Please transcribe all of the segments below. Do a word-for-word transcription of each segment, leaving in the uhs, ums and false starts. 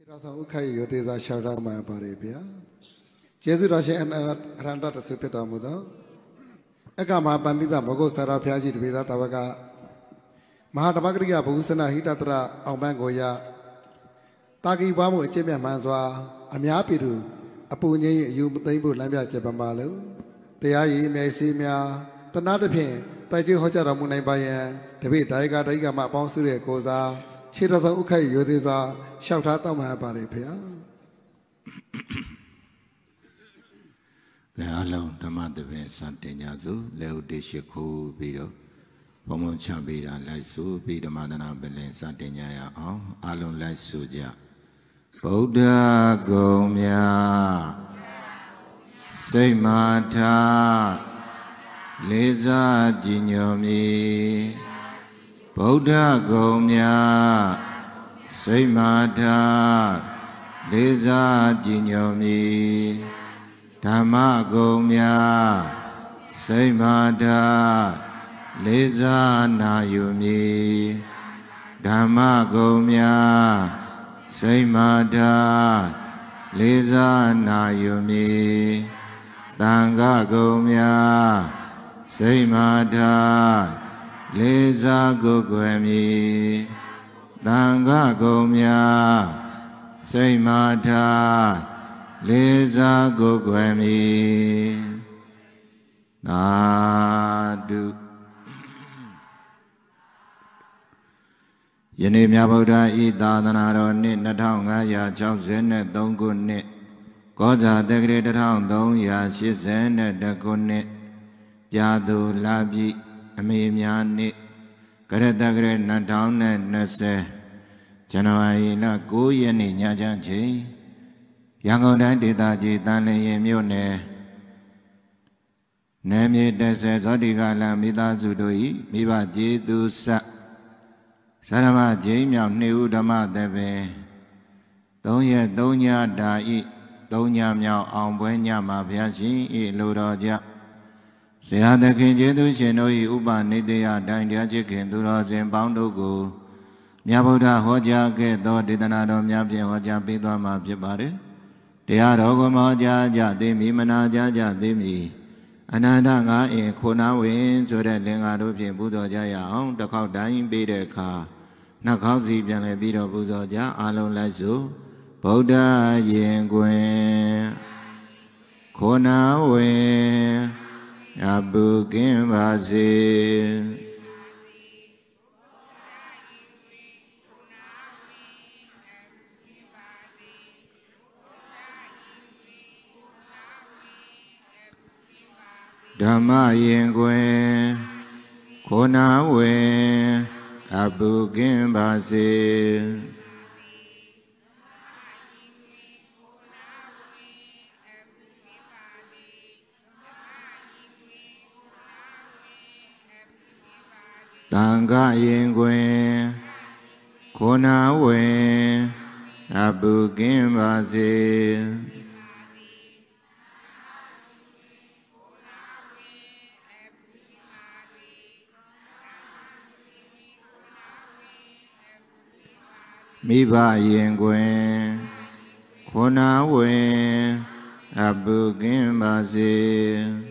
Rasa ukai yoteza shara maya pare pia. Jesu rashi anaranda tasupita muda. Eka mahapandita bago sara pyaji dveda tavaga. Mahatabagriya bhusana hitatra aumangoya. Taki bamu echemya manzwa. Amyapiru. Apunye yumtaibu lambya chepamalu. Teayi mesi mya. Tanadapin. Taiki hoja ramunai bayan. Devi daiga daiga ma pausure koza. Chirasa ukai yoteza shauta maya pare pia. Hello, Damadave Santinyazu, Leo Deshiku Bido, Pomo Chambida, Laisu, Bida Madana Belen Santinyaya, Alun Laisuja, Buddha Gomya, Seimata, Leza Jinyomi, Buddha Gomya, Seimata, Leza Jinyomi. Dhamma Gomya Saimada Leza Nayumi Dhamma Gomya Saimada Leza Nayumi Tanga Gomya Saimada Leza Gogwemi Tanga Gomya Saimada Leza Gogwemi Nadu Yene Myabuddha Ita Dhanaro Nit Natang Ngaya Chau Zene Dongku Nit Koza Tegre Tatang Dong Ya Shit Zene Deku Nit Yadu Labi Ame Mya Nit Kare Tegre Natang Ne Nase Janawai La Ku Yene Nyajang Chi Yangon Dan Dita Ji Tanle Yemyone Nemi Dese Zodiga La Mita Zudoi Miba Ji Du Sa Sarama Ji Myao Niu Dhamma Debe Donya Donya Dai Donya Myao Aung Bwenya Ma Bhyashi I Luro Ja Seha Dekin Jedu Shinoi Upa Nidya Dain Dia Chikin Duro Zin Pang Dugu Myabuddha Hoja Ke Do Ditana Do Myabje Hoja Pidwa Ma Pipare Tia Rogoma Jaja Demi Mana Jaja Demi Ananda Nga in Kuna Win so that Linga Rupi Buddha Jaya on the cow dying beta car Nakauzi Pian Bido Buzo Ja Alon Lazu Buddha Yen Gwen Kuna Win Abu Gimbazi Dhamma Yen Gwen Kona Wen Abu Gimbazi Tanga Yen Gwen Kona Wen Abu Gimbazi Miba Yen Gwen Kona Wen Abu Gimbazi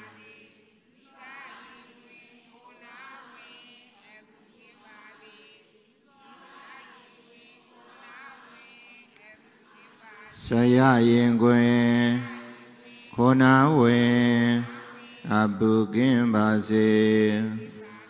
Saya Yen Gwen Kona Wen Abu Gimbazi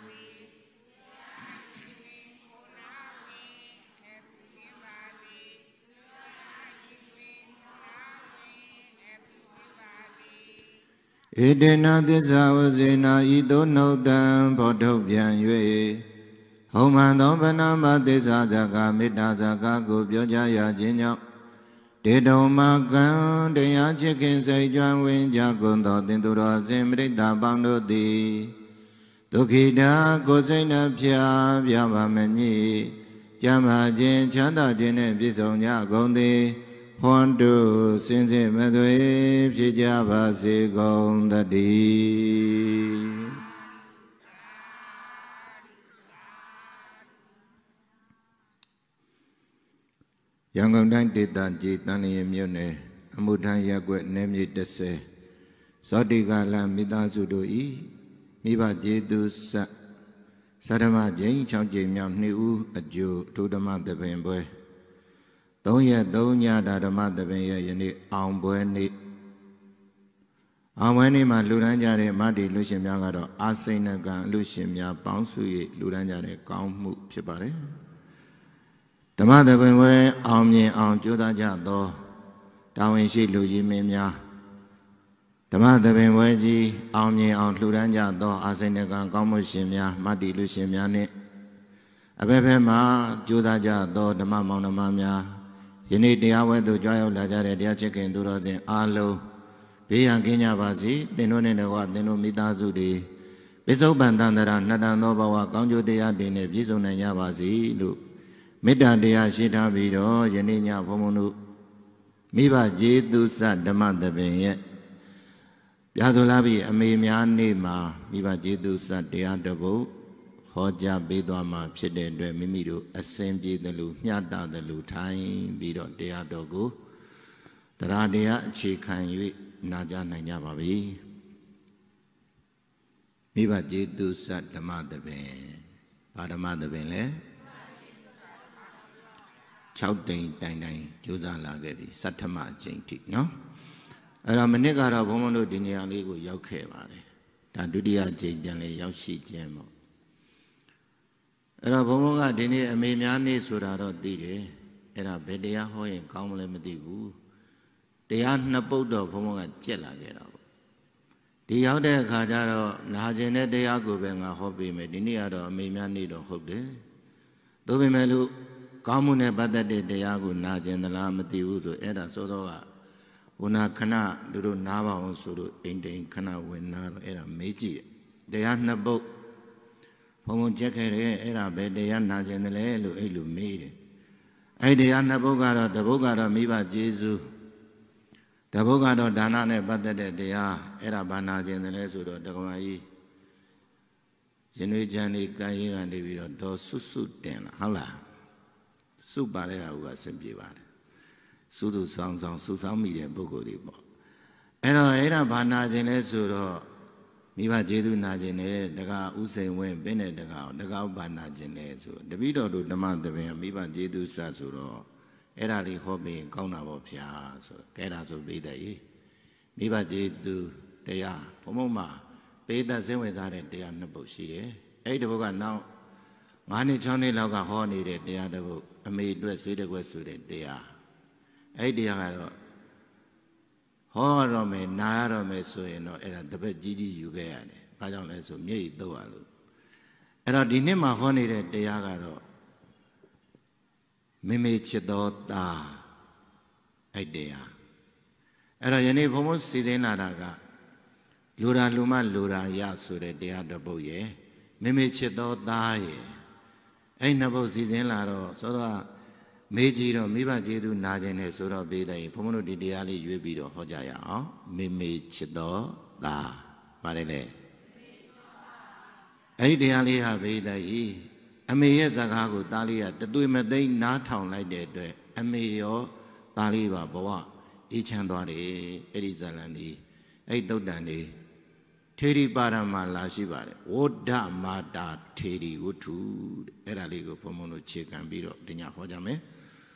Edena Dizawazina Ido Nodan Bodo Bian Yue Homan Banama Dizazaga Midazaga Gubyoja Jinyo Dedo Magan Deya Chicken Say Juan Win Jagundo Dindura Zimrita Bando Di Dukida Gosena Pia Yamamani Jama Jin Chanda Jin Bisonia Gondi Hondu Sinzi Medwe Pijabasi Gondadi ရန်ကုန်တိုင်းဒေသကြီးတန်လျင်မြို့နယ်အမှုထမ်းရပ်ကွက်နယ်မြေတစ်ဆယ်ဇောတိကာလမိသားစုတို့ဤမိဘကျေးဇူးဆက်သရမကျင်း၆ကျင်းမြောက်နှစ်ဦးအကျိုးဒုဓမ္မသဘင်ပွဲသုံးရက်သုံးညတာဓမ္မသဘင်ရဲ့ယနေ့အောင်ပွဲနေ့အောင်ပွဲနေ့မှာလူတန်းကြတဲ့မတ္တိလူရှင်များကတော့အာစိဏကံလူရှင်များပေါင်းစု၍လူတန်းကြတဲ့ကောင်းမှုဖြစ်ပါတယ်ဓမ္မသဘင်ပွဲအောင်မြင်အောင်ကြိုးစားကြသောတာဝန်ရှိလူကြီးမင်းများဓမ္မသဘင်ပွဲကြီးအောင်မြင်အောင်လှူဒန်းကြသောအာစိဏကံကောင်းမှုရှင်များမတ္တိလူရှင်များနှင့်အဘယ်ဘက်မှကြိုးစားကြသောဓမ္မမောင်နှမများယနေ့တရားဝဲသို့ကြွားရောက်လာကြတဲ့တရားချစ်ခင်သူတော်စင်အားလုံးဘေးရန်ကင်းကြပါစေသင်တို့နှင့်တကွသင်တို့မိသားစုတွေပိစုပန်တန်တရာနှစ်တန်သောဘဝကောင်းကျိုးတရားတွေနဲ့ပြည့်စုံနိုင်ကြပါစေလို့မေတ္တာတရားရှိထားပြီးတော့ယနေ့ညဘုံဘုံတို့မိဘကျေးဇူးစဓမ္မသဘင်ရဲ့ပြာဆိုလာပြီအမေများနေ့မှာမိဘကျေးဇူးစတရားတစ်ပုဒ်ဟောကြားပေးသွားမှာဖြစ်တဲ့အတွက်မိမိတို့အစဉ်ပြေသလိုမျှတသလိုထိုင်ပြီးတော့တရားတော်ကိုတရားတရားအခြေခံ၍နာကြားနိုင်ကြပါပြီမိဘကျေးဇူးစဓမ္မသဘင်ဘာဓမ္မသဘင်လဲ၆တိန်တိုင်တိုင်ကြိုးစားလာခဲ့ပြီစတ္ထမအကျင့်ထိနော်အဲ့တော့မနစ်ကတော့ဘုန်းဘုန်းတို့ဒီနေရာလေးကိုရောက်ခဲ့ပါတယ်ဒါဒုတိယအကျင့်ပြန်လေရောက်ရှိခြင်းပေါ့အဲ့တော့ဘုန်းဘုန်းကဒီနေ့အမေများနေ့ဆိုတာတော့သိတယ်အဲ့ဒါဘယ်တရားဟောရင်ကောင်းမလဲမသိဘူးတရားနှစ်ပုဒ်တော့ဘုန်းဘုန်းကကြက်လာခဲ့တာပေါ့ဒီရောက်တဲ့အခါကျတော့နာကျင်တဲ့တရားကိုပဲငါဟောပေးမယ်ဒီနေ့ကတော့အမေများနေ့တော့ဟုတ်တယ်သို့ပေမဲ့လို့ကောင်းမှုနဲ့ပတ်သက်တဲ့တရားကိုနာကျင်သလားမသိဘူးဆိုအဲ့ဒါစောစောကဘုနာခဏသူတို့နားပါအောင်ဆိုလို့အိမ်တိန်ခဏဝင်နာတော့အဲ့ဒါမေးကြည့်တရားနှစ်ပုဒ်ဘုံဘုံကြက်ခဲ့တယ်အဲ့ဒါပဲတရားနာကျင်တယ်လေလို့အဲ့လိုမေးတယ်အဲ့တရားနှစ်ပုဒ်ကတော့တစ်ပုဒ်ကတော့မိဘကျေးဇူးတစ်ပုဒ်ကတော့ဒါနနဲ့ပတ်သက်တဲ့တရားအဲ့ဒါဘာနာကျင်တယ်လဲဆိုတော့တက္ကမကြီးရင်ွေးချမ်းလေးကံရင်းကနေပြီးတော့ဒေါ်စွတ်စွတ်တင်လာဟုတ်လားစုပါတဲ့ဟာကဆင်ပြေပါတယ်စုစုဆောင်ဆောင်စုဆောင်မိတဲ့ပုဂ္ဂိုလ်တွေပေါ့အဲ့တော့အဲ့ဒါဘာနာခြင်းလဲဆိုတော့မိဘကျေးဇူးနာခြင်းနဲ့တက္ကဥစိန်ဝင်းပြင်းတဲ့တက္ကတက္ကဘာနာခြင်းလဲဆိုတပိတော်တို့ဓမ္မသဘင်မိဘကျေးဇူးစဆိုတော့အဲ့ဒါလေးဟောပြီးကောင်းတာပေါ့ဗျာဆိုတော့ကဲဒါဆိုပြီးတဲ့ဤမိဘကျေးဇူးတရားဘုံဘုံမှာပေးသက်စင်ဝင်စားတဲ့တရားနှစ်ပုဒ်ရှိတယ်အဲ့ဒီဘုကနောက်ငါးနှစ်၆နှစ်လောက်ကဟောနေတဲ့တရားတစ်ပုဒ်အမေအတွက်စေတကွက်ဆိုတဲ့တရားအဲ့ဒီတရားကတော့ဟောရမယ်နာရရမယ်ဆိုရင်တော့အဲ့ဒါတပတ်ကြီးကြီးယူခဲ့ရတယ်။ဘာကြောင့်လဲဆိုမျက်ရည်တော့ရလို့အဲ့တော့ဒီနှစ်မှာဟောနေတဲ့တရားကတော့မိမိချစ်တော်သားအဲ့တရားအဲ့တော့ယနေ့ဘုံဘုံစီစဉ်လာတာကလူရာလူမလူရာရဆိုတဲ့တရားတစ်ပုဒ်ရဲ့မိမိချစ်တော်သားရဲ့အဲ့နှစ်ပုဒ်စီစဉ်လာတော့ဆိုတော့မေးကြည့်တော့မိဘကျေးဇူးနာခြင်းနဲ့ဆိုတော့ပေးတယ်ဘုန်းဘုန်းတို့ဒီတရားလေးရွေးပြီးတော့ဟောကြရအောင်မေမေချစ်တော်သားဗါတယ်လေအဲ့ဒီတရားလေးဟာပေးတယ်အမေရဲ့စကားကိုသားလေးကတသွေမသိမ့်နားထောင်လိုက်တဲ့အတွက်အမေရောသားလေးပါဘဝအေးချမ်းသွားတယ်အဲ့ဒီဇာလန်လေးအဲ့ဒီတုတ်တန်လေးထေရီပါရမလာရှိပါတယ်ဝဋ္ဌမာတာထေရီဝတ္ထုအဲ့ဒါလေးကိုဘုံဘုံတို့ခြေခံပြီးတော့ဒီညဟောကြမယ်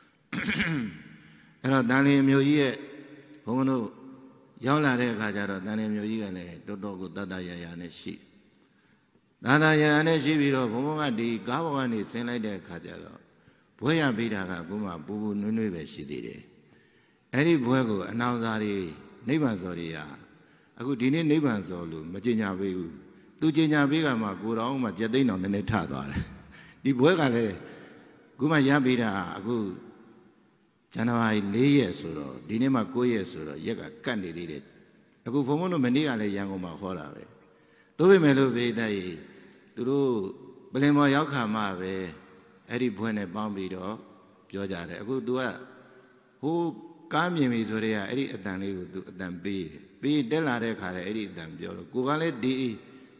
အဲ့တော့တန်လင်းမျိုးကြီးရဲ့ဘုံဘုံတို့ရောက်လာတဲ့အခါကျတော့တန်လင်းမျိုးကြီးကလည်းတော်တော်ကိုတတ်တရရနဲ့ရှိတတ်တရရနဲ့ရှိပြီးတော့ဘုံဘုံကဒီကားဘောကနေဆင်းလိုက်တဲ့အခါကျတော့ဘွဲရပေးတာကအခုမှပူပူနွေ့နွေ့ပဲရှိသေးတယ်အဲ့ဒီဘွဲကိုအနောင်စာတွေနိဗ္ဗာန်စော်တွေဟာအခုဒီနေ့နိဗ္ဗာန်စော်လို့မကျင်ညာပေးဘူးသူကျင်ညာပေးကမှကိုတော်မှကြက်သိန်းတော်နည်းနည်းထသွားတယ်ဒီဘွဲကလည်းအခုမှရပေးတာအခုဇန်နဝါရီ၄ရက်ဆိုတော့ဒီနေ့မှ၉ရက်ဆိုတော့ရက်ကကတ်နေသေးတယ်အခုဘုံဘုံတို့မနေ့ကလည်းရန်ကုန်မှာဟောတာပဲသို့ပေမဲ့လို့ပေးတဲ့သူတို့ပလင်မော်ရောက်ခါမှပဲအဲ့ဒီဘွဲနဲ့ပေါင်းပြီးတော့ပြောကြတယ်အခု तू ကဟိုကားမြင်ပြီဆိုတော့အဲ့ဒီအတန်လေးကို तू အတန်ပေးပေးတက်လာတဲ့ခါလဲအဲ့ဒီအတန်ပြောတော့ကိုကလည်းဒီဘ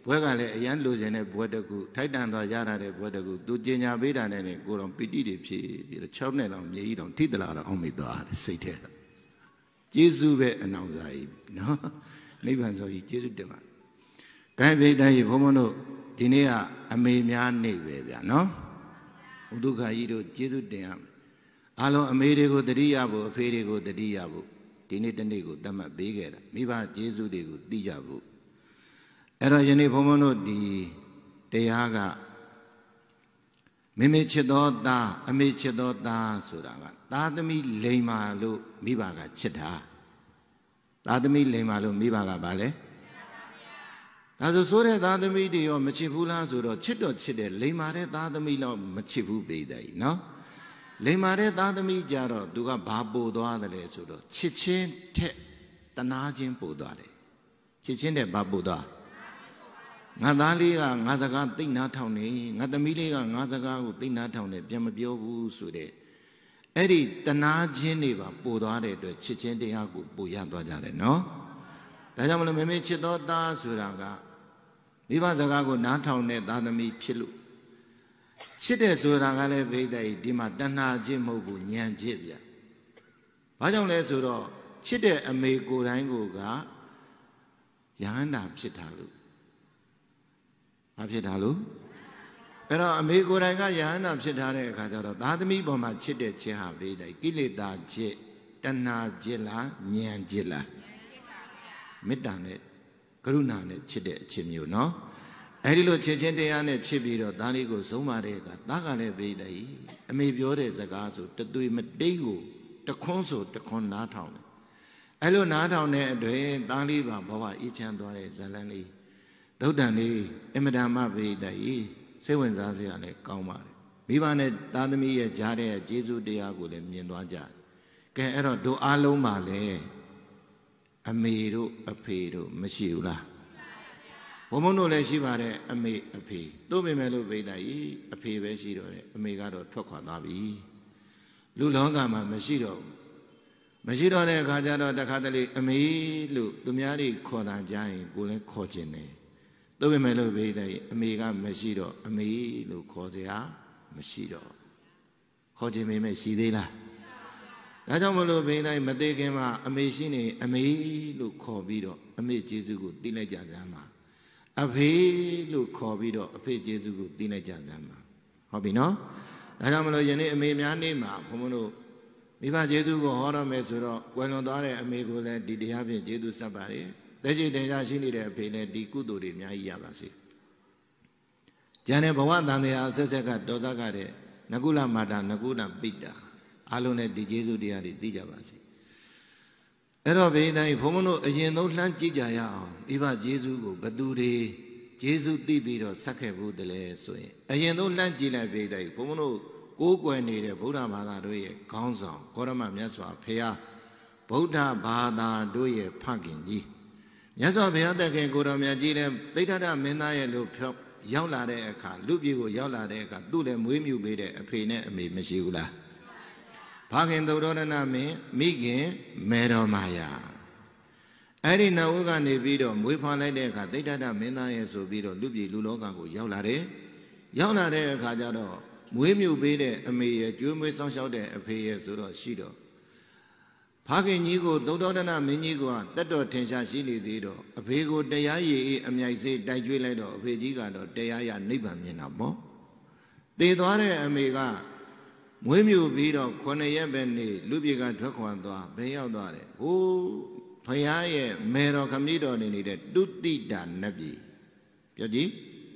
ဘွဲကလည်းအရန်လိုချင်တဲ့ဘွဲတစ်ခုထိုက်တန်သွားရတာတဲ့ဘွဲတစ်ခုသူကျင်ညာပေးတာနဲ့ကိုယ်တော်ပီတိတွေဖြည့်ပြီးတော့၆နှစ်လောက်မြေကြီးတောင်ထိတလာတော့အောင်မေသွားတယ်စိတ်ထဲကျေးဇူးပဲအနောင်စာကြီးနော်နိဗ္ဗာန်ဆိုကြီးကျေးဇူးတင်ပါဂိုင်းပိဋကကြီးဘုန်းဘုန်းတို့ဒီနေ့ကအမေများနေပဲဗျာနော်ဘုဒ္ဓခါကြီးတို့ကျေးဇူးတင်ရမယ်အားလုံးအမေတွေကိုတတိယဖို့အဖေတွေကိုတတိယဖို့ဒီနေ့တနေ့ကိုတတ်မှတ်ပေးခဲ့တာမိဘကျေးဇူးတွေကိုသိကြဖို့အဲ့တော့ယနေ့ဘုန်းဘုန်းတို့ဒီတရားကမိမိချစ်တော်သားအမေချစ်တော်သားဆိုတာကသားသမီးလိမ်မာလို့မိဘကချစ်တာသားသမီးလိမ်မာလို့မိဘကဘာလဲဒါဆိုဆိုတဲ့သားသမီးတွေရောမချစ်ဘူးလားဆိုတော့ချစ်တော့ချစ်တယ်လိမ်မာတဲ့သားသမီးတော့မချစ်ဘူးပေတဲ့နော်လိမ်မာတဲ့သားသမီးကြတော့သူကဘာပို့သွားတယ်လဲဆိုတော့ချစ်ချင်းထက်တနာချင်းပို့သွားတယ်ချစ်ချင်းတဲ့ဘာပို့သွားငါသားလေးကငါစကားသိနာထောင်နေငါသမီးလေးကငါစကားကိုသိနာထောင်နေပြန်မပြောဘူးဆိုတဲ့အဲ့ဒီတနာချင်းတွေပါပို့သွားတဲ့အတွက်ချစ်ချင်းတရားကိုပို့ရသွားကြတယ်နော်ဒါကြောင့်မလို့မမေချစ်တော်သားဆိုတာကမိဘစကားကိုနားထောင်တဲ့သားသမီးဖြစ်လို့ချစ်တယ်ဆိုတာကလည်းဘိသိက်ဒီမှာတဏှာချင်းမဟုတ်ဘူးဉာဏ်ချစ်ဗျဘာကြောင့်လဲဆိုတော့ချစ်တဲ့အမေကိုယ်တိုင်ကိုကယဟန္တာဖြစ်တာလို့ဘာဖြစ်တာလို့အဲ့တော့အမေကိုယ်တိုင်ကယဟန္တာဖြစ်ထားတဲ့အခါကျတော့သားသမီးပေါ်မှာချစ်တဲ့ခြင်းဟာဘိသိက်ကိလေသာချစ်တဏှာချစ်လားဉာဏ်ချစ်လားမေတ္တာနဲ့ကရုဏာနဲ့ချစ်တဲ့အချစ်မျိုးနော်အဲ့ဒီလိုချစ်ချင်းတရားနဲ့ချစ်ပြီးတော့သားလေးကိုဆုံးမတဲ့အခါသားကလည်းဘေးတယ်အမေပြောတဲ့စကားဆိုတသွေမတိတ်ကိုတခွန်းဆိုတခွန်းနားထောင်တယ်အဲ့လိုနားထောင်တဲ့အတွက်သားလေးပါဘဝအေးချမ်းသွားတဲ့ဇလန်းလေးသုတ်တန်လေးအမတန်မှဘေးတယ်စိတ်ဝင်စားစရာလည်းကောင်းပါတယ်မိဘနဲ့သားသမီးရဲ့ကြားတဲ့ကျေးဇူးတရားကိုလည်းမြင်သွားကြတယ်ကဲအဲ့တော့တို့အားလုံးပါလေအမေတို့အဖေတို့မရှိဘူးလားဘုံဘုံတို့လည်းရှိပါတယ်အမေအဖေတို့ပေမဲ့လို့ဗိဒ္ဓကြီးအဖေပဲရှိတော့တယ်အမေကတော့ထွက်ခွာသွားပြီလူလောကမှာမရှိတော့မရှိတော့တဲ့အခါကျတော့တခါတလေအမေလို့သူများတွေခေါ်တာကြားရင်ကိုယ်လည်းခေါ်ခြင်းတယ်တို့ပေမဲ့လို့ဗိဒ္ဓကြီးအမေကမရှိတော့အမေလို့ခေါ်စရာမရှိတော့ခေါ်ခြင်းမေမဲ့ရှိသေးလားဒါကြောင့်မလို့ဘိန်းတိုင်းမသေးခင်မှာအမေရှိနေအမေလို့ခေါ်ပြီးတော့အမေကျေးဇူးကိုသိလိုက်ကြစမ်းပါအဖေလို့ခေါ်ပြီးတော့အဖေကျေးဇူးကိုသိလိုက်ကြစမ်းပါဟုတ်ပြီနော်ဒါကြောင့်မလို့ယနေ့အမေများနေ့မှာဘုံဘုံတို့မိဘကျေးဇူးကိုဟောတော့မယ်ဆိုတော့ကွယ်လွန်သွားတဲ့အမေကိုလည်းဒီတရားဖြင့်ကျေးဇူးဆက်ပါတယ်သက်ရှိတရားရှိနေတဲ့အဖေလည်းဒီကုသိုလ်တွေအများကြီးရပါစေကျန်တဲ့ဘဝတန်တရားဆက်ဆက်ကတော်သားကတဲ့နကုလမာတာနကုလပိတ္တာအားလုံးနဲ့ဒီကျေးဇူးတရားတွေသိကြပါစေအဲ့တော့ဘိတိုင်းဘုံဘုံတို့အရင်ဆုံးလှမ်းကြည့်ကြရအောင်မိဘကျေးဇူးကိုဘသူတွေကျေးဇူးသိပြီးတော့ဆက်ခဲ့ဘူးတလဲဆိုရင်အရင်ဆုံးလှမ်းကြည့်လိုက်ဘိတိုင်းဘုံဘုံတို့ကိုးကွယ်နေတဲ့ဗုဒ္ဓဘာသာတို့ရဲ့ခေါင်းဆောင်ဂေါရမမြတ်စွာဘုရားဗုဒ္ဓဘာသာတို့ရဲ့ဖခင်ကြီးမြတ်စွာဘုရားတခင်ကိုတော်မြတ်ကြီးလည်းသိဋ္ဌမင်းသားရဲ့လို့ရောက်လာတဲ့အခါလူပြည်ကိုရောက်လာတဲ့အခါသူ့လည်းမွေးမြူပေးတဲ့အဖေနဲ့အမေမရှိဘူးလားဖခင်သုဒ္ဓရဏမင်းမိခင်မေတော်မာယာအဲ့ဒီနဝကနေပြီးတော့မွေးဖွားလိုက်တဲ့အခါသိဋ္ဌမင်းသားရဲ့ဆိုပြီးတော့လူပြည်လူလောကကိုရောက်လာတယ်ရောက်လာတဲ့အခါကျတော့မွေးမြူပေးတဲ့အမေရဲ့ကျွေးမွေးဆောင်ရှောက်တဲ့အဖေရဲ့ဆိုတော့ရှိတော့ဖခင်ကြီးကိုသုဒ္ဓရဏမင်းကြီးကတတ်တော်ထင်ရှားရှိနေသေးတော့အဖေကိုတရားရည်အမြိုက်စေးတိုက်ကျွေးလိုက်တော့အဖေကြီးကတော့တရားရနိဗ္ဗာန်မြင်တာပေါ့တည်သွားတဲ့အမေကမွေးမြူပြီးတော့ခုနှစ်ရက်ပဲနေလူပြေကထွက်ခွာသွားဘယ်ရောက်သွားတယ်ဟိုးဖယားရဲ့မေတော်ခမည်းတော်နေနေတဲ့တုတိတာနတ်ပြည်ပြောကြည့်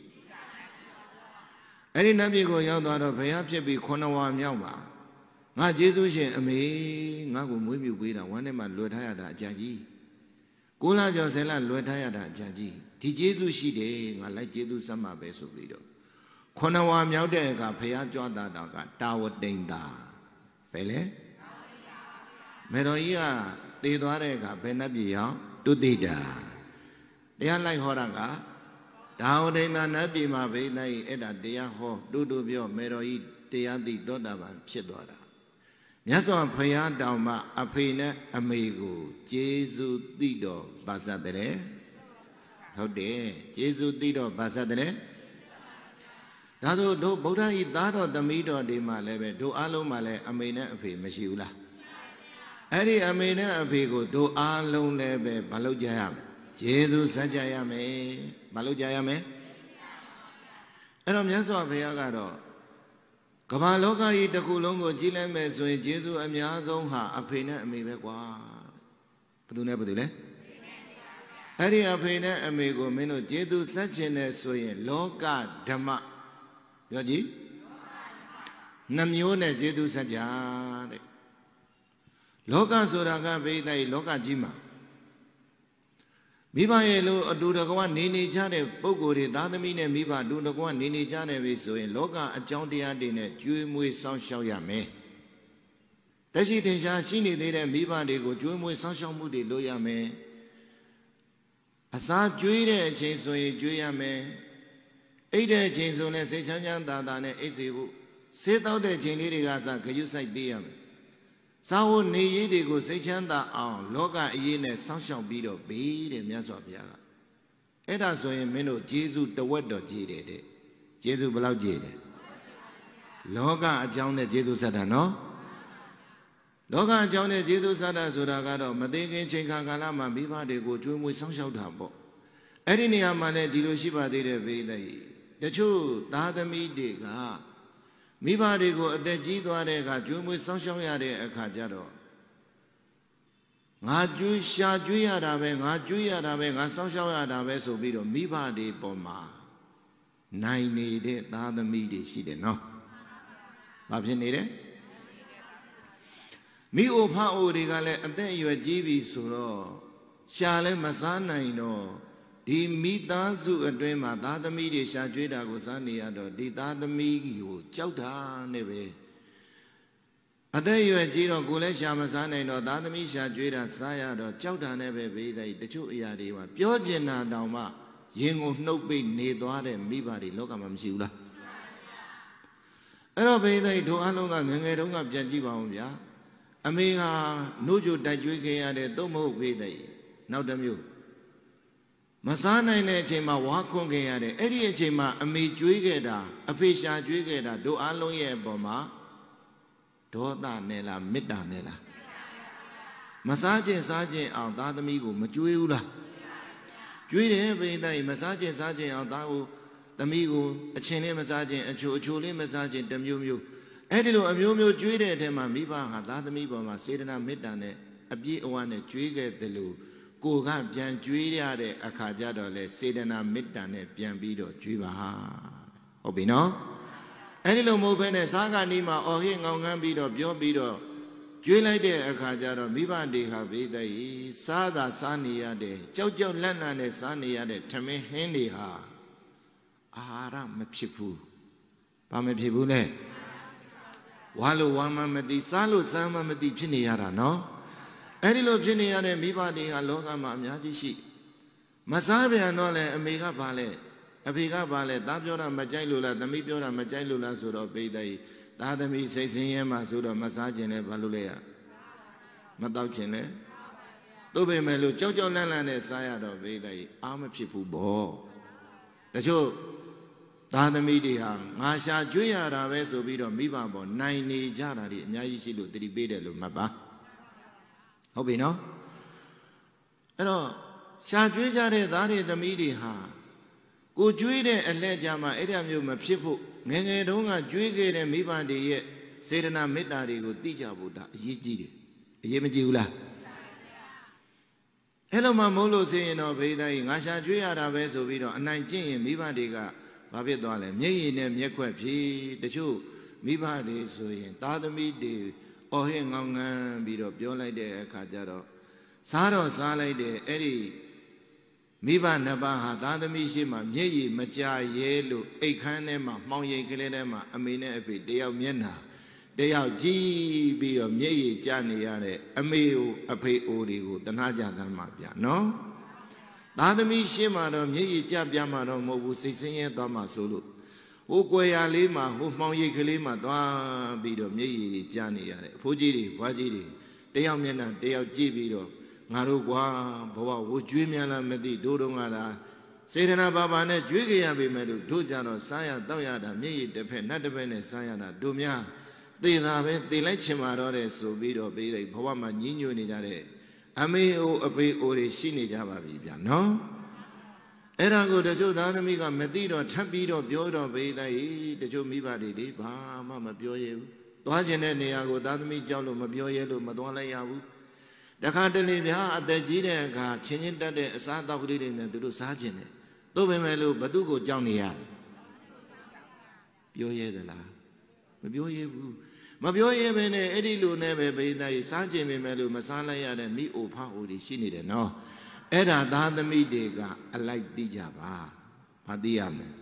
အဲ့ဒီနတ်ပြည်ကိုရောက်သွားတော့ဘုရားဖြစ်ပြီးခုနှစ်ဝါမြောက်ပါငါကျေးဇူးရှင်အမေငါ့ကိုမွေးမြူပေးတာဝမ်းထဲမှာလွယ်ထားရတာအကြကြီးကိုးလကျော်ဆယ်လလွယ်ထားရတာအကြကြီးဒီကျေးဇူးရှိတယ်ငါလိုက်ကျေးဇူးဆက်မှာပဲဆိုပြီးတော့ခုနဝါမြောက်တဲ့အခါဘုရားကြွတာတော့ကတာဝတိန်တာဘယ်လဲမေတော်ကြီးကတည်သွားတဲ့အခါဘယ်နှပြည့်ရောက်တုတိတာတရားလိုက်ဟောတာကတာဝတိန်တာနတ်ပြည်မှာဘိသိက်အဲ့ဒါတရားဟောတူတူပြောမေတော်ကြီးတရားသိသောတာပန်ဖြစ်သွားတာမြတ်စွာဘုရားတောင်မှအဖေနဲ့အမေကိုကျေးဇူးသိတော်ပါစတဲ့ဟုတ်တယ်ကျေးဇူးသိတော့ဘာဆက်တယ်ဒါဆိုတို့ဗုဒ္ဓဤသားတော်သမီးတော်ဒီမှာလည်းပဲတို့အားလုံးမှာလည်းအမေနဲ့အဖေမရှိဘူးလားအဲ့ဒီအမေနဲ့အဖေကိုတို့အားလုံးလည်းပဲမလုပ်ကြရမယ်ကျေးဇူးဆက်ကြရမယ်မလုပ်ကြရမယ်အဲ့တော့မြတ်စွာဘုရားကတော့ကမ္ဘာလောကကြီးတစ်ခုလုံးကိုကြည်လိုက်မယ်ဆိုရင်ကျေးဇူးအများဆုံးဟာအဖေနဲ့အမေပဲကွာဘယ်သူနဲ့ဘယ်သူလဲအဲ့ဒီအဖေနဲ့အမေကိုမင်းတို့ကျေးဇူးဆက်ခြင်းနဲ့ဆိုရင်လောကဓမ္မပြောကြည့်နှမျိုးနဲ့ကျေးဇူးဆက်ကြတဲ့လောကဆိုတာကဘိသိက်လောကကြီးမှာမိဘရဲ့လို့အတူတကွနေနေကြတဲ့ပုဂ္ဂိုလ်တွေသားသမီးနဲ့မိဘအတူတကွနေနေကြတယ်ပြီဆိုရင်လောကအကြောင်းတရားတွေနဲ့ကျွေးမွေးစောင့်ရှောက်ရမယ်တရှိထင်ရှားရှိနေသေးတဲ့မိဘတွေကိုကျွေးမွေးစောင့်ရှောက်မှုတွေလုပ်ရမယ်အစာကျွေးတဲ့အချိန်ဆိုရင်ကျွေးရမယ်အိတ်တဲ့အချိန်ဆိုရင်စိတ်ချမ်းချမ်းသာသာနဲ့အိတ်စေဖို့ဆေးတောက်တဲ့အချိန်လေးတွေကစဂရုစိုက်ပေးရမယ်စာဝတ်နေရေးတွေကိုစိတ်ချမ်းသာအောင်လောကအရေးနဲ့စောင့်ရှောက်ပြီးတော့ဘေးတဲ့မြတ်စွာဘုရားကအဲ့ဒါဆိုရင်မင်းတို့ဂျေဇုတဝက်တော်ကြည်တယ်တဲ့ဂျေဇုဘယ်လောက်ကြည်တယ်လောကအကြောင်းနဲ့ဂျေဇုဆက်တာနော်လောကအကြောင်းနဲ့ဂျေဇုဆက်တာဆိုတာကတော့မသိခင်ချိန်ခါကာလမှာမိဘတွေကိုကျွေးမွေးစောင့်ရှောက်တာပေါ့အဲ့ဒီနေရာမှာလည်းဒီလိုရှိပါသေးတယ်ဘေးတဲ့တချို့သားသမီးတွေကမိဘတွေကိုအသက်ကြီးသွားတဲ့အခါကျွေးမွေးစောင့်ရှောက်ရတဲ့အခါကျတော့ငါကျွေးရှာကျွေးရတာပဲငါကျွေးရတာပဲငါစောင့်ရှောက်ရတာပဲဆိုပြီးတော့မိဘတွေပေါ်မှာနိုင်နေတဲ့သားသမီးတွေရှိတယ်နော်။ဘာဖြစ်နေလဲ။မိအိုဖအိုတွေကလည်းအသက်အရွယ်ကြီးပြီဆိုတော့ရှာလည်းမစားနိုင်တော့ဒီမိသားစုအတွင်းမှာသားသမီးတွေရှာကျွေးတာကိုစားနေရတော့ဒီသားသမီးကိုကြောက်တာနဲ့ပဲအသက်အရွယ်ကြီးတော့ကိုလည်းရှာမစားနိုင်တော့သားသမီးရှာကျွေးတာစားရတော့ကြောက်တာနဲ့ပဲဘေးတိုင်းတချို့အရာတွေမှာပြောကျင်တာတောင်မှရင်ကိုနှုတ်ပိတ်နေသွားတဲ့မိဘတွေလောကမှာမရှိဘူးလားအဲ့တော့ဘေးတိုင်းတို့အလုံးကငငယ်တုန်းကပြန်ကြည့်ပါဦးဗျာအမေဟာနှုတ်ကြတိုက်ကျွေးခဲ့ရတဲ့သုံးမဟုတ်ဘေးတိုင်းနောက်တစ်မျိုးမစားနိုင်တဲ့အချိန်မှာဝါခွန်ခဲ့ရတယ်အဲ့ဒီအချိန်မှာအမေကျွေးခဲ့တာအဖေရှာကျွေးခဲ့တာတို့အားလုံးရဲ့အပေါ်မှာဒေါသနဲ့လားမေတ္တာနဲ့လားမစားခြင်းစားခြင်းအောင်သားသမီးကိုမကျွေးဘူးလားကျွေးတယ်ဘိသိက်မစားခြင်းစားခြင်းအောင်သားကိုသမီးကိုအချင်းလေးမစားခြင်းအချိုအချိုလေးမစားခြင်းတစ်မျိုးမျိုးအဲ့ဒီလိုအမျိုးမျိုးကျွေးတဲ့အထက်မှာမိဘဟာသားသမီးပေါ်မှာစေတနာမေတ္တာနဲ့အပြည့်အဝနဲ့ကျွေးခဲ့တယ်လို့ကိုကပြန်ကျွေးရတဲ့အခါကျတော့လေစေတနာမေတ္တာနဲ့ပြန်ပြီးတော့ကျွေးပါဟုတ်ပြီနော်အဲ့ဒီလိုမဟုတ်ဘဲနဲ့စားကနီးမှာအော်ဟစ်ငောင်းငန်းပြီးတော့ပြောပြီးတော့ကျွေးလိုက်တဲ့အခါကျတော့မိဘတွေဟာဘေးသိစားတာစားနေရတဲ့ကြောက်ကြောက်လန့်လန့်နဲ့စားနေရတဲ့ထမင်းဟင်းတွေဟာအာဟာရမဖြစ်ဘူးဘာမဖြစ်ဘူးလဲဝါလို့ဝါမှမသိစားလို့စားမှမသိဖြစ်နေရတာနော်အဲ့ဒီလိုဖြစ်နေရတဲ့မိဘတွေဟာလောကမှာအများကြီးရှိမစားပြန်တော့လဲအမေကပါလဲအဖေကပါလဲသားပြောတာမကြိုက်လို့လားသမီးပြောတာမကြိုက်လို့လားဆိုတော့ပိသိသားသမီးစိတ်ဆင်းရဲမှဆိုတော့မစားခြင်းလဲဘာလို့လဲရမတောက်ခြင်းလဲသို့ပေမဲ့လို့ကြောက်ကြောက်လန့်လန့်နဲ့စားရတော့ပိသိအားမဖြစ်ဘူးပေါ့တချို့သားသမီးတွေဟာငါရှာကျွေးရတာပဲဆိုပြီးတော့မိဘပေါ်နိုင်နေကြတာတွေအများကြီးရှိလို့တတိပေးတယ်လို့မှတ်ပါဟုတ်ပြီနော်အဲ့တော့ရှာကျွေးကြတဲ့သားတွေသမီးတွေဟာကိုကျွေးတဲ့အလှည့်ကြမှာအဲ့ဒါမျိုးမဖြစ်ဖို့ငယ်ငယ်တုန်းကကျွေးခဲ့တဲ့မိဘတွေရဲ့စေတနာမေတ္တာတွေကိုသိကြဖို့ဒါအရေးကြီးတယ်အရေးမကြီးဘူးလားအဲ့လိုမှမဟုတ်လို့ဆိုရင်တော့ဘေးတိုင်းငါရှာကျွေးရတာပဲဆိုပြီးတော့အနိုင်ကျင့်ရင်မိဘတွေကဘာဖြစ်သွားလဲမျက်ရည်နဲ့မျက်ခွက်ဖြည်တချို့မိဘတွေဆိုရင်သားသမီးတွေအော်ဟစ်ငေါငန်းပြီးတော့ပြောလိုက်တဲ့အခါကျတော့စားတော့စားလိုက်တယ်အဲ့ဒီမိဘနှစ်ပါးဟာသားသမီးရှိမှမျက်ရည်မကြရဲလို့အိတ်ခမ်းထဲမှာမှောင်ရိပ်ကလေးထဲမှာအမေနဲ့အဖေတယောက်မျက်နှာတယောက်ကြည့်ပြီးတော့မျက်ရည်ကျနေရတဲ့အမေကိုအဖေအိုတွေကိုတနာကြသမ်းမှာဗျာနော်သားသမီးရှိမှတော့မျက်ရည်ကျပြမှာတော့မဟုတ်ဘူးစိတ်ဆင်းရဲသွားမှာဆိုလို့ဟိုကွယ်ရလေးမှာဟိုမှောင်ရိပ်ကလေးမှာသွားပြီးတော့မျက်ရည်ကျနေရတဲ့အဖိုးကြီးတွေဘွားကြီးတွေတယောက်မျက်နှာတယောက်ကြည့်ပြီးတော့ငါတို့ကွာဘဝဝကျွေးမြန်လားမသိတို့တော့ငါလားစေတနာပါပါနဲ့ကြွေးကြရပေမဲ့လို့တို့ကြတော့စားရတောက်ရတာမျက်ရည်တစ်ဖက်နတ်တစ်ဖက်နဲ့စားရတာတို့များသေတာပဲသေလိုက်ချင်ပါတော့တယ်ဆိုပြီးတော့ပြီးလိုက်ဘဝမှာညှိညွတ်နေကြတဲ့အမေအိုအဖေအိုတွေရှိနေကြပါပြီဗျာနော်အဲ့ဒါကိုတချို့သားသမီးကမသိတော့ထပ်ပြီးတော့ပြောတော့ပေးလိုက်တချို့မိဘတွေဒီဘာမှမပြောရဘူးသွားခြင်းတဲ့နေရာကိုသားသမီးကြောက်လို့မပြောရလို့မသွားလိုက်ရဘူးတခါတလေဗျာအသက်ကြီးတဲ့အခါချင်းချင်းတက်တဲ့အစားအသောက်ကလေးတွေနဲ့သူတို့စားခြင်းတယ်သို့ပေမဲ့လို့ဘသူကိုကြောက်နေရပြောရဲသလားမပြောရဲဘူးမပြောရဲဘဲနဲ့အဲ့ဒီလိုနဲ့ပဲဘိသားကြီးစားခြင်းပေမဲ့လို့မစားလိုက်ရတဲ့မိအိုဖအိုတွေရှိနေတယ်နော်အဲ့ဒါသားသမီးတွေကအလိုက်သိကြပါဘာသိရမလဲ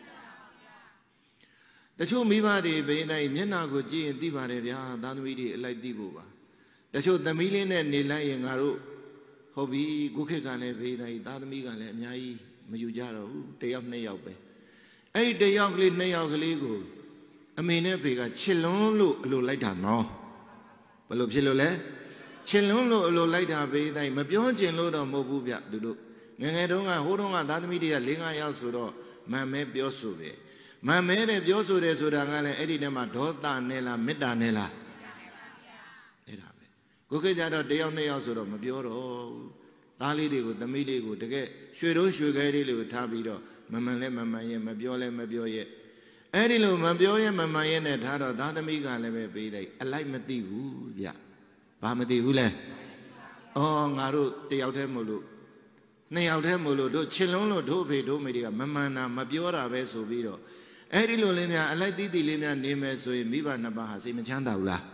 တချို့မိဘတွေဘိသားကြီးမျက်နှာကိုကြည့်ရင်သိပါတယ်ဗျာသားသမီးတွေအလိုက်သိဖို့ပါတချို့သမီးလေးနဲ့နေလိုက်ရင်ငါတို့ဟုတ်ပြီကိုခေတ်ကလည်းဘိသားကြီးသားသမီးကလည်းအများကြီးမယူကြတော့ဘူးတယောက်နှစ်ယောက်ပဲအဲ့ဒီတယောက်ကလေးနှစ်ယောက်ကလေးကိုအမေနဲ့ဖေကချစ်လွန်းလို့အလိုလိုက်တာနော်ဘယ်လိုဖြစ်လို့လဲချစ်လွန်းလို့အလိုလိုက်တာဘေးတိုင်းမပြောချင်လို့တော့မဟုတ်ဘူးဗျသူတို့ငငယ်တုန်းကဟိုတုန်းကသားသမီးတွေက၄၅ယောက်ဆိုတော့မန်မဲပြောဆိုတယ်မန်မဲတဲ့ပြောဆိုတယ်ဆိုတာကလည်းအဲ့ဒီထဲမှာဒေါသနဲ့လားမေတ္တာနဲ့လားအဲ့ဒါပဲကိုခေတ်ကြတော့တယောက်နှစ်ယောက်ဆိုတော့မပြောတော့ဘူးသားလေးတွေကိုသမီးလေးကိုတကယ်ရွှေတို့ရွှေခဲလေးတွေကိုထားပြီးတော့မမှန်လဲမမှန်ရဲ့မပြောလဲမပြောရဲ့အဲ့ဒီလိုမပြောရဲ့မမှန်ရဲ့နဲ့ထားတော့သားသမီးကလည်းပဲပေးလိုက်အလိုက်မသိဘူးဗျဘာမသိဘူးလဲအော်ငါတို့တယောက်တည်းမို့လို့နှစ်ယောက်တည်းမို့လို့တို့ချစ်လုံးလို့တို့ဖေတို့မေတွေကမမှန်တာမပြောတာပဲဆိုပြီးတော့အဲ့ဒီလိုလေးများအလိုက်သိသိလေးများနေမယ်ဆိုရင်မိဘနှစ်ပါးဟာစိတ်မချမ်းသာဘူးလား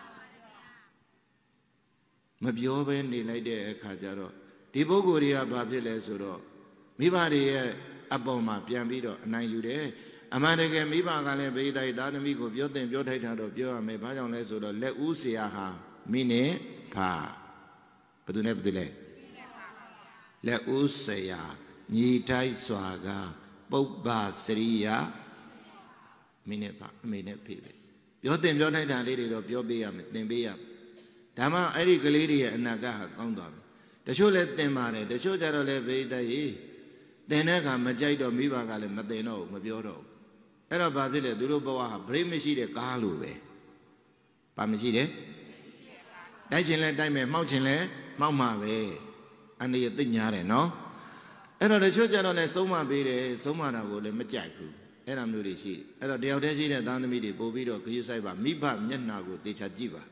မပြောဘဲနေလိုက်တဲ့အခါကျတော့ဒီပုဂ္ဂိုလ်တွေကဘာဖြစ်လဲဆိုတော့မိဘတွေရဲ့အပေါ်မှာပြန်ပြီးတော့အနိုင်ယူတယ်အမှန်တကယ်မိဘကလည်းဗေဒိုက်သားသမီးကိုပြောတင်ပြောထိုက်တာတော့ပြောရမယ်ဘာကြောင့်လဲဆိုတော့လက်ဦးဆရာဟာမိနဲ့ဖာဘယ်သူနဲ့ဘယ်သူလဲလက်ဦးဆရာညီတိုက်စွာကပုပ္ပစရိယမိနဲ့ဖာအမေနဲ့ဖေပဲပြောတင်ပြောထိုက်တာလေးတွေတော့ပြောပေးရမယ်သင်ပေးရမယ်ဒါမှအဲ့ဒီကလေးတွေရဲ့အနာဂတ်ဟာကောင်းသွားပြီတချို့လည်းသင်ပါတယ်တချို့ကြတော့လည်းဗေဒိုက်ရေးသင်တဲ့အခါမကြိုက်တော့မိဘကလည်းမသင်တော့ဘူးမပြောတော့ဘူးအဲ့တော့ဘာဖြစ်လဲသူတို့ဘဝဟာဘရိတ်မရှိတဲ့ကားလိုပဲဘာမရှိတဲ့တိုက်ချင်လဲတိုက်မယ်မှောက်ချင်လဲမှောက်မှာပဲအန္တရာယ်သိညာတယ်နော်အဲ့တော့တချို့ကြတော့လဲဆုံးမပေးတယ်ဆုံးမတာကိုလည်းမကြိုက်ဘူးအဲ့ဒါမျိုးတွေရှိတယ်အဲ့တော့တယောက်တည်းရှိတဲ့သားသမီးတွေပို့ပြီးတော့ဂရုစိုက်ပါမိဘမျက်နှာကိုသေချာကြည့်ပါ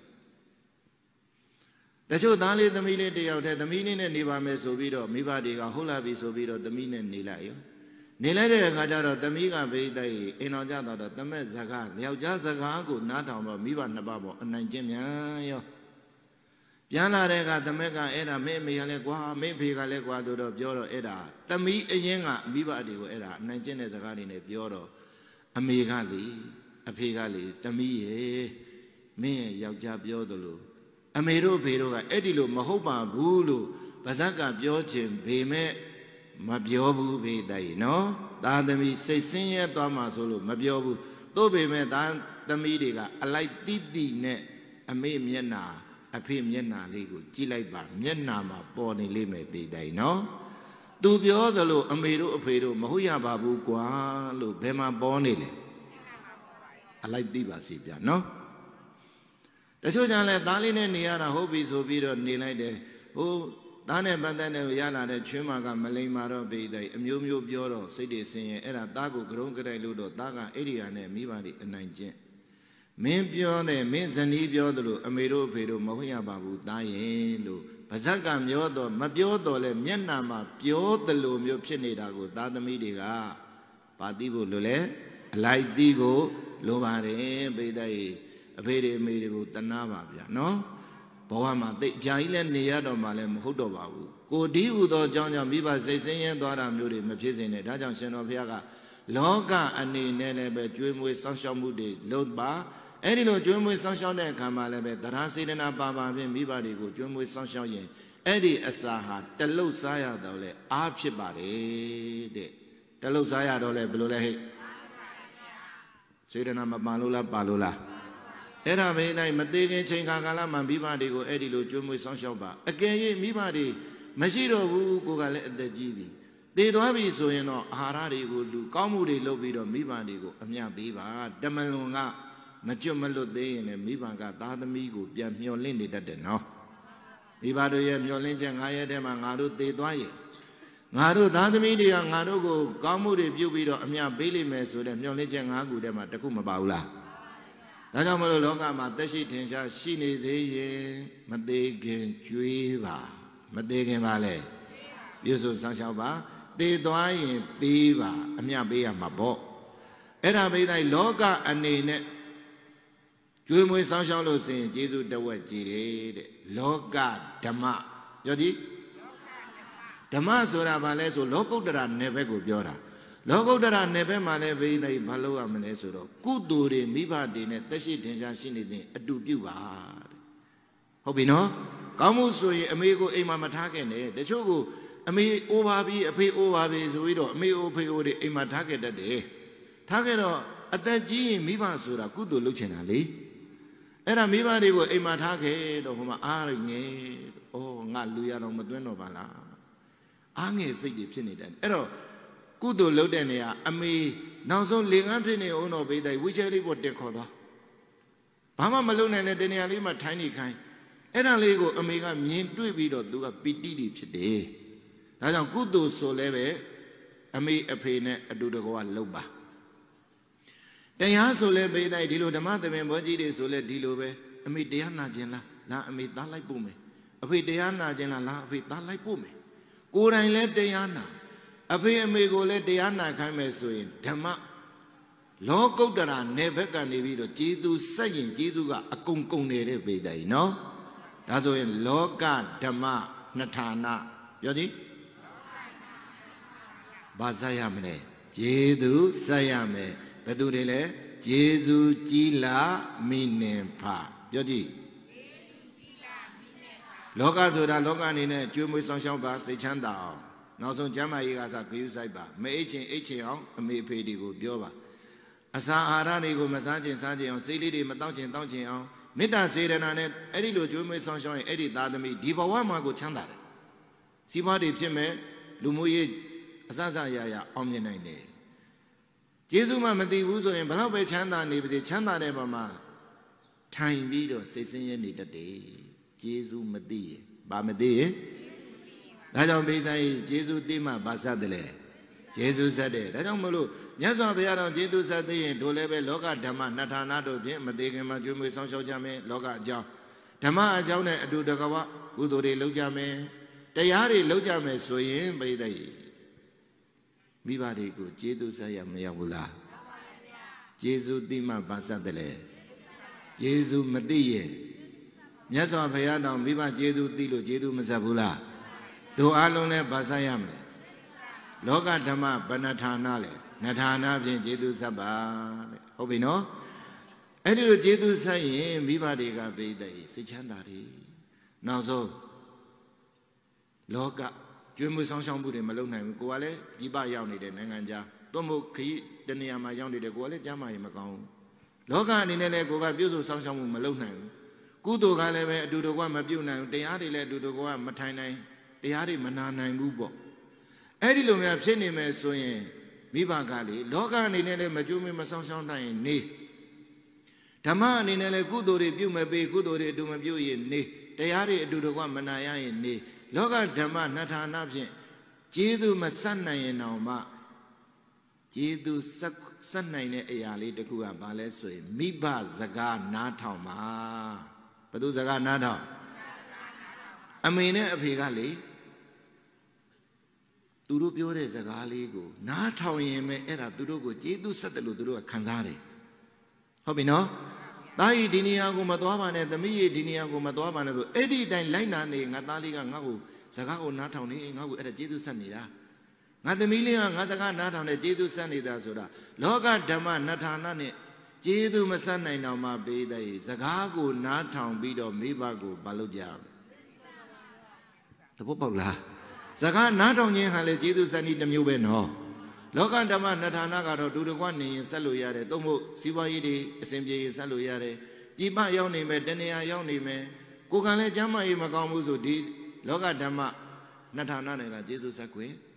တချို့သားလေးသမီးလေးတယောက်တည်းသမီးလေးနဲ့နေပါမယ်ဆိုပြီးတော့မိဘတွေကဟုတ်လာပြီဆိုပြီးတော့သမီးနဲ့နေလိုက်ရောနေလိုက်တဲ့အခါကျတော့သမီးကဘေးတိုက်အိမ်တော်ကြတော့တမက်ဇကားယောက်ျားဇကားကိုနားထောင်တော့မိဘနှစ်ပါးပေါ့အနိုင်ကျင့်မြန်ရောပြန်လာတဲ့အခါသမက်ကအဲ့ဒါမင်းအမေကလည်းကွာမင်းဖေကလည်းကွာတို့တော့ပြောတော့အဲ့ဒါသမီးအရင်ကမိဘတွေကိုအဲ့ဒါအနိုင်ကျင့်တဲ့ဇကားတွေနဲ့ပြောတော့အမေကလေအဖေကလေသမီးရေမင်းရဲ့ယောက်ျားပြောသလိုအမေတို့ဖေတို့ကအဲ့ဒီလိုမဟုတ်ပါဘူးလို့ဗဇက်ကပြောခြင်းပေမဲ့မပြောဘူးဖေတိုက်နော်သားသမီးစိတ်ဆင်းရဲသွားမှဆိုလို့မပြောဘူးသို့ပေမဲ့သားသမီးတွေကအလိုက်တိတိနဲ့အမေမျက်နှာအဖေမျက်နှာလေးကိုကြည့်လိုက်ပါမျက်နှာမှာပေါ်နေလိမ့်မယ်ဖေတိုက်နော်သူပြောသလိုအမေတို့အဖေတို့မဟုတ်ရပါဘူးကွာလို့ဘယ်မှာပေါ်နေလဲအလိုက်သိပါစေဗျာနော်တချို့ကြလဲသားလေးနဲ့နေရတာဟုတ်ပြီဆိုပြီးတော့နေလိုက်တယ်ဟိုသားနဲ့ပတ်သက်တဲ့ရလာတဲ့ချွင်းမကမလိမ္မာတော့ပေတိုင်အမျိုးမျိုးပြောတော့စိတ်တွေဆင်းရဲအဲ့ဒါသားကိုကရုံးကြိုက်လို့တော့သားကအဲ့ဒီဟာနဲ့မိဘတွေအနိုင်ကျင့်မင်းပြောတယ်မင်းဇနီးပြောသလိုအမေတို့အဖေတို့မဟုတ်ရပါဘူးသားရဲ့လို့ပါဇက်ကမျောတော့မပြောတော့လဲမျက်နှာမှာပြောသလိုမျိုးဖြစ်နေတာကိုသားသမီးတွေကပါသိဖို့လိုလဲအလိုက်သိဖို့လိုပါတယ်ပေတိုင်အဖေတွေအမေတွေကိုတနာပါဗျာနော်ဘဝမှာတိတ်အကြာကြီးလည်းနေရတော့မှလည်းမဟုတ်တော့ပါဘူးကိုဒီဟူသောအကြောင်းကြောင့်မိဘစိတ်ဆင်းရဲသွားတာမျိုးတွေမဖြစ်စေနဲ့ဒါကြောင့်ရှင်တော်ဘုရားကလောကအနေနဲ့လည်းပဲကျွေးမွေးစောင့်ရှောက်မှုတွေလုပ်ပါအဲ့ဒီလိုကျွေးမွေးစောင့်ရှောက်တဲ့အခါမှာလည်းပဲတရားစေတနာပါပါဖြင့်မိဘတွေကိုကျွေးမွေးစောင့်ရှောက်ရင်အဲ့ဒီအစာဟာတလုတ်စားရတော့လေအားဖြစ်ပါတယ်တဲ့တလုတ်စားရတော့လေဘယ်လိုလဲဟဲ့စေတနာမပါလို့လားပါလို့လားအဲ့ဒါပဲတိုင်းမသေးခင်ချိန်ခါကာလမှာမိဘတွေကိုအဲ့ဒီလိုကျွေးမွေးစောင့်ရှောက်ပါအကယ်၍မိဘတွေမရှိတော့ဘူးကိုကလည်းအသက်ကြီးပြီတေသွားပြီဆိုရင်တော့အာဟာရတွေကိုလူကောင်းမှုတွေလုပ်ပြီးတော့မိဘတွေကိုအမြတ်ပေးပါတမလွန်ကမကျွတ်မလွတ်သေးရင်လည်းမိဘကသားသမီးကိုပြန်မျှော်လင့်နေတတ်တယ်နော်မိဘတို့ရဲ့မျှော်လင့်ချက်ငါရဲ့ထဲမှာငါတို့တေသွားရင်ငါတို့သားသမီးတွေကငါတို့ကိုကောင်းမှုတွေပြုပြီးတော့အမြတ်ပေးလိမ့်မယ်ဆိုတဲ့မျှော်လင့်ချက်ငါးခုထဲမှာတစ်ခုမပါဘူးလားဒါကြောင့်မလို့လောကမှာသက်ရှိထင်ရှားရှိနေသေးရင်မသေးခင်ကြွေးပါမသေးခင်ပါလေပြည့်စုံဆောင်ရှောက်ပါသေသွားရင်ပေးပါအမြတ်ပေးရမှာပေါ့အဲ့ဒါပိတိုင်းလောကအနေနဲ့ကျွေးမွေးဆောင်ရှောက်လို့ဆိုရင်ကျေးဇူးတဝက်ကြည်တယ်တဲ့လောကဓမ္မပြောကြည့်ဓမ္မဆိုတာဘာလဲဆိုလောကုတ္တရာနယ်ဘက်ကိုပြောတာလောကုတ္တရာနယ်ဘက်မှာလည်းပိတိုင်းဘာလို့ရမလဲဆိုတော့ကုသိုလ်တွေမိဘတွေနဲ့တက်ရှိထင်ရှားရှိနေတဲ့အတူပြုပါတဲ့ဟုတ်ပြီနော်ကောင်းမှုဆိုရင်အမေကိုအိမ်မှာမထားခဲ့နဲ့တချို့ကိုအမေအိုးပါပြီအဖေအိုးပါပြီဆိုပြီးတော့အမေအိုးဖေအိုးတွေအိမ်မှာထားခဲ့တတ်တယ်ထားခဲ့တော့အသက်ကြီးရင်မိဘဆိုတာကုသိုလ်လုပ်ချင်တာလေအဲ့ဒါမိဘတွေကိုအိမ်မှာထားခဲ့တော့ဟိုမှာအားရငယ်ဩငါလူရတော့မသွင်းတော့ပါလားအားငယ်စိတ်တွေဖြစ်နေတယ်အဲ့တော့ကုသိုလ်လုပ်တဲ့နေရာအမေနောက်ဆုံးလေငန်းဖြစ်နေအောင်တော့ဘေးတိုင်းဝိချဲလေးပေါ်တက်ခေါ်သွားဘာမှမလုပ်နိုင်တဲ့တနေရာလေးမှာထိုင်းနေခိုင်းအဲ့ဒါလေးကိုအမေကမြင်တွေ့ပြီးတော့သူကပီတိတွေဖြစ်တယ်ဒါကြောင့်ကုသိုလ်ဆိုလည်းပဲအမေအဖေနဲ့အတူတကွာလုပ်ပါတရားဆိုလည်းဘေးတိုင်းဒီလိုဓမ္မသဘင်ဘောကြီးတွေဆိုလည်းဒီလိုပဲအမေတရားနာခြင်းလားလားအမေသားလိုက်ပို့မယ်အဖေတရားနာခြင်းလားလားအဖေသားလိုက်ပို့မယ်ကိုယ်တိုင်လည်းတရားနာအဖေအမေကိုလည်းတရားနာခိုင်းမယ်ဆိုရင်ဓမ္မလောကုတ္တရာနယ်ဘက်ကနေပြီးတော့ကျေးဇူးဆက်ရင်ကျေးဇူးကအကုန်ကုန်နေတဲ့ဘေးတိုင်းနော်ဒါဆိုရင်လောကဓမ္မနှစ်ဌာနပြောကြည့်ဘာဆက်ရမလဲကျေးဇူးဆက်ရမယ်ဘယ်သူတွေလဲကျေးဇူးကြီးလာမိနေဖပြောကြည့်လောကဆိုတာလောကအနေနဲ့ကျွေးမွေးဆောင်ရှောက်ပါစိတ်ချမ်းသာအောင်နောက်ဆုံးကျမ်းမာရေးကစားဂရုစိုက်ပါမအိတ်ချင်အိတ်ချင်အောင်အမေအဖေတွေကိုပြောပါအစာအာဟာရတွေကိုမစားချင်စားချင်အောင်စိတ်လေးတွေမတောင့်ချင်တောင့်ချင်အောင်မေတ္တာစေတနာနဲ့အဲ့ဒီလိုကျွေးမွေးဆောင်ရှောက်ရင်အဲ့ဒီသားသမီးဒီဘဝမှာကိုချမ်းသာတယ်စီးပွားတွေဖြစ်မဲ့လူမှုရေးအစစရရအောင်မြင်နိုင်တယ်ကျေးဇူးမှမသိဘူးဆိုရင်ဘလောက်ပဲချမ်းသာနေပါစေချမ်းသာတဲ့ဘဝမှာထိုင်ပြီးတော့စိတ်ဆင်းရဲနေတတ်တယ်ကျေးဇူးမသိရင်ဘာမသိရင်ဒါကြောင့်ဘိဆိုင်ကျေးဇူးသိမှဘာဆက်တယ်လဲကျေးဇူးဆက်တယ်ဒါကြောင့်မလို့မြတ်စွာဘုရားတော်ကျေးဇူးဆက်သိရင်တို့လည်းပဲလောကဓမ္မနှစ်ဌာနတို့ဖြင့်မသေးခင်မှာကျွေးမွေးဆောင်ရှောက်ကြမယ်လောကအကြောင်းဓမ္မအကြောင်းနဲ့အတူတကွကုသိုလ်တွေလုပ်ကြမယ်တရားတွေလုပ်ကြမယ်ဆိုရင်ဘိဆိုင်မိဘတွေကိုကျေးဇူးဆက်ရမရောက်ဘူးလားကျေးဇူးသိမှဘာဆက်တယ်လဲကျေးဇူးမသိရင်မြတ်စွာဘုရားတော်မိဘကျေးဇူးသိလို့ကျေးဇူးမဆက်ဘူးလားတို့အားလုံးလည်းဘာဆက်ရမလဲလောကဓမ္မဘဏ္ဍဌာနလေနှစ်ဌာနဖြင့်ကျေးဇူးဆက်ပါတဲ့ဟုတ်ပြီနော်အဲ့ဒီလိုကျေးဇူးဆက်ရင်မိဘတွေကပြိတ္တိစိတ်ချမ်းသာတယ်နောက်ဆုံးလောကကျွေးမွေးဆောင်ရှောက်မှုတွေမလုပ်နိုင်ဘူးကိုကလည်းပြည်ပရောက်နေတဲ့နိုင်ငံခြားသို့မဟုတ်ခရီးတနေရာမှာရောက်နေတယ်ကိုကလည်းကြားမှရင်မကောင်းဘူးလောကအနေနဲ့လည်းကိုကပြုစုဆောင်ရှောက်မှုမလုပ်နိုင်ဘူးကုသိုလ်ကလည်းပဲအတူတကွမပြုတ်နိုင်ဘူးတရားတွေလည်းအတူတကွမထိုင်နိုင်တရားတွေမနာနိုင်ဘူးပေါ့အဲ့ဒီလိုများဖြစ်နေမယ်ဆိုရင်မိဘကလေလောကအနေနဲ့လည်းမကျွေးမွေးမဆောင်ရှောက်နိုင်ရင်နေဓမ္မအနေနဲ့လည်းကုသိုလ်တွေပြုမပေးကုသိုလ်တွေအတူမပြုတ်ရင်နေတရားတွေအတူတကွမနာရရင်နေလောကဓမ္မနှစ်ဌာနဖြင့်ကျေးဇူးမဆက်နိုင်ရင်တော့မှကျေးဇူးဆက်ဆက်နိုင်တဲ့အရာလေးတစ်ခုကဘာလဲဆိုရင်မိဘစကားနားထောင်ပါဘယ်သူစကားနားထောင်အမေနဲ့အဖေကလေသူတို့ပြောတဲ့စကားလေးကိုနားထောင်ရင်ပဲအဲ့ဒါသူတို့ကိုကျေးဇူးဆက်တယ်လို့သူတို့ကခံစားတယ်ဟုတ်ပြီနော်သားကြီးဒီနေရာကိုမသွားပါနဲ့သမီးကြီးဒီနေရာကိုမသွားပါနဲ့လို့အဲ့ဒီအတိုင်းလိုက်နာနေငါသားလေးကငါ့ကိုစကားကိုနားထောင်နေငါ့ကိုအဲ့ဒါကျေးဇူးဆက်နေတာငါသမီးလေးကငါစကားနားထောင်နေကျေးဇူးဆက်နေတာဆိုတာလောကဓမ္မနှစ်ဌာနနဲ့ကျေးဇူးမဆက်နိုင်တော့မှပေးတဲ့စကားကိုနားထောင်ပြီးတော့မိဘကိုမလုပ်ကြဘူးသဘောပေါက်လားစကားနားထောင်ခြင်းဟာလေကျေးဇူးဆက်နည်းတစ်မျိုးပဲနော်လောကဓမ္မနှစ်ဌာနကတော့ဒုတကွနေရင်ဆက်လို့ရတယ်သို့မဟုတ်စီးပွားရေးတွေအစဉ်ပြေဆက်လို့ရတယ်ပြည်ပရောက်နေမယ်တနေရာရောက်နေမယ်ကိုယ်ကလည်းကျမ်းမာရေးမကောင်းဘူးဆိုဒီလောကဓမ္မနှစ်ဌာနတွေကကျေးဇူးဆက်ခွင့်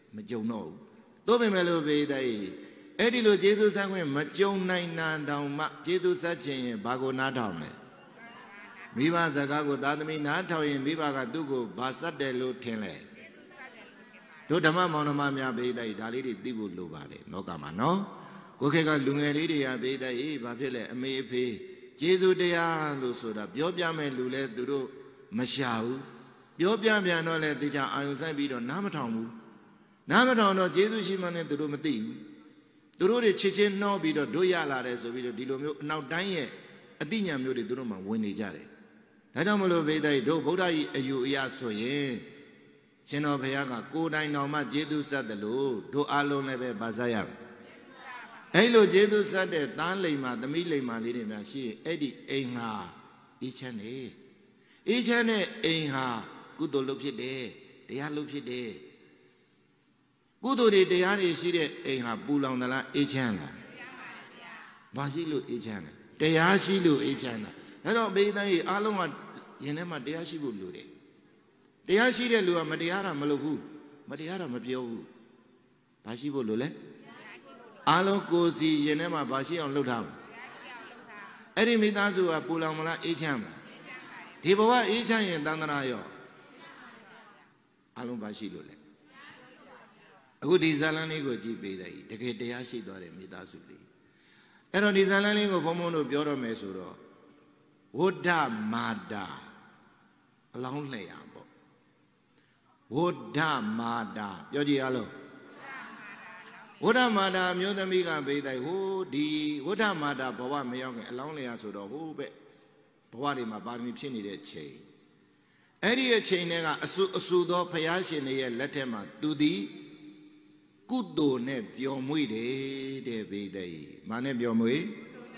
မကြုံတော့ဘူးသို့ပေမဲ့လို့ပေးတဲ့အဲ့ဒီလိုကျေးဇူးဆက်ခွင့်မကြုံနိုင်တာတောင်မှကျေးဇူးဆက်ခြင်းရင်ဘာကိုနားထောင်လဲမိဘစကားကိုသာသမီနားထောင်ရင်မိဘကသူ့ကိုဘာဆက်တယ်လို့ထင်လဲတို့ဓမ္မမောင်နှမများပေးတဲ့ဒါလေးတွေသိဖို့လိုပါတယ်လောကမှာနော်ကိုခေတ်ကလူငယ်လေးတွေကပေးတဲ့အေးဘာဖြစ်လဲအမေအဖေကျေးဇူးတရားလို့ဆိုတာပြောပြမဲ့လူလဲသူတို့မရှာဘူးပြောပြပြန်တော့လဲတေချာအာယုံဆိုင်ပြီးတော့နားမထောင်ဘူးနားမထောင်တော့ကျေးဇူးရှိမှနဲ့သူတို့မသိဘူးသူတို့တွေချစ်ချင်းနှောပြီးတော့တို့ရလာတယ်ဆိုပြီးတော့ဒီလိုမျိုးအနောက်တိုင်းရဲ့အသိဉာဏ်မျိုးတွေသူတို့မှဝင်နေကြတယ်ဒါကြောင့်မလို့ဘိသိက်တို့ဗုဒ္ဓ၏အယူအယဆိုရင်ရှင်တော်ဘုရားကကိုယ်တိုင်တော်မှကျေးဇူးဆက်တယ်လို့တို့အားလုံးလည်းပဲဗာစားရမယ်အဲ့လိုကျေးဇူးဆက်တဲ့သားလိမ်မာသမီးလိမ်မာလေးတွေများရှိရင်အဲ့ဒီအိမ်ဟာအေးချမ်းနေအေးချမ်းတဲ့အိမ်ဟာကုသိုလ်လုပ်ဖြစ်တယ်တရားလုပ်ဖြစ်တယ်ကုသိုလ်တွေတရားတွေရှိတဲ့အိမ်ဟာပူလောင်သလားအေးချမ်းလားဘာရှိလို့အေးချမ်းလဲတရားရှိလို့အေးချမ်းတာဒါကြောင့်ဘေးတိုင်းကြီးအားလုံးကယင်ထဲမှာတရားရှိဖို့လိုတယ်တရားရှိတဲ့လူကမတရားတာမလုပ်ဘူးမတရားတာမပြောဘူးဘာရှိဖို့လိုလဲအားလုံးကိုယ်စီယင်ထဲမှာဘာရှိအောင်လုပ်ထားမှာအဲ့ဒီမိသားစုကပူလောင်မလားအေးချမ်းမလားဒီဘဝအေးချမ်းရင်တန်ត្រာရောအားလုံးဘာရှိလို့လဲအခုဒီဇာလန်းလေးကိုကြည့်ပေးတယ်တကယ်တရားရှိသွားတဲ့မိသားစုလေးအဲ့တော့ဒီဇာလန်းလေးကိုဘုံဘုံတို့ပြောတော့မယ်ဆိုတော့ဝဋ္ဌမာတာအလောင်းလှည့်ရပေါ့ဝဋ္ဌမာတာပြောကြည့်ရလို့ဝဋ္ဌမာတာမျိုးသမီးကပေးတယ်ဟိုဒီဝဋ္ဌမာတာဘဝမရောက်ခင်အလောင်းလှည့်ရဆိုတော့ဟိုပဲဘဝတွေမှာပါရမီဖြစ်နေတဲ့ချိန်အဲ့ဒီအချိန်တွေကအဆူအဆူသောဘုရားရှင်တွေရဲ့လက်ထက်မှာသူသည်ကုသိုလ်နဲ့ပျော်မွေ့တယ်တဲ့ဘိသိက်မာနဲ့ပျော်မွေ့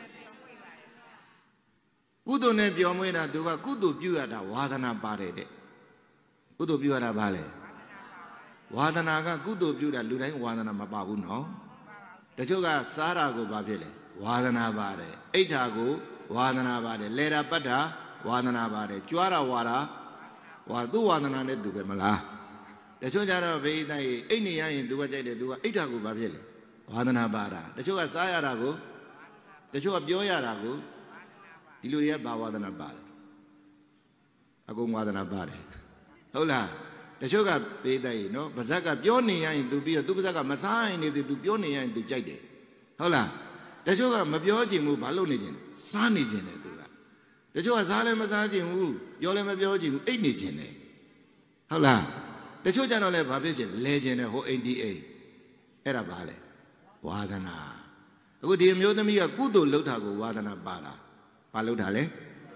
ကုသိုလ်နဲ့ပျော်မွေ့တာသူကကုသိုလ်ပြုရတာဝါဒနာပါတယ်တဲ့ကုသိုလ်ပြုရတာဘာလဲဝါဒနာကကုသိုလ်ပြုတာလူတိုင်းဝါဒနာမပါဘူးနော်တချို့ကစားတာကိုဘာဖြစ်လဲဝါဒနာပါတယ်အိဋ္ဌာကိုဝါဒနာပါတယ်လေတာပတ်တာဝါဒနာပါတယ်ကြွားတာဝါတာဝါသူ့ဝါဒနာနဲ့သူပဲမလားတချို့ကြတော့ဘေးတိုင်းအိတ်နေရရင်သူကကြိုက်တယ်သူကအိဋ္ဌာကိုဘာဖြစ်လဲဝါဒနာပါတာတချို့ကစားရတာကိုတချို့ကပြောရတာကိုဒီလိုတွေကဘာဝါဒနာပါတယ်အကုန်ဝါဒနာပါတယ်ဟုတ်လားတချို့ကဘေးတိုင်းနော်ပါဇက်ကပြောနေရရင်သူပြီးတော့သူပါဇက်ကမစားရင်နေသူသူပြောနေရရင်သူကြိုက်တယ်ဟုတ်လားတချို့ကမပြောချင်ဘူးဘာလို့နေချင်လဲစားနေချင်တယ်သူကတချို့ကစားလည်းမစားချင်ဘူးပြောလည်းမပြောချင်ဘူးအိတ်နေချင်တယ်ဟုတ်လားတချို့ကြတော့လည်းဘာဖြစ်ချင်လဲချင်တယ်ဟိုအိမ်ဒီအိမ်အဲ့ဒါဘာလဲဝါဒနာအခုဒီအမျိုးသမီးကကုသိုလ်လုပ်တာကိုဝါဒနာပါတာဘာလုပ်တာလဲ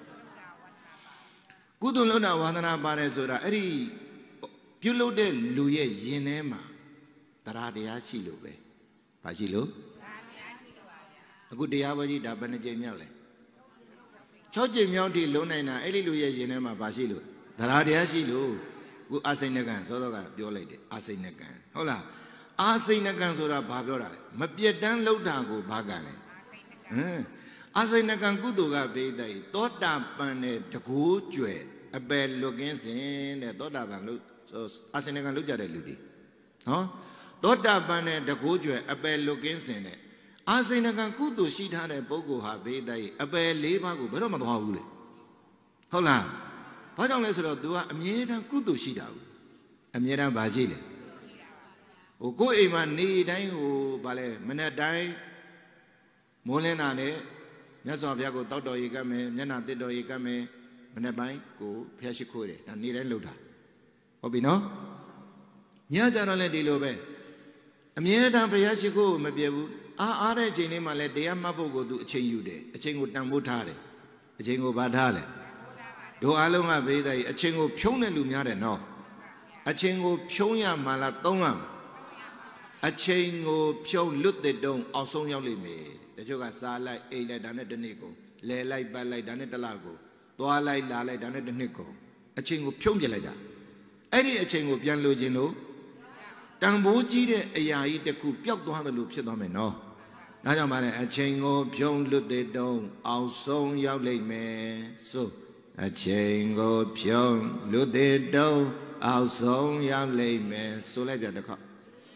ကုသိုလ်လုပ်တာဝါဒနာပါတယ်ဆိုတာအဲ့ဒီပြုလုပ်တဲ့လူရဲ့ယင်ထဲမှာတရားတရားရှိလို့ပဲဘာရှိလို့တရားတရားရှိလို့ပါဗျာအခုတရားပွဲကြီးဒါဘယ်နှကြိမ်မြောက်လဲ၆ကြိမ်မြောက်ထိလုံးနိုင်တာအဲ့ဒီလူရဲ့ယင်ထဲမှာဘာရှိလို့တရားတရားရှိလို့ခုအာစိဏကံစောစောကပြောလိုက်တယ်အာစိဏကံဟုတ်လားအာစိဏကံဆိုတာဘာပြောတာလဲမပြတ်တမ်းလှုပ်တာကိုဘာကံလဲဟမ်အာစိဏကံကုသိုလ်ကပေးတဲ့သောတာပန်တဲ့တကိုးကျွယ်အပယ်လွတ်ကင်းစဉ်တဲ့သောတာပန်လို့အာစိဏကံလုပ်ကြတဲ့လူတွေနော်သောတာပန်တဲ့တကိုးကျွယ်အပယ်လွတ်ကင်းစဉ်တဲ့အာစိဏကံကုသိုလ်ရှိထားတဲ့ပုဂ္ဂိုလ်ဟာပေးတဲ့အပယ်လေးပါးကိုဘယ်တော့မှသွားဘူးလေဟုတ်လားဘာကြောင့်လဲဆိုတော့ तू ကအမြဲတမ်းကုသိုလ်ရှိတာဘူးအမြဲတမ်းဘာရှိလဲဟိုကိုယ်အိမ်မှာနေတိုင်းဟိုဗာလဲမနေ့တိုင်းမိုးလင်းတာနဲ့မြတ်စွာဘုရားကိုတောက်တော်ရေကမ်းမယ်မျက်နှာတစ်တော်ရေကမ်းမယ်မနေ့ပိုင်းကိုဖျက်ရှိခိုးတယ်ဒါနေတိုင်းလုပ်တာဟုတ်ပြီနော်ညကြတော့လည်းဒီလိုပဲအမြဲတမ်းဘုရားရှိခိုးကိုမပြေဘူးအားအားတဲ့အချိန်လေးမှလည်းတရားမှတ်ဖို့ကို तू အချိန်ယူတယ်အချိန်ကိုတန်ဖိုးထားတယ်အချိန်ကိုဘာထားလဲတို့အားလုံးကဘေးသားကြီးအချင်းကိုဖြုံးတဲ့လူများတယ်နော်အချင်းကိုဖြုံးရမှလားသုံးရမှာအချင်းကိုဖြုံးလွတ်တဲ့တုံးအောက်ဆုံးရောက်လိမ့်မယ်တချို့ကစားလိုက်အိတ်လိုက်ဒါနဲ့တစ်နေ့ကုန်လဲလိုက်ပတ်လိုက်ဒါနဲ့တစ်လကုန်သွားလိုက်လာလိုက်ဒါနဲ့တစ်နှစ်ကုန်အချင်းကိုဖြုံးပြလိုက်တာအဲ့ဒီအချင်းကိုပြန်လိုချင်လို့တန်ဖိုးကြီးတဲ့အရာကြီးတစ်ခုပျောက်သွားတယ်လို့ဖြစ်သွားမယ်နော်ဒါကြောင့်ပါလေအချင်းကိုဖြုံးလွတ်တဲ့တုံးအောက်ဆုံးရောက်လိမ့်မယ်ဆိုအချိန်ကိုဖြုံးလွတ်တဲ့တုံးအောက်ဆုံးရောက်လိမ့်မယ်ဆိုလိုက်ပြတစ်ခါ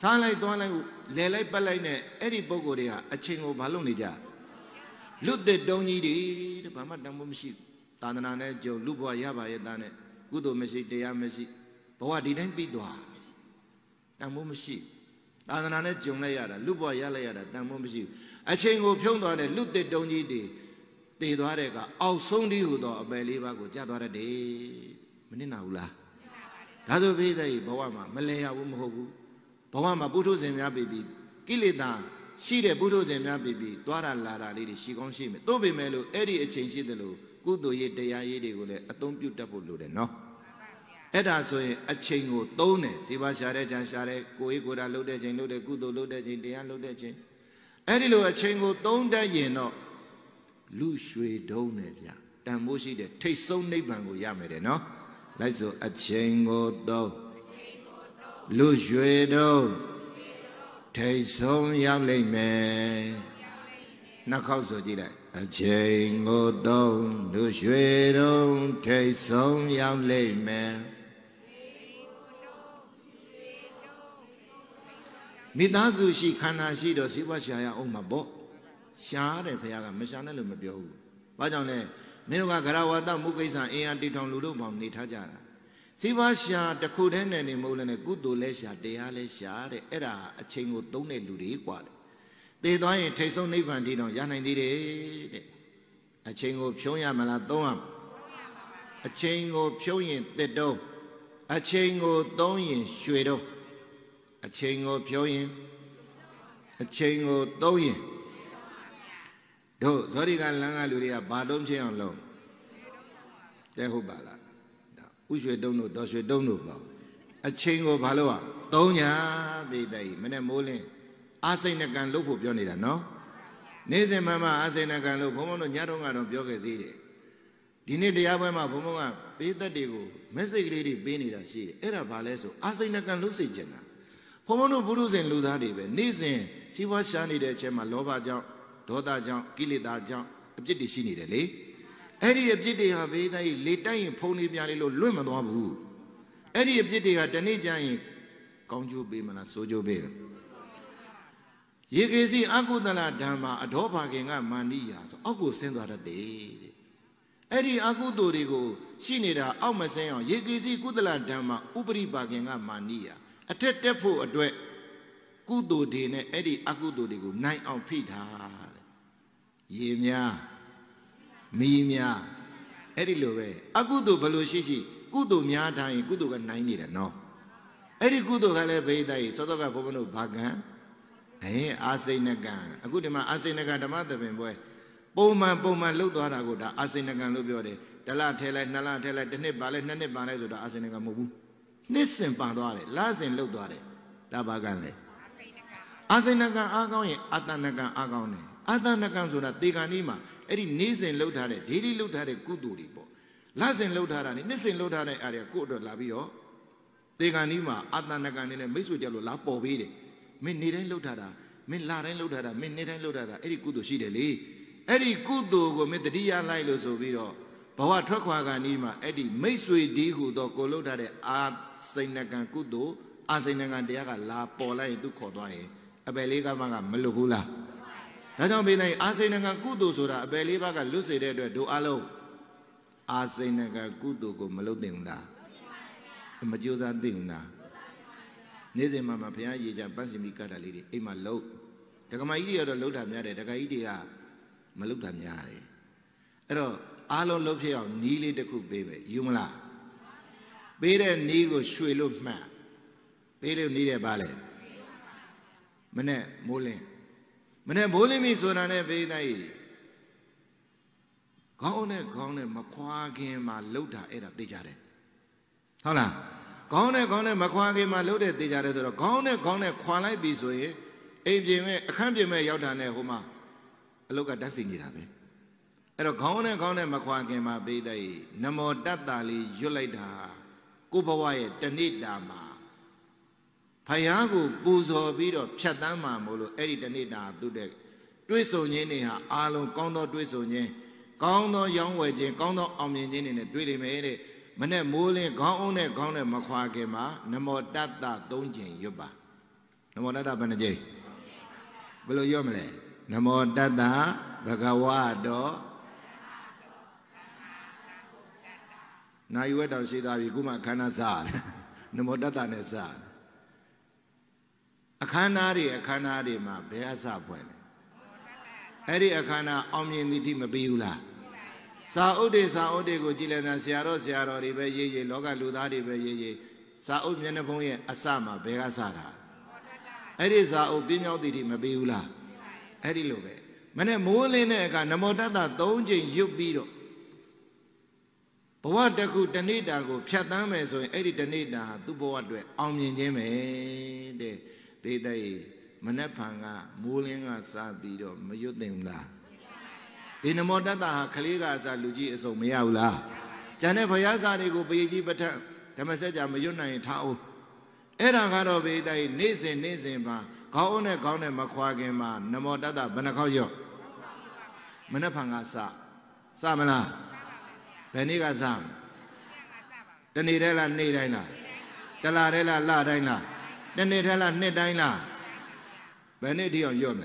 စားလိုက်သွားလိုက်လဲလိုက်ပတ်လိုက်နဲ့အဲ့ဒီပုံကိုယ်တွေကအချိန်ကိုဘာလုပ်နေကြလွတ်တဲ့တုံးကြီးတွေတဲ့ဘာမှတန်ဖိုးမရှိသာသနာနဲ့ကြုံလူဘဝရပါရဲ့သားနဲ့ကုသိုလ်မရှိတရားမရှိဘဝဒီတိုင်းပြီးသွားတန်ဖိုးမရှိသာသနာနဲ့ကြုံလိုက်ရတာလူဘဝရလိုက်ရတာတန်ဖိုးမရှိအချိန်ကိုဖြုံးသွားတဲ့လွတ်တဲ့တုံးကြီးတွေတည်သွားတဲ့ကအောက်ဆုံးတည်းဟူသောအပယ်လေးပါးကိုကြားသွားတတ်တယ်မနစ်နာဘူးလားဒါဆိုဖေးတဲ့ဘဝမှာမလဲရဘူးမဟုတ်ဘူးဘဝမှာပုထုဇဉ်များပြီပြီကိလေသာရှိတဲ့ပုထုဇဉ်များပြီပြီသွားတာလာတာလေးတွေရှိကောင်းရှိမယ်သို့ပေမဲ့လို့အဲ့ဒီအချိန်ရှိတယ်လို့ကုသိုလ်ရေးတရားရေးတွေကိုလည်းအသုံးပြုတတ်ဖို့လိုတယ်နော်အဲ့ဒါဆိုရင်အချိန်ကိုသုံးတယ်စေပါရှာတဲ့ချမ်းရှာတဲ့ကိုယ်ရေးကိုယ်တာလုပ်တဲ့ချိန်လုပ်တဲ့ကုသိုလ်လုပ်တဲ့ချိန်တရားလုပ်တဲ့ချိန်အဲ့ဒီလိုအချိန်ကိုသုံးတတ်ရင်တော့လူရွှေတုံးတယ်ဗျတန်ဖိုးရှိတဲ့ထိတ်ဆုံးနိဗ္ဗာန်ကိုရမယ်တဲ့နော်လိုက်ဆိုအချိန်ကိုသုံးလူရွှေတုံးထိတ်ဆုံးရောက်လိမ့်မယ်နှစ်ခေါက်ဆိုကြည့်လိုက်အချိန်ကိုသုံးလူရွှေတုံးထိတ်ဆုံးရောက်လိမ့်မယ်မိသားစုရှိခန္ဓာရှိတော့စိဘရှာရအောင်မှာပေါ့ရှားတယ်ဖခင်ကမရှားနဲ့လို့မပြောဘူးဘာကြောင့်လဲမင်းတို့ကဂရဝတမှုကိစ္စအင်အားတီထောင်လူတို့ပေါင်းနေထားကြတာစိဘရှာတခုတည်းနဲ့နေမဟုတ်လည်းကုသိုလ်လဲရှာတရားလဲရှာတဲ့အဲ့ဒါအချိန်ကိုသုံးတဲ့လူတွေกว่าတယ်တည်သွားရင်ထိတ်ဆုံးနိဗ္ဗာန်တည်တော့ရနိုင်သေးတယ်တဲ့အချိန်ကိုဖြုံးရမလားသုံးရအချိန်ကိုဖြုံးရင်တစ်တုံးအချိန်ကိုသုံးရင်ရွှေတုံးအချိန်ကိုဖြုံးရင်အချိန်ကိုသုံးရင်တို့ဇောတိကလမ်းကလူတွေကဘာတုံးချင်းအောင်လုံးတဲဟုတ်ပါလားဒါဥရွှေတုံးတို့ဒေါ်ရွှေတုံးတို့ပေါ့အချိန်ကိုဘာလို့อ่ะသုံးညာပိတဲ့မနဲ့မိုးလင်းအာစိတ်နဲ့ကံလို့ဖို့ပြောနေတာနော်နေ့စဉ်မှမှအာစိတ်နဲ့ကံလို့ဘုံဘုံတို့ညတော့ကတော့ပြောခဲ့သေးတယ်ဒီနေ့တရားပွဲမှာဘုံဘုံကပေးသက်တွေကို message ကလေးတွေပေးနေတာရှိတယ်အဲ့ဒါဘာလဲဆိုအာစိတ်နဲ့ကံလို့စိတ်ချင်တာဘုံဘုံတို့ဘုရုဇဉ်လူသားတွေပဲနေ့စဉ်စီးပွားရှားနေတဲ့အချိန်မှာလောဘကြောင့်ဒေါသကြောင့်ကိလေသာကြောင့်အပြစ်တွေရှိနေတယ်လေအဲ့ဒီအပြစ်တွေဟာဘေးသားကြီးလေတိုက်ရင်ဖုံနေပြန်လေလို့လွတ်မသွားဘူးအဲ့ဒီအပြစ်တွေကတနေ့ကျရင်ကောင်းကျိုးပေးမလားဆိုးကျိုးပေးမလားရေကေစီအကုသလဓမ္မအဒေါဘာခင်ကမာနိယာဆိုအောက်ကိုဆင်းသွားတတ်တယ်တဲ့အဲ့ဒီအကုသိုလ်တွေကိုရှိနေတာအောက်မဆင်းအောင်ရေကေစီကုသလဓမ္မဥပရိပါခင်ကမာနိယာအထက်တက်ဖို့အတွက်ကုသိုလ်တွေနဲ့အဲ့ဒီအကုသိုလ်တွေကိုနိုင်အောင်ဖိထားတဲ့ရေများမီးများအဲ့ဒီလိုပဲအကုသိုလ်ဘယ်လိုရှိရှိကုသိုလ်များထားရင်ကုသိုလ်ကနိုင်နေတယ်နော်အဲ့ဒီကုသိုလ်ကလည်းဘိသိက်စောစောကဘုန်းဘုန်းတို့ဘာကံအဲအာစိဏကံအခုဒီမှာအာစိဏကံဓမ္မသဘင်ပွဲပုံမှန်ပုံမှန်လှုပ်သွားတာကိုဒါအာစိဏကံလို့ပြောတယ်တလထဲလိုက်နှစ်လထဲလိုက်တစ်နှစ်ပါလိုက်နှစ်နှစ်ပါလိုက်ဆိုတာအာစိဏကံမဟုတ်ဘူးနှစ်စဉ်ပါသွားတယ်လစဉ်လှုပ်သွားတယ်ဒါဘာကံလဲအာစိဏကံအားကောင်းရင်အာတဏကံအားကောင်းတယ်အာတဏကံဆိုတာတေကံนี้မှာအဲ့ဒီနေ့စဉ်လှုပ်ထားတဲ့ဒေဒီလှုပ်ထားတဲ့ကုသိုလ်တွေပေါ့လစဉ်လှုပ်ထားတာနေနှစ်စဉ်လှုပ်ထားတဲ့အားတွေကကိုယ့်အတွက်လာပြီးတော့တေကံนี้မှာအာတဏကံနဲ့မိတ်ဆွေတယောက်လို့လာပေါ်ပေးတယ်မင်းနေတိုင်းလှုပ်ထားတာမင်းလာတိုင်းလှုပ်ထားတာမင်းနေတိုင်းလှုပ်ထားတာအဲ့ဒီကုသိုလ်ရှိတယ်လေအဲ့ဒီကုသိုလ်ကိုမင်းတတိယလိုက်လို့ဆိုပြီးတော့ဘဝထွက်ခွာကံนี้မှာအဲ့ဒီမိတ်ဆွေဒီဟုသောကိုလှုပ်ထားတဲ့အာစိဏကံကုသိုလ်အာစိဏကံတရားကလာပေါ်လိုက်ရင်သူခေါ်သွားရင်အပယ်လေးကမှကမလွတ်ဘူးလားဒါကြောင့်ပြနိုင်အာစိဏကံကုသိုလ်ဆိုတာအပယ်လေးပါးကလွတ်စေတဲ့အတွက်တို့အလုံးအာစိဏကံကုသိုလ်ကိုမလုပ်သင့်ဘူးလားမကြိုးစားသင့်ဘူးလားနေ့စဉ်မှမှဘုရားရေချပန်းစင်မိကတာလေးတွေအိမ်မှာလှုပ်ဒကမကြီးတွေကတော့လှုပ်တာများတယ်ဒကာကြီးတွေကမလှုပ်တာများတယ်အဲ့တော့အားလုံးလှုပ်ဖြစ်အောင်နီးလေးတစ်ခုပေးမယ်ယူမလားပေးတဲ့နီးကိုရွှေလို့မှတ်ပေးလို့နီးတယ်ပါလေမနဲ့မိုးလင်းမနဲ့မိုးလင်းပြီဆိုတာနဲ့ပေးတိုင်းခေါင်းနဲ့ခေါင်းနဲ့မခွာခင်မှာလှုပ်တာအဲ့ဒါသိကြတယ်ဟုတ်လားခေါင်းနဲ့ခေါင်းနဲ့မခွာခင်မှာလှုပ်တဲ့သိကြတယ်ဆိုတော့ခေါင်းနဲ့ခေါင်းနဲ့ခွာလိုက်ပြီဆိုရင်အိမ်ပြင်မဲ့အခန်းပြင်မဲ့ရောက်တာနဲ့ဟိုမှာအလုတ်ကတန်းစီနေတာပဲအဲ့တော့ခေါင်းနဲ့ခေါင်းနဲ့မခွာခင်မှာပေးတဲ့နမောတတ္တာလေးရွတ်လိုက်တာကိုဘဝရဲ့တဏိတာမှာဖယားကိုပူဇော်ပြီးတော့ဖြတ်တန်းမှာမို့လို့အဲ့ဒီတဏိတာသူတဲ့တွေးဆုံခြင်းတွေဟာအာလုံးကောင်းသောတွေးဆုံခြင်းကောင်းသောရောင်းဝယ်ခြင်းကောင်းသောအောင်မြင်ခြင်းတွေနဲ့တွေးလိမ့်မယ်တဲ့မနဲ့မိုးလင်းခေါင်းအောင်နဲ့ခေါင်းနဲ့မခွာခင်မှာနမောတတ္တသုံးချိန်ရွတ်ပါ Namo Tata Banajay. Below Yomle. Namo Tata Bhagavado. Now you went down see that you kuma Kanazar. Namo Tata Nesar. A canary, a canary, ma, Beasa Puene. Eri Akana, Omni Niti Mabiula. Saudi, Saudi, Gojilana, Siaro, Siaro, Ribe, Loga Ludari, Be, Saud Menapoye, Asama, Begasara. Eri Sao Bino Diti Mabiula. Eri Lobe. Mane Mulene, Namotata, don't you beat. But what the good Tanita go, Piatame, so Eri Tanita, Tuboadwe, Omni Jeme, de Bede, Manapanga, Mulinga Sabido, Mayutimla. In the Modata, Kaliga Saluji is Omeaula. Jane Payasa, they go Beji, but Tamasaja Mayuna in Tau. Erangano Bede, Nizin, Nizimba, Kaone, Kaone, Makwagema, Namodata, Banakoyo. Manapanga Sa, Samana. Beniga Sam. The Nidella Nidina. The Ladella Ladina. The Nidella Nidina. Benedi on Yome.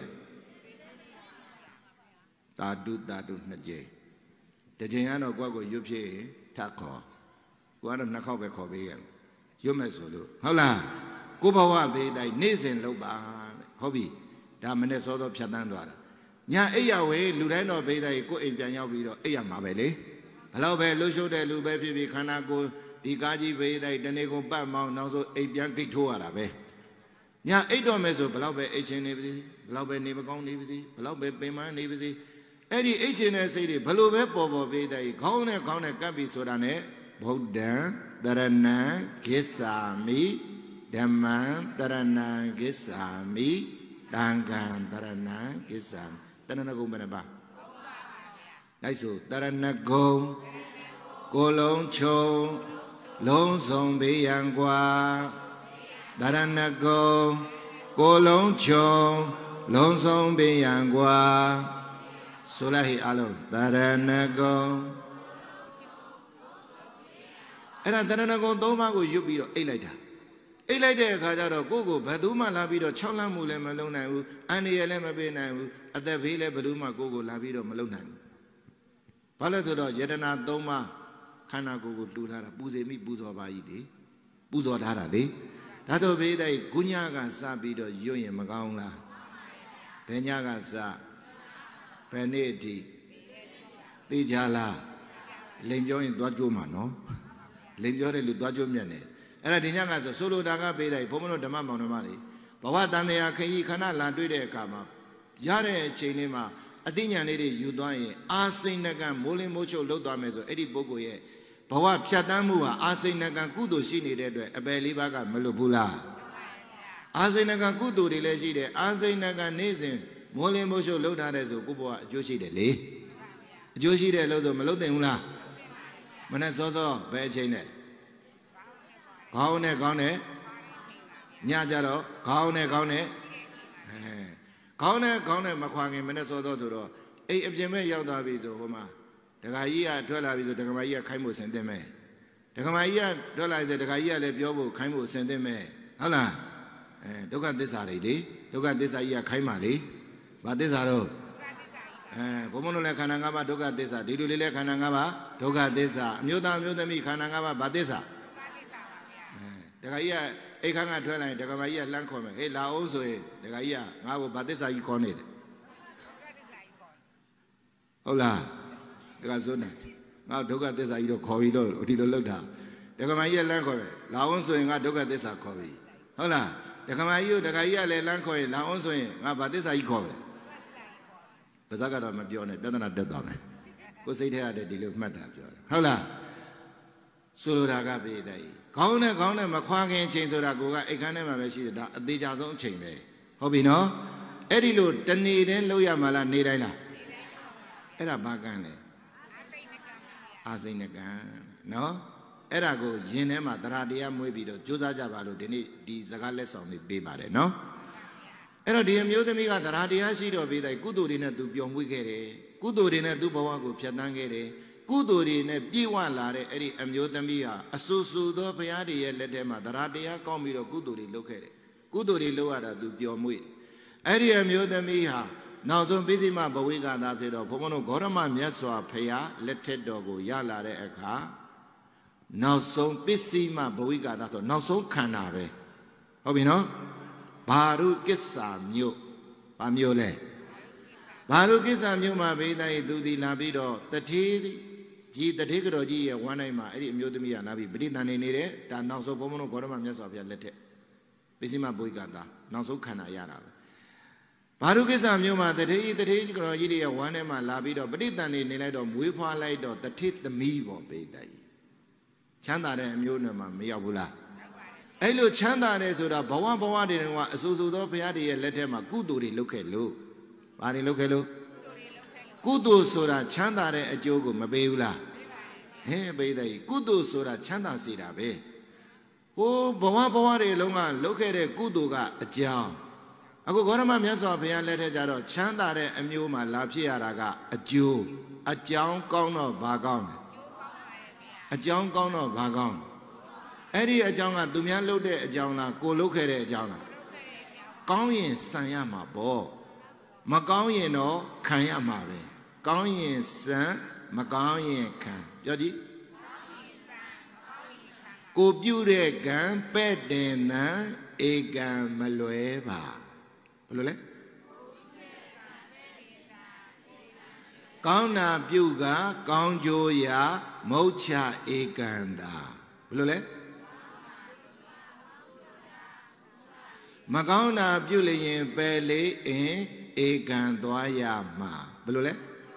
Tadu Tadu Naje. The Jayano Guago Yupi Taco. One of Nakobe Kobian. Yumesulu. Hola. Kubawa be thy Nizin Loba. Hobby. Damane Soto Piatandra. Nya Ayawe, Lureno be thy go in Piano Aya Mabele. Hello, Lucio de Lube, Canago, Digaji, Veda, Denego, Bamount, now so a Bianchi to Arabe. Ya, eight domezo, Blobe, H N A, Blobe, Nevagon, Navy, Blobe, Bema, Navy, Eddie H N S, Blobe, Bobo, Veda, Gone, Gone, Gabi, Sodane, Bodan, Darana, Kisami, Daman, Darana, Kisami, Dangan, Darana, Kisam, Daranago Benaba. Naisu, Daranago, Golong Cho, Long Song Biangua, Daranago, Golong Cho, Long Song Biangua, Sulahi Alo, Daranago. Era Daranago Domago Yubiro, Elida. Elida Kajaro, Gogo, Baduma Labido, Chola Mule Malona, Annie Elema Bena, at the Villa Baduma Gogo Labido Malona. Palatodo, Yedana Doma, Kanago, Dudara, Buzemi, Buzobaidi, Buzodara, Tato Veda, Gunyaga Sabido, Yoy Magaula, Penyaga Sa, Peneti, Tijala, Lenjo in Dwajuma, no? Lenjo in Dwajumene. And I didn't have a solo daga Veda, Pomono de Mamma, but what done they are Kana Landre Kama, Jare Chinema. Adinya nere yudwaye asing nagan mole mocho lodamezo edi bogoye bawa pyatamu wa asing nagan kudo shi nede atwe abe li ba ka melo bula asing nagan kudo de le shi de asing nagan nesin mole mocho lodade so ko bawa ajo shi de le ajo shi de lo so melo tin hu la mane so so be a chain ne gaung ne gaung ne nya ja do gaung ne gaung ne Kaune, Kaune, Makwang, Minnesota, a Jimmy Yaudabi, Homa. The Gaia, Dwella, the Gamaya, Kaimo sent them. The Gamaya, Dwella, the Gaia, the Biobo, Kaimo sent them. Hala, look at this lady, look at this Aya Kaimali, but this are all. Pomono Kanangaba, look at this, did you like Kanangaba, look at this, Muda Mudami Kanangaba, Badesa. The Gaia. I can't tell you, the Gamaya Lancome, a la also, the Gaia, Mago Badesa icon. Hola, the Gazona. Now, Doga this I do corridor, or did you look down? The Gamaya Lancome, La also in Doga this are Covi. Hola, the Gamayu, the Gaia Lancoe, La also in Badesa icon. But I got on my journey, better not dead on it. Go say there that they live matter. Hola, Sulu Ragabi day. Kaune Kaune Makwang chains or Agoga, a canema machine, the Jazon chamber. Hobby no? Edilu, Tani, then Loya Mala, Nidana. Era Bagane. As in a gun. No? Era go, Jinema, Dradia, Mubido, Josa Javalo, the Zagales on the Bibare, no? Era the Amudamiga, Dradia, she do be like good dinner to Bion Wigere, good dinner to Bawago, Pianangere. Kuduri ne biwa lare eri amyodamiya asusu do payadi ye letema daradia komiro kuduri lokere ကုသိုလ်တွေလုပ်ရတာသူပျော်မွေ့အဲ့ဒီအမျိုးသမီးဟာနောက်ဆုံးပစ္စည်းမဘဝိကသာဖြစ်တော့ဘုန်းဘုန်းတို့ဂေါရမမြတ်စွာဘုရားလက်ထက်တော်ကိုရလာတဲ့အခါနောက်ဆုံးပစ္စည်းမဘဝိကသာဆိုနောက်ဆုံးခန္ဓာပဲဟုတ်ပြီနော်ဘာရုကိစ္ဆာမြို့ဘာမြို့လဲဘာရုကိစ္ဆာမြို့မှာဘေးတိုင်းသူဒီလာပြီးတော့တတိကြီးတတိကတော်ကြီးရဲ့ဝမ်းတိုင်းမှာအဲ့ဒီအမျိုးသမီးကလာပြီးပဋိသန္ဓေနေတဲ့ဒါနောက်ဆုံးဘုန်းဘုန်းတို့ဂေါရမမြတ်စွာဘုရားလက်ထက်ပစ္စည်းမဘဝိကသာနောက်ဆုံးခန္ဓာရတာပဲဘာရုကိစ္ဆာမြို့မှာတတိတတိကတော်ကြီးရဲ့ဝမ်းထဲမှာလာပြီးတော့ပဋိသန္ဓေနေလိုက်တော့မွေးဖွားလိုက်တော့တတိသမီးပေါ့ဘေးတိုင်းချမ်းသာတဲ့အမျိုးနွယ်မှာမရောက်ဘူးလားအဲ့လိုချမ်းသာတယ်ဆိုတာဘဝဘဝတွေကအစိုးစိုးသောဘုရားတွေရဲ့လက်ထက်မှာကုသိုလ်တွေလုပ်ခဲ့လို့ဘာတွေလုပ်ခဲ့လို့ကုသိုလ်ဆိုတာချမ်းသာတဲ့အကျိုးကိုမပေးဘူးလားဟဲ့ဘေးတိုင်းကုသိုလ်ဆိုတာချမ်းသာစေတာပဲဟိုဘဝဘဝတွေလုံးကလုပ်ခဲ့တဲ့ကုသိုလ်ကအကြောင်းအခုဂေါရမမြတ်စွာဘုရားလက်ထက်ကြတော့ချမ်းသာတဲ့အမျိုးမှာလာဖြစ်ရတာကအကျိုးအကြောင်းကောင်းတော့ဘာကောင်းလဲအကြောင်းကောင်းတော့ဘာကောင်းအဲ့ဒီအကြောင်းကသူများလုပ်တဲ့အကြောင်းလားကိုလုပ်ခဲ့တဲ့အကြောင်းလားကောင်းရင်ဆံရမှာပေါ့မကောင်းရင်တော့ခံရမှာပဲကောင်းရင်ဆံမကောင်းရင်ခံပြောကြည့်ကိုပြုတဲ့ကံပဲ့တင်နံဧကံမလွဲပါဘယ်လိုလဲကောင်းတာပြုကကောင်းကျိုးရာမုတ်ချဧကံတာဘယ်လိုလဲမကောင်းတာပြုလျင်ပယ်လေအင်ဧကံသွားရမှာဘယ်လိုလဲ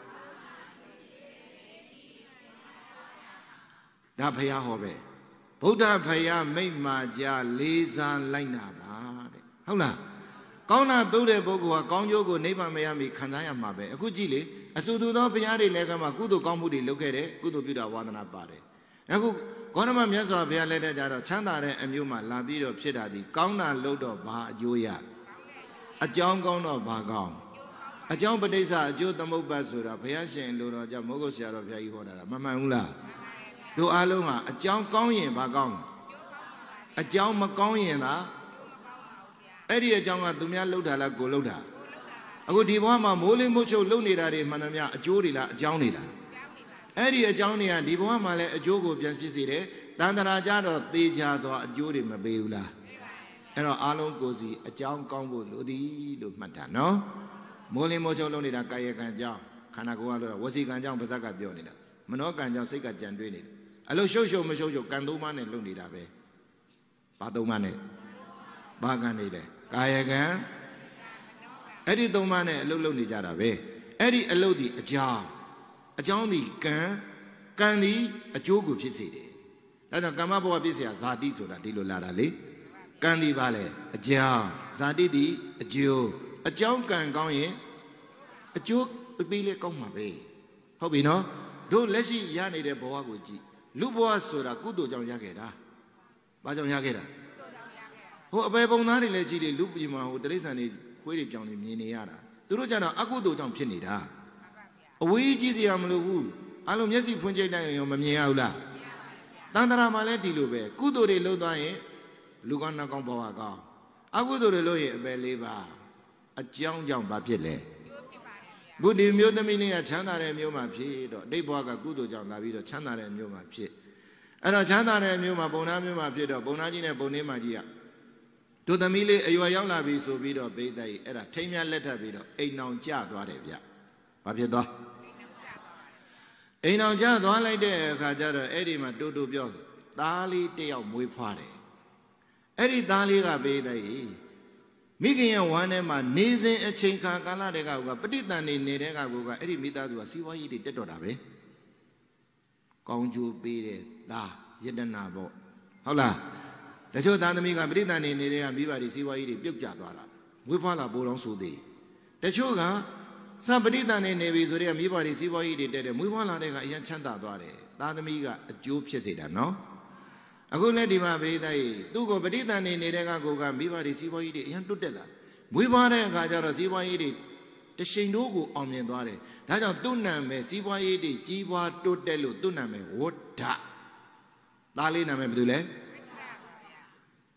ဒါဖယားဟောပဲဗုဒ္ဓဖယားမိတ်မာကြလေးစားလိုက်နာပါတဲ့ဟုတ်လားကောင်းတာပြုတဲ့ပုဂ္ဂိုလ်ကကောင်းကျိုးကိုနိဗ္ဗာန်မရမီခံစားရမှာပဲအခုကြည့်လေအဆူသူသောဘုရားတွေလည်းကမှကုသိုလ်ကောင်းမှုတွေလုပ်ခဲ့တယ်ကုသိုလ်ပြုတာဝါဒနာပါတယ်အခုဂေါရမမြတ်စွာဘုရားလက်ထက်ကြတော့ချမ်းသာတဲ့အမျိုးမှာလာပြီးတော့ဖြစ်တာဒီကောင်းတာလုပ်တော့ဘာအကျိုးရအကြောင်းကောင်းတော့ဘာကောင်းအကြောင်းပဋိစ္စအကျိုးသမုပ္ပါဆိုတာဘုရားရှင်လိုတော်ကြောင့်မိုးကုတ်ဆရာတော်ဘုရားကြီးဟောတာမမှန်ဘူးလားတို့အားလုံးကအကြောင်းကောင်းရင်ဘာကောင်းအကြောင်းမကောင်းရင်သာအဲ့ဒီအကြောင်းကသူများလှုပ်တာလားကိုလှုပ်တာအခုဒီဘဝမှာမိုးလင်းမိုးချုပ်လှုပ်နေတာတွေမှန်သမျှအကျိုးတွေလားအကြောင်းတွေလားအဲ့ဒီအကြောင်းတွေကဒီဘဝမှာလည်းအကျိုးကိုပြန်ဖြစ်စေတယ်တန်တရာကြတော့သေချာသောအကျိုးတွေမပေးဘူးလားအဲ့တော့အားလုံးကိုစီအကြောင်းကောင်းဖို့လိုသည်လို့မှတ်တာနော်မိုးလင်းမိုးချုပ်လှုပ်နေတာကာယကံကြောင့်ခန္ဓာကိုယ်ကလို့ဝစီကံကြောင့်ပါးစပ်ကပြောနေတာမနောကံကြောင့်စိတ်ကကြံတွေးနေတယ်အလို့ရှုပ်ရှုပ်မရှုပ်ရှုပ်ကံသုံးပါးနဲ့လှုပ်နေတာပဲဘာသုံးပါးနဲ့ဘာကံနေလဲကာယကံအဲ့ဒီသုံးပါးနဲ့အလုပ်လုပ်နေကြတာပဲအဲ့ဒီအလုပ်ဒီအကြောင်းအကြောင်းဒီကံကံဒီအကျိုးကိုဖြစ်စေတယ်ဒါကြောင့်ကမ္မဘဝဖြစ်เสียဇာတိဆိုတာဒီလိုလာတာလေကံဒီပါလေအကြောင်းဇာတိဒီအကျိုးအကြောင်းကံကောင်းရင်အကျိုးပေးလေကောင်းမှာပဲဟုတ်ပြီနော်တို့လက်ရှိရနေတဲ့ဘဝကိုကြည့်လူဘဝဆိုတာကုသိုလ်ကြောင့်ရခဲ့တာဘာကြောင့်ရခဲ့တာဟိုအပေပုံသားတွေလည်းကြည့်လေလူပြည်မှာဟိုတိရစ္ဆာန်တွေခွေးတွေကြောင်နေမြင်နေရတာသူတို့ကျတော့အကုသိုလ်ကြောင့်ဖြစ်နေတာအဝေးကြီးစရာမလိုဘူးအလုံးမျက်စိဖွင့်ကြည့်လိုက်ရင်မမြင်ရဘူးလားတန်တရာမှာလည်းဒီလိုပဲကုသိုလ်တွေလုပ်သွားရင်လူကောင်းနှကောင်းဘဝကောင်းအကုသိုလ်တွေလုပ်ရင်အပေလေးပါအကြောင်းကြောင့်ဘာဖြစ်လဲဘုဒ္ဓမျိုးသမီးလေးကချမ်းသာတဲ့မျိုးမှာဖြစ်တော့ဒိဋ္ဌဘဝကကုသိုလ်ကြောင့်လာပြီးတော့ချမ်းသာတဲ့မျိုးမှာဖြစ်အဲ့တော့ချမ်းသာတဲ့မျိုးမှာပုံနာမျိုးမှာဖြစ်တော့ပုံနာကြီးနဲ့ပုံနေမကြီးကတို့သမီးလေးအရွယ်ရောက်လာပြီဆိုပြီးတော့ဘိသိက်အဲ့ဒါထိမ်းမြလက်ထပ်ပြီးတော့အိမ်အောင်ကျသွားတယ်ဗျဘာဖြစ်သွားအိမ်အောင်ကျသွားလိုက်တဲ့အခါကျတော့အဲ့ဒီမှာတူတူပြောသားလေးတယောက်မွေးဖွားတယ်အဲ့ဒီသားလေးကဘိသိက်မိခင်ရဲ့ဝမ်းထဲမှာနေစဉ်အချိန်ခါကာလတွေကကပဋိသန္ဓေနေတဲ့ကကအဲ့ဒီမိသားစုကစီးပွားရေးတွေတက်တော့တာပဲကောင်းကျိုးပေးတဲ့သားယတနာပေါ့ဟုတ်လားတချို့သားသမီးကပဋိသန္ဓေနေတဲ့ကမိဘတွေစီးပွားရေးတွေပြုတ်ကျသွားတာဝိဖွားလာပိုးတော်ဆိုသေးတချို့ကစပဋိသန္ဓေနေပြီဆိုတဲ့မိဘတွေစီးပွားရေးတွေတက်တယ်မွေးဖွားလာတဲ့ကအရင်ချမ်းသာသွားတယ်သားသမီးကအကျိုးဖြစ်စေတာနော်အခုလည်းဒီမှာဘေးသားကြီးသူ့ကိုပဋိသန္ဓေနေတဲ့ကကိုကမိဘတွေစီးပွားရေးတွေအရင်တွတ်တက်လာမွေးဖွားတဲ့အခါကျတော့စီးပွားရေးတွေတရှိန်တို့ကိုအောင်မြင်သွားတယ်ဒါကြောင့်သူ့နာမည်စီးပွားရေးတွေကြီးပွားတွတ်တက်လို့သူ့နာမည်ဝဋ္ဌသားလေးနာမည်ဘယ်သူလဲ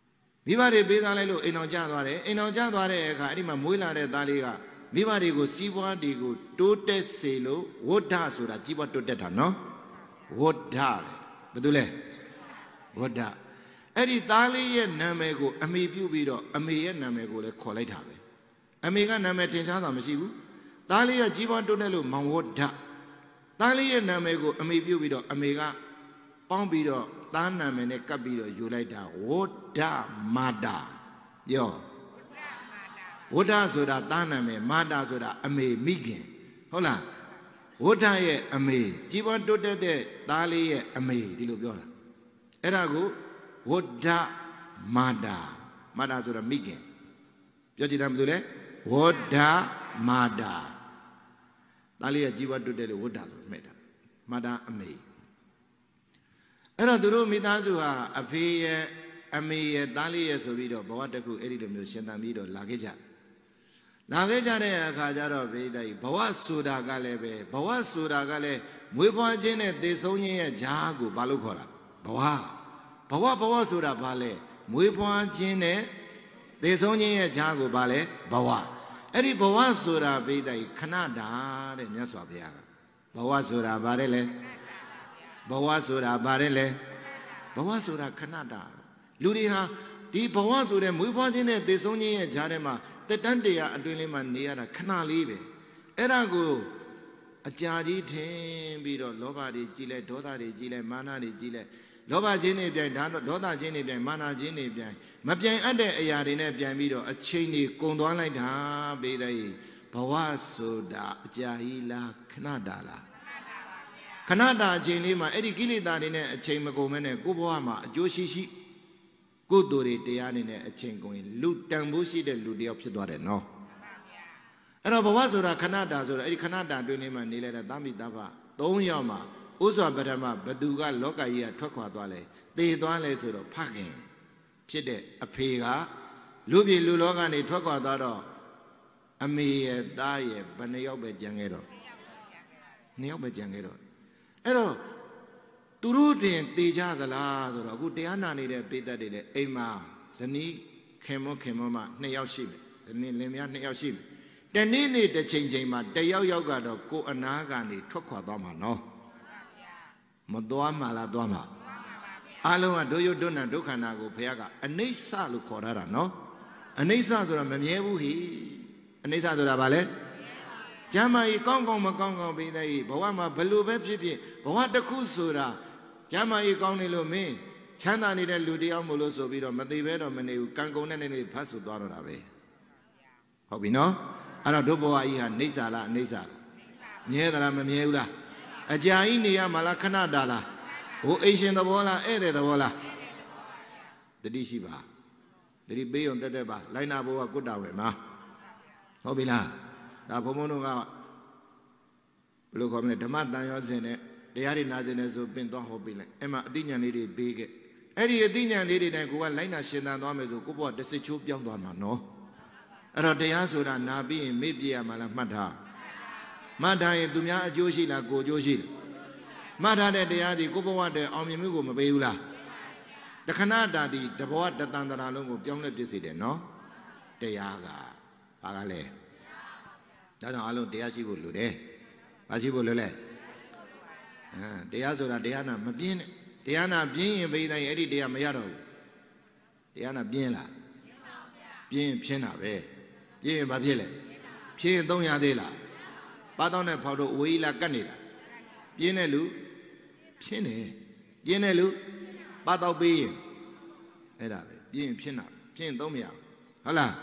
မိဘတွေပေးသားလိုက်လို့အိမ်အောင်ကျသွားတယ်အိမ်အောင်ကျသွားတဲ့အခါအဲ့ဒီမှာမွေးလာတဲ့သားလေးကမိဘတွေကိုစီးပွားတွေကိုတိုးတက်စေလို့ဝဋ္ဌဆိုတာကြီးပွားတိုးတက်တာနော်ဝဋ္ဌပဲဘာလို့လဲဝဋ္ဌအဲ့ဒီသားလေးရဲ့နာမည်ကိုအမေပြုပြီးတော့အမေရဲ့နာမည်ကိုလည်းခေါ်လိုက်တာပဲအမေကနာမည်တင်ရှားတာမရှိဘူးသားလေးကကြီးပွားတိုးတက်လို့မောင်ဝဋ္ဌသားလေးရဲ့နာမည်ကိုအမေပြုပြီးတော့အမေကပေါင်းပြီးတော့သားနာမည်နဲ့ကပ်ပြီးတော့ယူလိုက်တာဝဋ္ဌမာတာပြောဝဋ္ဌဆိုတာသားနာမည်မာတာဆိုတာအမေမိခင်ဟုတ်လားဝဋ္ဌရဲ့အမေကြီးပွားတိုးတက်တဲ့သားလေးရဲ့အမေဒီလိုပြောတာအဲ့ဒါကိုဝဋ္ဌမာတာမာတာဆိုတာမိခင်ပြောကြည့်တယ်မလို့လေဝဋ္ဌမာတာသားလေးရဲ့ကြီးပွားတိုးတက်လို့ဝဋ္ဌဆိုမှတ်တာမာတာအမေအဲ့တော့သူတို့မိသားစုဟာအဖေရဲ့အမေရဲ့သားလေးရဲ့ဆိုပြီးတော့ဘဝတစ်ခုအဲ့ဒီလိုမျိုးရှင်သန်ပြီးတော့လာခဲ့ကြလာခဲ့ကြတဲ့အခါကျတော့ဘိသိက်ဘဝဆိုတာကလည်းပဲဘဝဆိုတာကလည်းမွေးဖွားခြင်းနဲ့သေဆုံးခြင်းရဲ့ဂျားကိုဘာလို့ခေါ်တာဘဝဘဝဘဝဆိုတာဘာလဲမွေးဖွားခြင်းနဲ့သေဆုံးခြင်းရဲ့ဂျားကိုဘာလဲဘဝအဲ့ဒီဘဝဆိုတာဘိသိက်ခဏတာတဲ့မြတ်စွာဘုရားကဘဝဆိုတာဘာလဲလဲဘဝဆိုတာဘာလဲလဲဘဝဆိုတာခဏတာလူတွေဟာဒီဘဝဆိုတဲ့မွေးဖွားခြင်းနဲ့သေဆုံးခြင်းရဲ့ဂျားထဲမှာတက်တန်းတရားအတွင်းလေးမှာနေရတာခဏလေးပဲအဲ့ဒါကိုအကြာကြီးထင်ပြီးတော့လောဘတွေကြီးလိုက်ဒေါသတွေကြီးလိုက်မာနတွေကြီးလိုက်လောဘခြင်းတွေပြိုင်ဒေါသခြင်းတွေပြိုင်မာနခြင်းတွေပြိုင်မပြိုင်အပ်တဲ့အရာတွေနဲ့ပြိုင်ပြီးတော့အချိန်တွေကုန်သွားလိုက်တာပေးလိုက်ဘဝဆိုတာအကြာကြီးလားခဏတာလားခဏတာအချိန်လေးမှာအဲ့ဒီကိလေသာတွေနဲ့အချိန်မကုန်မဲနဲ့ကိုယ့်ဘဝမှာအကျိုးရှိရှိကိုယ်တို့တွေတရားနေတဲ့အချိန်ကုန်ရင်လူတန်ဖို့ရှိတဲ့လူတယောက်ဖြစ်သွားတယ်နော်အဲ့တော့ဘဝဆိုတာခဏတာဆိုတော့အဲ့ဒီခဏတာအတွင်းလေးမှာနေလိုက်တဲ့သာမိသားဖသုံးယောက်မှာဥစွာပထမဘသူကလောကကြီးကထွက်ခွာသွားလဲသေသွားလဲဆိုတော့ဖခင်ဖြစ်တဲ့အဖေကလူပြည်လူလောကနေထွက်ခွာသွားတော့အမေရဲ့သားရဲ့ဘယ်နှယောက်ပဲကြံခဲ့တော့နှစ်ယောက်ပဲကြံခဲ့တော့အဲ့တော့သူတို့တင်တေကြသလားဆိုတော့အခုတရားနာနေတဲ့ပိဋကတ်တွေလည်းအိမ်မှာဇနီးခင်မခင်မမနှစ်ယောက်ရှိမယ်ဇနီးလင်မယားနှစ်ယောက်ရှိမယ်တနေ့နေ့တစ်ချိန်ချိန်မှာတယောက်ယောက်ကတော့ကိုယ်အနာကနေထွက်ခွာသွားမှာနော်မသွားမှာလားသွားမှာအားလုံးကဒုယုဒုဏဒုက္ခနာကိုဘုရားကအနိစ္စလို့ခေါ်ထားတာနော်အနိစ္စဆိုတာမမြဲဘူးဟိအနိစ္စဆိုတာဘာလဲကျမ်းမာရေးကောင်းကောင်းမကောင်းကောင်းပြီးတဲ့ဘဝမှာဘလို့ပဲဖြစ်ဖြစ်ဘဝတစ်ခုဆိုတာကျမ်းမာရေးကောင်းနေလို့မင်းချမ်းသာနေတဲ့လူတယောက်မို့လို့ဆိုပြီးတော့မသိဘဲတော့မနေဘူးကံကုန်တဲ့နေနေဖတ်ဆိုသွားတော့တာပဲဟုတ်ပြီနော်အဲ့တော့ဒုဘဝကြီးဟာနေစာလားအနေစာလားမြဲသလားမမြဲဘူးလားအကြာကြီးနေရမှာလားခဏတာလားဟိုအိရှင်သဘောလားဧည့်တဲ့သဘောလားတတိရှိပါတတိပေးုံတက်တက်ပါလိုက်နာဘုရားကုတ္တဝေမှာဟုတ်ပြီလားဒါဘုံဘုံတို့ကဘယ်လိုခေါ်မလဲဓမ္မတန်ရောစဉ်နဲ့တရားတွေနာစဉ်နဲ့ဆိုပင်သွားဟောပေးလိုက်အဲ့မှာအသိဉာဏ်လေးတွေပေးခဲ့အဲ့ဒီအသိဉာဏ်လေးတွေနဲ့ကိုကလိုက်နာရှင်သန်သွားမယ်ဆိုကိုဘုရားတစ်စစ်ချိုးပြောင်းသွားမှာနော်အဲ့တော့တရားဆိုတာနာပြီးရင်မေ့ပြရမှာလားမှတ်ထားမှတ်ထားရင်သူများအကျိုးရှိလားကိုအကျိုးရှိလားမှတ်ထားတဲ့တရားဒီကိုဘဝတည်းအောင်မြင်မှုကိုမပေးဘူးလားတခဏတာဒီတဘဝတတန်တရာလုံးကိုပြောင်းလဲပြစ်စေတယ်နော်တရားကဘာကလဲဒါကြောင့်အလုံးတရားရှိဖို့လိုတယ်ဘာရှိဖို့လိုလဲအဲတရားဆိုတာတရားနာမပြင်းနဲ့တရားနာပြင်းရင်ဘိတိုင်းအဲ့ဒီတရားမရတော့ဘူးတရားနာပြင်းလားပြင်းဖြင်းတာပဲပြင်းရင်ဘာဖြစ်လဲဖြင်းရင်သုံးရသေးလားပါတော့နဲ့ဖောက်တော့အဝေးလာကတ်နေတာပြင်းတဲ့လူဖြင်းတယ်ပြင်းတဲ့လူပါတော့ပေးရင်အဲ့ဒါပဲပြင်းရင်ဖြင်းတာဖြင်းရင်သုံးမရဘူးဟုတ်လား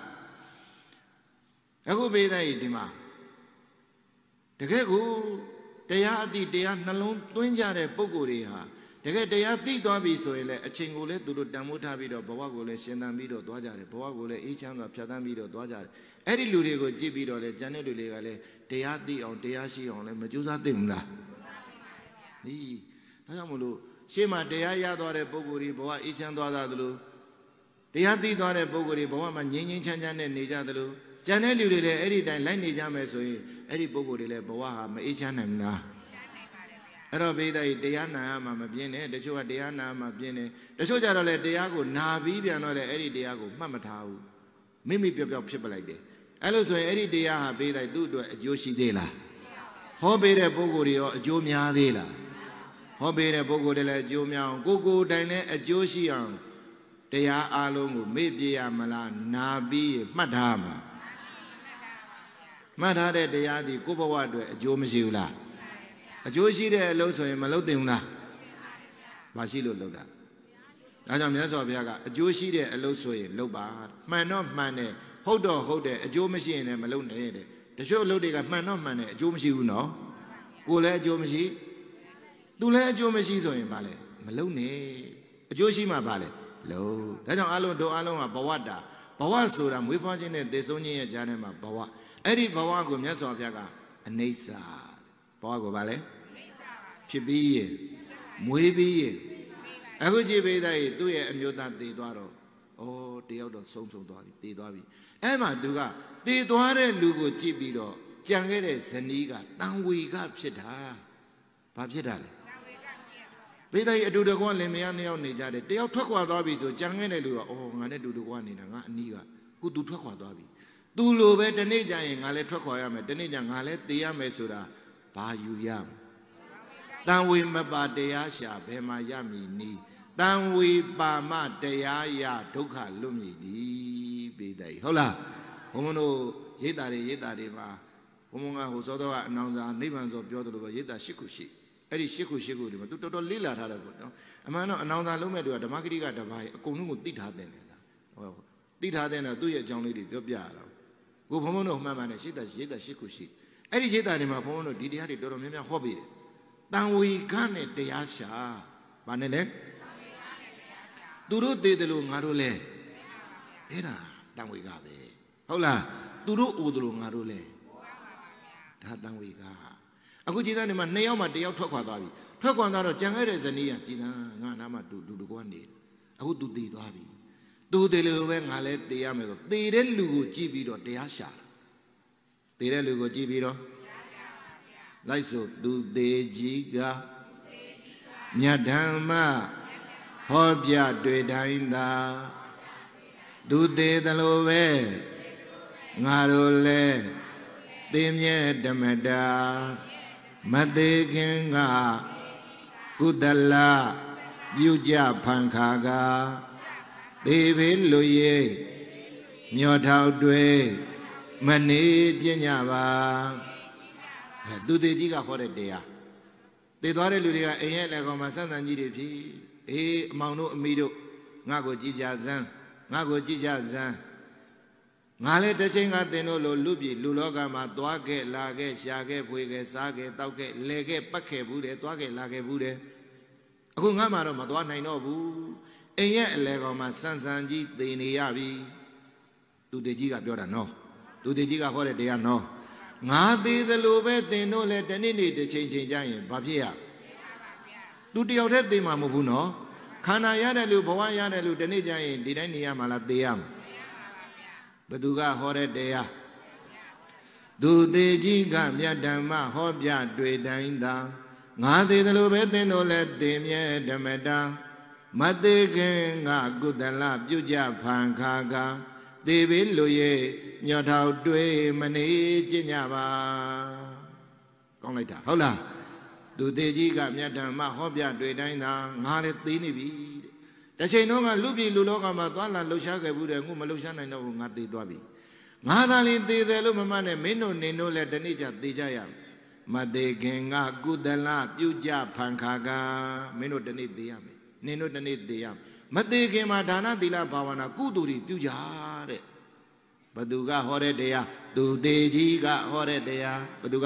အခုပေးတဲ့ဒီမှာတကယ်ကိုတရားအတိတရားနှလုံးသွင်းကြတဲ့ပုဂ္ဂိုလ်တွေဟာတကယ်တရားသိသွားပြီဆိုရင်လည်းအချိန်ကိုလည်းသူတို့တန်ဖိုးထားပြီးတော့ဘဝကိုလည်းရှင်သန်ပြီးတော့သွားကြတယ်ဘဝကိုလည်းအေးချမ်းစွာဖြတ်သန်းပြီးတော့သွားကြတယ်အဲ့ဒီလူတွေကိုကြည့်ပြီးတော့လည်းကျန်တဲ့လူတွေကလည်းတရားသိအောင်တရားရှိအောင်လည်းမကြိုးစားသင့်ဘူးလားဒီဒါကြောင့်မလို့ရှေ့မှာတရားရသွားတဲ့ပုဂ္ဂိုလ်တွေဘဝအေးချမ်းသွားသလိုတရားသိသွားတဲ့ပုဂ္ဂိုလ်တွေဘဝမှာငြိမ်းငြိမ်းချမ်းချမ်းနဲ့နေကြသလိုကျန်တဲ့လူတွေလည်းအဲ့ဒီတိုင်းလိုက်နေကြမယ်ဆိုရင်အဲ့ဒီပုဂ္ဂိုလ်တွေလည်းဘဝဟာမအေးချမ်းနိုင်ဘူးလားအဲ့တော့ဘိဒ္ဓကြီးတရားနာရမှာမပြင်းနဲ့တချို့ကတရားနာမှာပြင်းတယ်တချို့ကြတော့လေတရားကိုနာပြီးပြန်တော့လေအဲ့ဒီတရားကိုမှတ်မထားဘူးမိမိပြောပြောဖြစ်ပလိုက်တယ်အဲ့လိုဆိုရင်အဲ့ဒီတရားဟာဘိဒ္ဓကြီးသူ့အတွက်အကျိုးရှိသေးလားဟောပေးတဲ့ပုဂ္ဂိုလ်တွေရောအကျိုးများသေးလားဟောပေးတဲ့ပုဂ္ဂိုလ်တွေလည်းအကျိုးများအောင်ကိုကိုတိုင်လည်းအကျိုးရှိအောင်တရားအလုံးကိုမေ့ပြရမလားနာပြီးမှတ်ထားမှာမှတ်ထားတဲ့တရားဒီကိုယ့်ဘဝအတွက်အကျိုးမရှိဘူးလားအကျိုးရှိတဲ့အလုပ်ဆိုရင်မလုပ်သင့်ဘူးလားမရှိလို့လုပ်တာဒါကြောင့်မြတ်စွာဘုရားကအကျိုးရှိတဲ့အလုပ်ဆိုရင်လုပ်ပါမှန်တော့မှန်တယ်ဟုတ်တော့ဟုတ်တယ်အကျိုးမရှိရင်လည်းမလုပ်နဲ့တဲ့တချို့အလုပ်တွေကမှန်တော့မှန်တယ်အကျိုးမရှိဘူးနော်ကိုယ်လည်းအကျိုးမရှိသူလည်းအကျိုးမရှိဆိုရင်ဗာလဲမလုပ်နဲ့အကျိုးရှိမှဗာလဲလို့ဒါကြောင့်အလုံးတို့အလုံးကဘဝတာဘဝဆိုတာမွေးဖွားခြင်းနဲ့သေဆုံးခြင်းရဲ့ကြားထဲမှာဘဝအဲ့ဒီဘဝကိုမြတ်စွာဘုရားကအနိစ္စဘဝကိုဗာလဲဖြစ်ပြီးရင်မွေးပြီးရင်အခုကြည့်ပေးတဲ့သူ့ရဲ့အမျိုးသားတည်သွားတော့ဩတယောက်တော့ဆုံးဆုံးသွားပြီတည်သွားပြီအဲ့မှာသူကတည်သွားတဲ့လူကိုကြည့်ပြီးတော့ကြံခဲ့တဲ့ဇနီးကတန်ဝေကဖြစ်တာဘာဖြစ်တာလဲဘိဒ္ဓကြီးအတူတကွလင်မယားနှစ်ယောက်နေကြတယ်တယောက်ထွက်ခွာသွားပြီဆိုကြံခဲ့တဲ့လူကအော်ငါနဲ့တူတကွနေတာငါအနီးကခုသူထွက်ခွာသွားပြီသူလိုပဲတနေ့ကျရင်ငါလည်းထွက်ခွာရမယ်တနေ့ကျငါလည်းတည်ရမယ်ဆိုတာဘာယူရမလဲတန်ဝေမပါတရားရှာဘယ်မှာရမည်နီးတန်ဝေပါမတရားရဒုက္ခလွတ်မြည်သည်ဘိဒ္ဓကြီးဟုတ်လားဘုံမတို့ရိတ်တာတွေရိတ်တာတွေမှာဘုံမကဟိုစောတော့ကအနောင်စာနိဗ္ဗာန်ဆိုပြောသလိုပဲရိတ်တာ၈ခုရှိအဲ့ဒီ၈ခု၈ခုတွေမှာသူတော်တော်လေးလာထားတယ်ပေါ့နော်အမှန်တော့အနောင်စာလုံးမဲ့သူကဓမ္မဂရိကတပါးအကုန်လုံးကိုသိထားတဲ့နေတာဟောသိထားတဲ့တော့သူ့ရဲ့အကြောင်းလေးတွေပြောပြရတာကိုဘုံမတို့မှန်မှန်နဲ့ရိတ်တာရိတ်တာ၈ခုရှိအဲ့ဒီရိတ်တာတွေမှာဘုံမတို့ဒီတရားတွေတော်တော်များများဟောပေးတယ်တန်ဝေကနဲ့တရားရှာဘာနဲ့လဲသူတို့သေးတယ်လို့ငါတို့လဲအဲ့ဒါတန်ဝေကပဲဟုတ်လားသူတို့အိုတယ်လို့ငါတို့လဲဒါတန်ဝေကအခုကြည်သားနေမှာနှစ်ယောက်မှတယောက်ထွက်ခွာသွားပြီထွက်ခွာသွားတော့ကြံခဲ့တဲ့ဇနီးကကြည်သားငါနားမှာတူတူတကွနေအခုသူတည်သွားပြီသူတည်လို့ပဲငါလဲတည်ရမယ်ဆိုတည်တဲ့လူကိုကြည့်ပြီးတော့တရားရှာတည်တဲ့လူကိုကြည့်ပြီးတော့လိုက်ဆိုသူသေးကြီးကမြတ်ဓမ္မဟောပြတွေ့တိုင်းသာသူသေးသလိုပဲငါတို့လဲသိမြဲဓမ္မတာမသေးခင်ကကုသလပြုကြဖန်ခါကသေဘေးလူရဲ့မြော်ထောက်တွေမနေကျင့်ကြပါသူသေးကြီးကဟောတဲ့တရားသေသွားတဲ့လူတွေကအိမ်ရဲ့လက်ကောင်မှာစံစံကြီးတွေဖြစ်အေးအမောင်တို့အမိတို့ငါ့ကိုကြည်ကြစမ်းငါ့ကိုကြည်ကြစမ်းငါလည်းတစ်ချိန်ကသင်တို့လိုလူပြည်လူလောကမှာသွားခဲ့လာခဲ့ရှာခဲ့ဖွေခဲ့စားခဲ့တောက်ခဲ့လဲခဲ့ပတ်ခဲ့ဘူးတယ်သွားခဲ့လာခဲ့ဘူးတယ်အခုငါမှတော့မသွားနိုင်တော့ဘူးအိမ်ရဲ့အလဲကောင်မှာစံစံကြီးသေနေရပြီသူသေးကြီးကပြောတာနော်သူသေးကြီးကဟောတဲ့တရားနော်ငါသေးသလိုပဲသင်တို့လည်းတနေ့နေ့တစ်ချိန်ချိန်ကြရင်ဘာဖြစ်ရသူတယောက်တည်းသေမှာမဟုတ်ဘူးနော်ခန္ဓာရတဲ့လူဘဝရတဲ့လူတနေ့ကျရင်ဒီတိုင်းနေရမှာလားသေရမှာဘသူကဟောတဲ့တရားသူသေးကြီးကမြတ်ဓမ္မဟောပြတွေ့တိုင်းသာငါသေးသလိုပဲသင်တို့လည်းသေမြဲဓမ္မတာမသေးခင်ကကုသလပြုကြဖန်ခါကသေဘေးလူရဲ့ညော်ထောက်တွေ့မနေကျင့်ကြပါကောင်းလိုက်တာဟုတ်လားသူသေးကြီးကမြတ်ဓမ္မဟောပြတွေ့တိုင်းသာငါလည်းသိနေပြီတဲ့တချိန်တော့ကလူပြည်လူလောကမှာသွားလာလှုပ်ရှားခဲ့ဘူးတဲ့ငုမလှုပ်ရှားနိုင်တော့ဘူးငါသိသွားပြီငါသာလင်သေးတယ်လို့မမှတ်နဲ့မင်းတို့နေတို့လည်းတနေ့ကျသိကြရမသေးခင်ကကုသလပြုကြဖန်ခါကမင်းတို့တနေ့သိရမယ်နင်တို့တနေ့သိရမသေးခင်မှာဒါနသီလဘာဝနာကုသိုလ်တွေပြုကြတဲ့ဘသူကဟောတဲ့တရားသူသေးကြီးကဟောတဲ့တရားဘသူက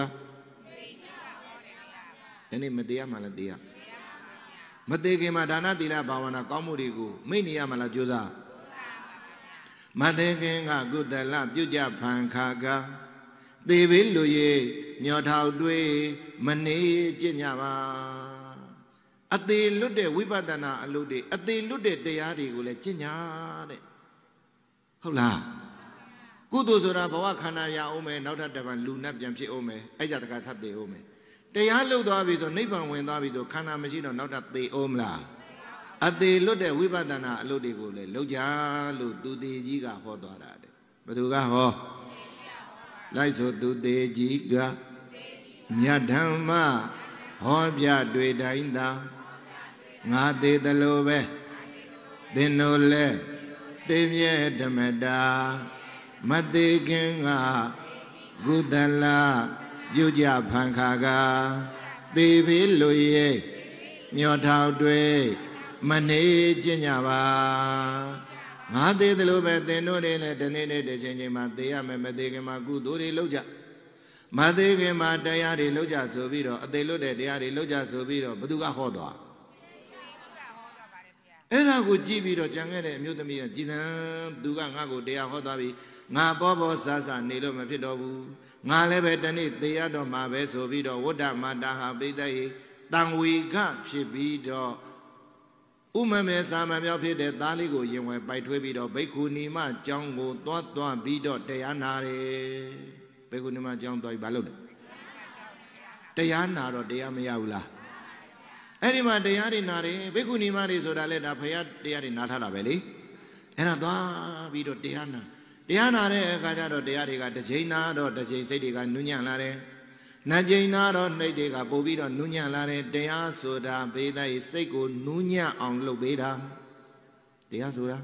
ဒီနေ့မတရားမှလည်းတရားမသေးခင်မှာဒါနသီလဘာဝနာကောင်းမှုတွေကိုမိတ်နေရမှလားကြိုးစားမသေးခင်ကကုသလပြုကြဖန်ခါကသေဘေးလူရဲ့ညော်ထောက်တွေ့မနေကျင့်ကြပါအသေးလွတ်တဲ့ဝိပဿနာအလုပ်တွေအသေးလွတ်တဲ့တရားတွေကိုလည်းကျင့်ကြတဲ့ဟုတ်လားကုသိုလ်ဆိုတာဘဝခန္ဓာရအောင်မယ်နောက်ထပ်တစ်ပတ်လူနတ်ပြန်ဖြစ်အောင်မယ်အဲ့ကြတခါသတ်သေးအောင်မယ်တရားလှုပ်သွားပြီဆိုနိဗ္ဗာန်ဝင်သွားပြီဆိုခန္ဓာမရှိတော့နောက်ထပ်သေအောင်မလားအသေးလွတ်တဲ့ဝိပဿနာအလုပ်တွေကိုလည်းလုပ်ကြလို့သူသေးကြီးကဟောသွားတာတဲ့ဘယ်သူကဟောလိုက်ဆိုသူသေးကြီးကမြတ်ဓမ္မဟောပြတွေ့တိုင်းသာငါသေးတယ်လို့ပဲသင်တို့လဲသိမြဲဓမ္မတာမသေးခင်ကကုသလပြုကြဖန်ခါကသေပြီလူရဲ့မြော်ထောက်တွေမနေကျင့်ကြပါငါသေးတယ်လို့ပဲသင်တို့တွေလည်းဒီနေ့နေ့တစ်ချိန်ချိန်မှာသေရမယ်မသေးခင်မှာကုသိုလ်တွေလုပ်ကြမသေးခင်မှာတရားတွေလုပ်ကြဆိုပြီးတော့အသေးလွတ်တဲ့တရားတွေလုပ်ကြဆိုပြီးတော့ဘသူကဟောသွားအဲ့ဒါကိုကြည့်ပြီးတော့ကြံခဲ့တဲ့အမျိုးသမီးကကြည်သံသူကငါ့ကိုတရားဟောသွားပြီးငါပေါ်ပေါ်ဆဆနေလို့မဖြစ်တော့ဘူးငါလည်းပဲတနေ့သေရတော့မှာပဲဆိုပြီးတော့ဝဋ္ဌမာတာဟာပိဿယေတံဝေခဖြစ်ပြီးတော့ဥမမေသာမမြောက်ဖြစ်တဲ့သားလေးကိုရင်ဝယ်ပိုက်ထွေးပြီးတော့ဘိက္ခုနီမကျောင်းကိုသွားသွားပြီးတော့တရားနာတယ်ဘိက္ခုနီမကျောင်းသွားပြီးဘာလုပ်လဲတရားနာတော့တရားမရဘူးလားအဲ့ဒီမှာတရားတွေနာတယ်ဘိက္ခုနီမတွေဆိုတာလေဒါဖယားတရားတွေနာထားတာပဲလေအဲ့ဒါသွားပြီးတော့တရားနာတရားနာတဲ့အခါကျတော့တရားတွေကတစ်ချိန်နာတော့တစ်ချိန်စိတ်တွေကနူးညံ့လာတယ်နှစ်ချိန်နာတော့နှိတ်တွေကပို့ပြီးတော့နူးညံ့လာတယ်တရားဆိုတာဘေးသားရဲ့စိတ်ကိုနူးညံ့အောင်လုပ်ပေးတာတရားဆိုတာ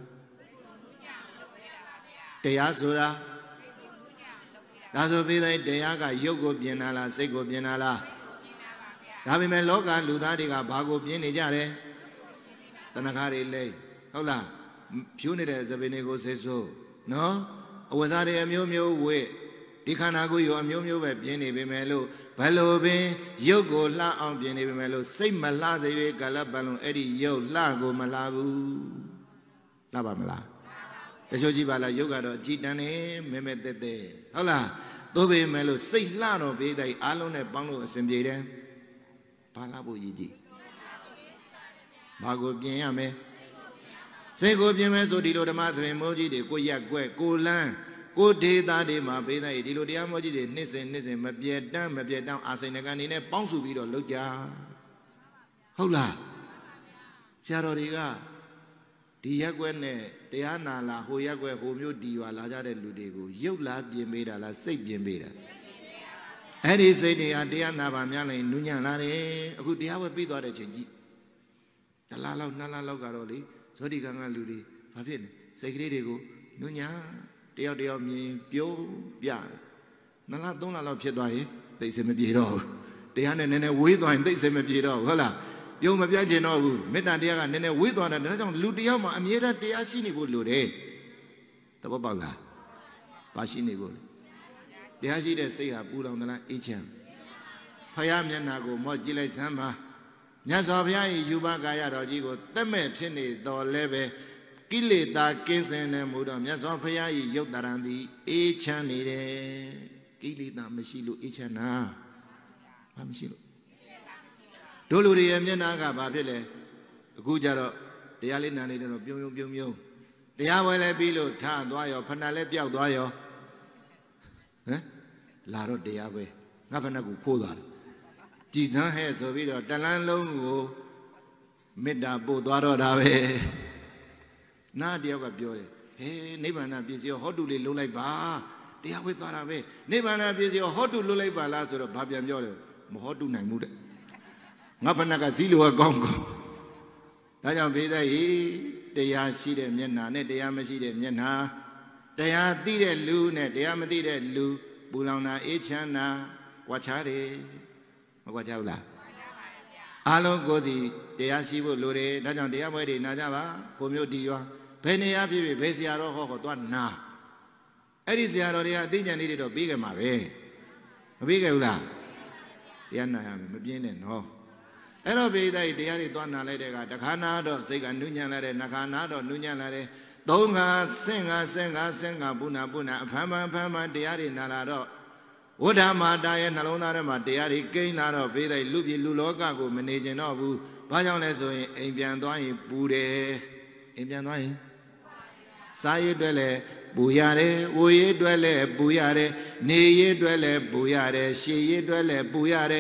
တရားဆိုတာဒါဆိုဘေးသားတရားကရုပ်ကိုပြင်တာလားစိတ်ကိုပြင်တာလားဒါပေမဲ့လောကလူသားတွေကဘာကိုပြင်းနေကြတယ်တဏှာတွေလဲဟုတ်လားဖြူနေတဲ့သပင်တွေကိုဆေးဆိုးနော်အဝဇ္ဇာတွေအမျိုးမျိုးဝေဒီခန္ဓာကိုယ်ရောအမျိုးမျိုးပဲပြင်းနေပေမဲ့လို့ဘယ်လိုပင်ရုပ်ကိုလှအောင်ပြင်းနေပေမဲ့လို့စိတ်မလှစေ၍ကာလပတ်လုံးအဲ့ဒီရုပ်လှကိုမလှဘူးလှပါမလားတချို့ကြည့်ပါလားရုပ်ကတော့အကြည်တန်းနေမဲမဲတဲတဲဟုတ်လားသို့ပေမဲ့လို့စိတ်လှတော့ဘေးတိုင်းအားလုံးနဲ့ပေါင်းလို့အစဉ်ပြေတယ်ဘာလာဖို့ရည်ကြည်ဘာကိုပြင်ရမယ်စိတ်ကိုပြင်မယ်ဆိုဒီလိုဓမ္မသဘင်မိုးကြီးတွေကိုရက်ွက်ကိုလန်းကိုဒေတာတွေမှာပေးလိုက်ဒီလိုတရားမိုးကြီးတွေနှစ်စဉ်နှစ်စဉ်မပြတ်တမ်းမပြတ်တမ်းအာစိန်ကနေနဲ့ပေါင်းစုပြီးတော့လုပ်ကြဟုတ်လားဆရာတော်တွေကဒီရက်ွက်နဲ့တရားနာလာဟိုရက်ွက်ဟိုမျိုးဒီရွာလာကြတဲ့လူတွေကိုရုပ်လားပြင်ပေးတာလားစိတ်ပြင်ပေးတာအဲ့ဒီစိတ်တွေကတရားနာပါများလိုက်နူးညံ့လာတယ်အခုတရားဝဲပြီးသွားတဲ့ချိန်ကြီးတလားလောက်နှစ်လားလောက်ကတော့လေဇောတိကံကလူတွေဘာဖြစ်လဲစိတ်ကလေးတွေကိုနူးညံ့တယောက်တယောက်မြင်ပြုံးပြနှစ်လားသုံးလားလောက်ဖြစ်သွားရင်သိစင်မပြေတော့ဘူးတရားနဲ့နည်းနည်းဝေးသွားရင်သိစင်မပြေတော့ဘူးဟုတ်လားပြုံးမပြတ်ချင်တော့ဘူးမေတ္တာတရားကနည်းနည်းဝေးသွားတယ်ဒါကြောင့်လူတယောက်မှာအမြဲတမ်းတရားရှိနေဖို့လိုတယ်သဘောပေါက်လားဘာရှိနေဖို့လဲတရားရှိတဲ့စိတ်ဟာပူလောင်သလားအေးချမ်းဖယားမျက်နာကိုမော့ကြည့်လိုက်စမ်းပါမြတ်စွာဘုရားရဲ့ယူပကာယတော်ကြီးကိုသက်မဲ့ဖြစ်နေတော်လဲပဲကိလေသာကင်းစင်နေမှုတော့မြတ်စွာဘုရားရဲ့ရုပ်တရံသည်အေးချမ်းနေတယ်ကိလေသာမရှိလို့အေးချမ်းတာဘာမရှိလို့တို့လူတွေရဲ့မျက်နာကဘာဖြစ်လဲအခုကြတော့တရားလေးနာနေတော့ပြုံးပြုံးပြုံးပြုံးတရားဝဲလဲပြီးလို့ထသွားရောဖဏလဲပျောက်သွားရောဟမ်လာတော့တရားပဲငါဖဏကိုခိုးသွားတယ်ကြည်စမ်းဟဲ့ဆိုပြီးတော့တလန်းလုံးကိုမေတ္တာပို့သွားတော့တာပဲနားတယောက်ကပြောတယ်ဟေးနိဗ္ဗာန်ပြည့်စည်ဟောတုလေးလုံးလိုက်ပါတရားဝဲသွားတာပဲနိဗ္ဗာန်ပြည့်စည်ဟောတုလုံးလိုက်ပါလားဆိုတော့ဘာပြန်ပြောတယ်မဟောတုနိုင်ဘူးတဲ့ငါဖဏကစည်းလိုကောင်းကောင်းဒါကြောင့်ဘေးသားကြီးတရားရှိတဲ့မျက်နှာနဲ့တရားမရှိတဲ့မျက်နှာတရားသိတဲ့လူနဲ့တရားမသိတဲ့လူပူလောင်တာအေးချမ်းတာကွာခြားတယ်မကွာခြားဘူးလားအားလုံးကိုယ်စီတရားရှိဖို့လိုတယ်ဒါကြောင့်တရားပွဲတွေနာကြပါဘုံမျိုးဒီရွာဘယ်နေရာဖြစ်ဖြစ်ဘယ်ဆရာတော်ဟောဟောသွားနာအဲ့ဒီဆရာတော်တွေကအသိဉာဏ်လေးတွေတော့ပြီးခဲ့မှာပဲမပြီးခဲ့ဘူးလားတရားနာရမယ်မပြင်းနဲ့နော်အဲ့တော့ဘေးသားကြီးတရားတွေသွားနာလိုက်တဲ့ကတခါနာတော့စိတ်ကနုညံ့လာတဲ့နှခါနာတော့နုညံ့လာတဲ့သုံးခါဆင့်ခါဆင့်ခါဆင့်ခါပုဏ္ဏပုဏ္ဏအဖမ်းဖမ်းဖမ်းဖမ်းတရားတွေနာလာတော့ဝဋ္ဌမာတာရဲ့နှလုံးသားထဲမှာတရားတွေကိန်းလာတော့ဘေးသားလူပြည်လူလောကကိုမနေကျင်တော့ဘူးဘာကြောင့်လဲဆိုရင်အိမ်ပြန်သွားရင်ပူတယ်အိမ်ပြန်သွားရင်စားရည်အတွက်လည်းပူရတယ်ဝေရည်အတွက်လည်းပူရတယ်နေရည်အတွက်လည်းပူရတယ်ရှည်ရည်အတွက်လည်းပူရတယ်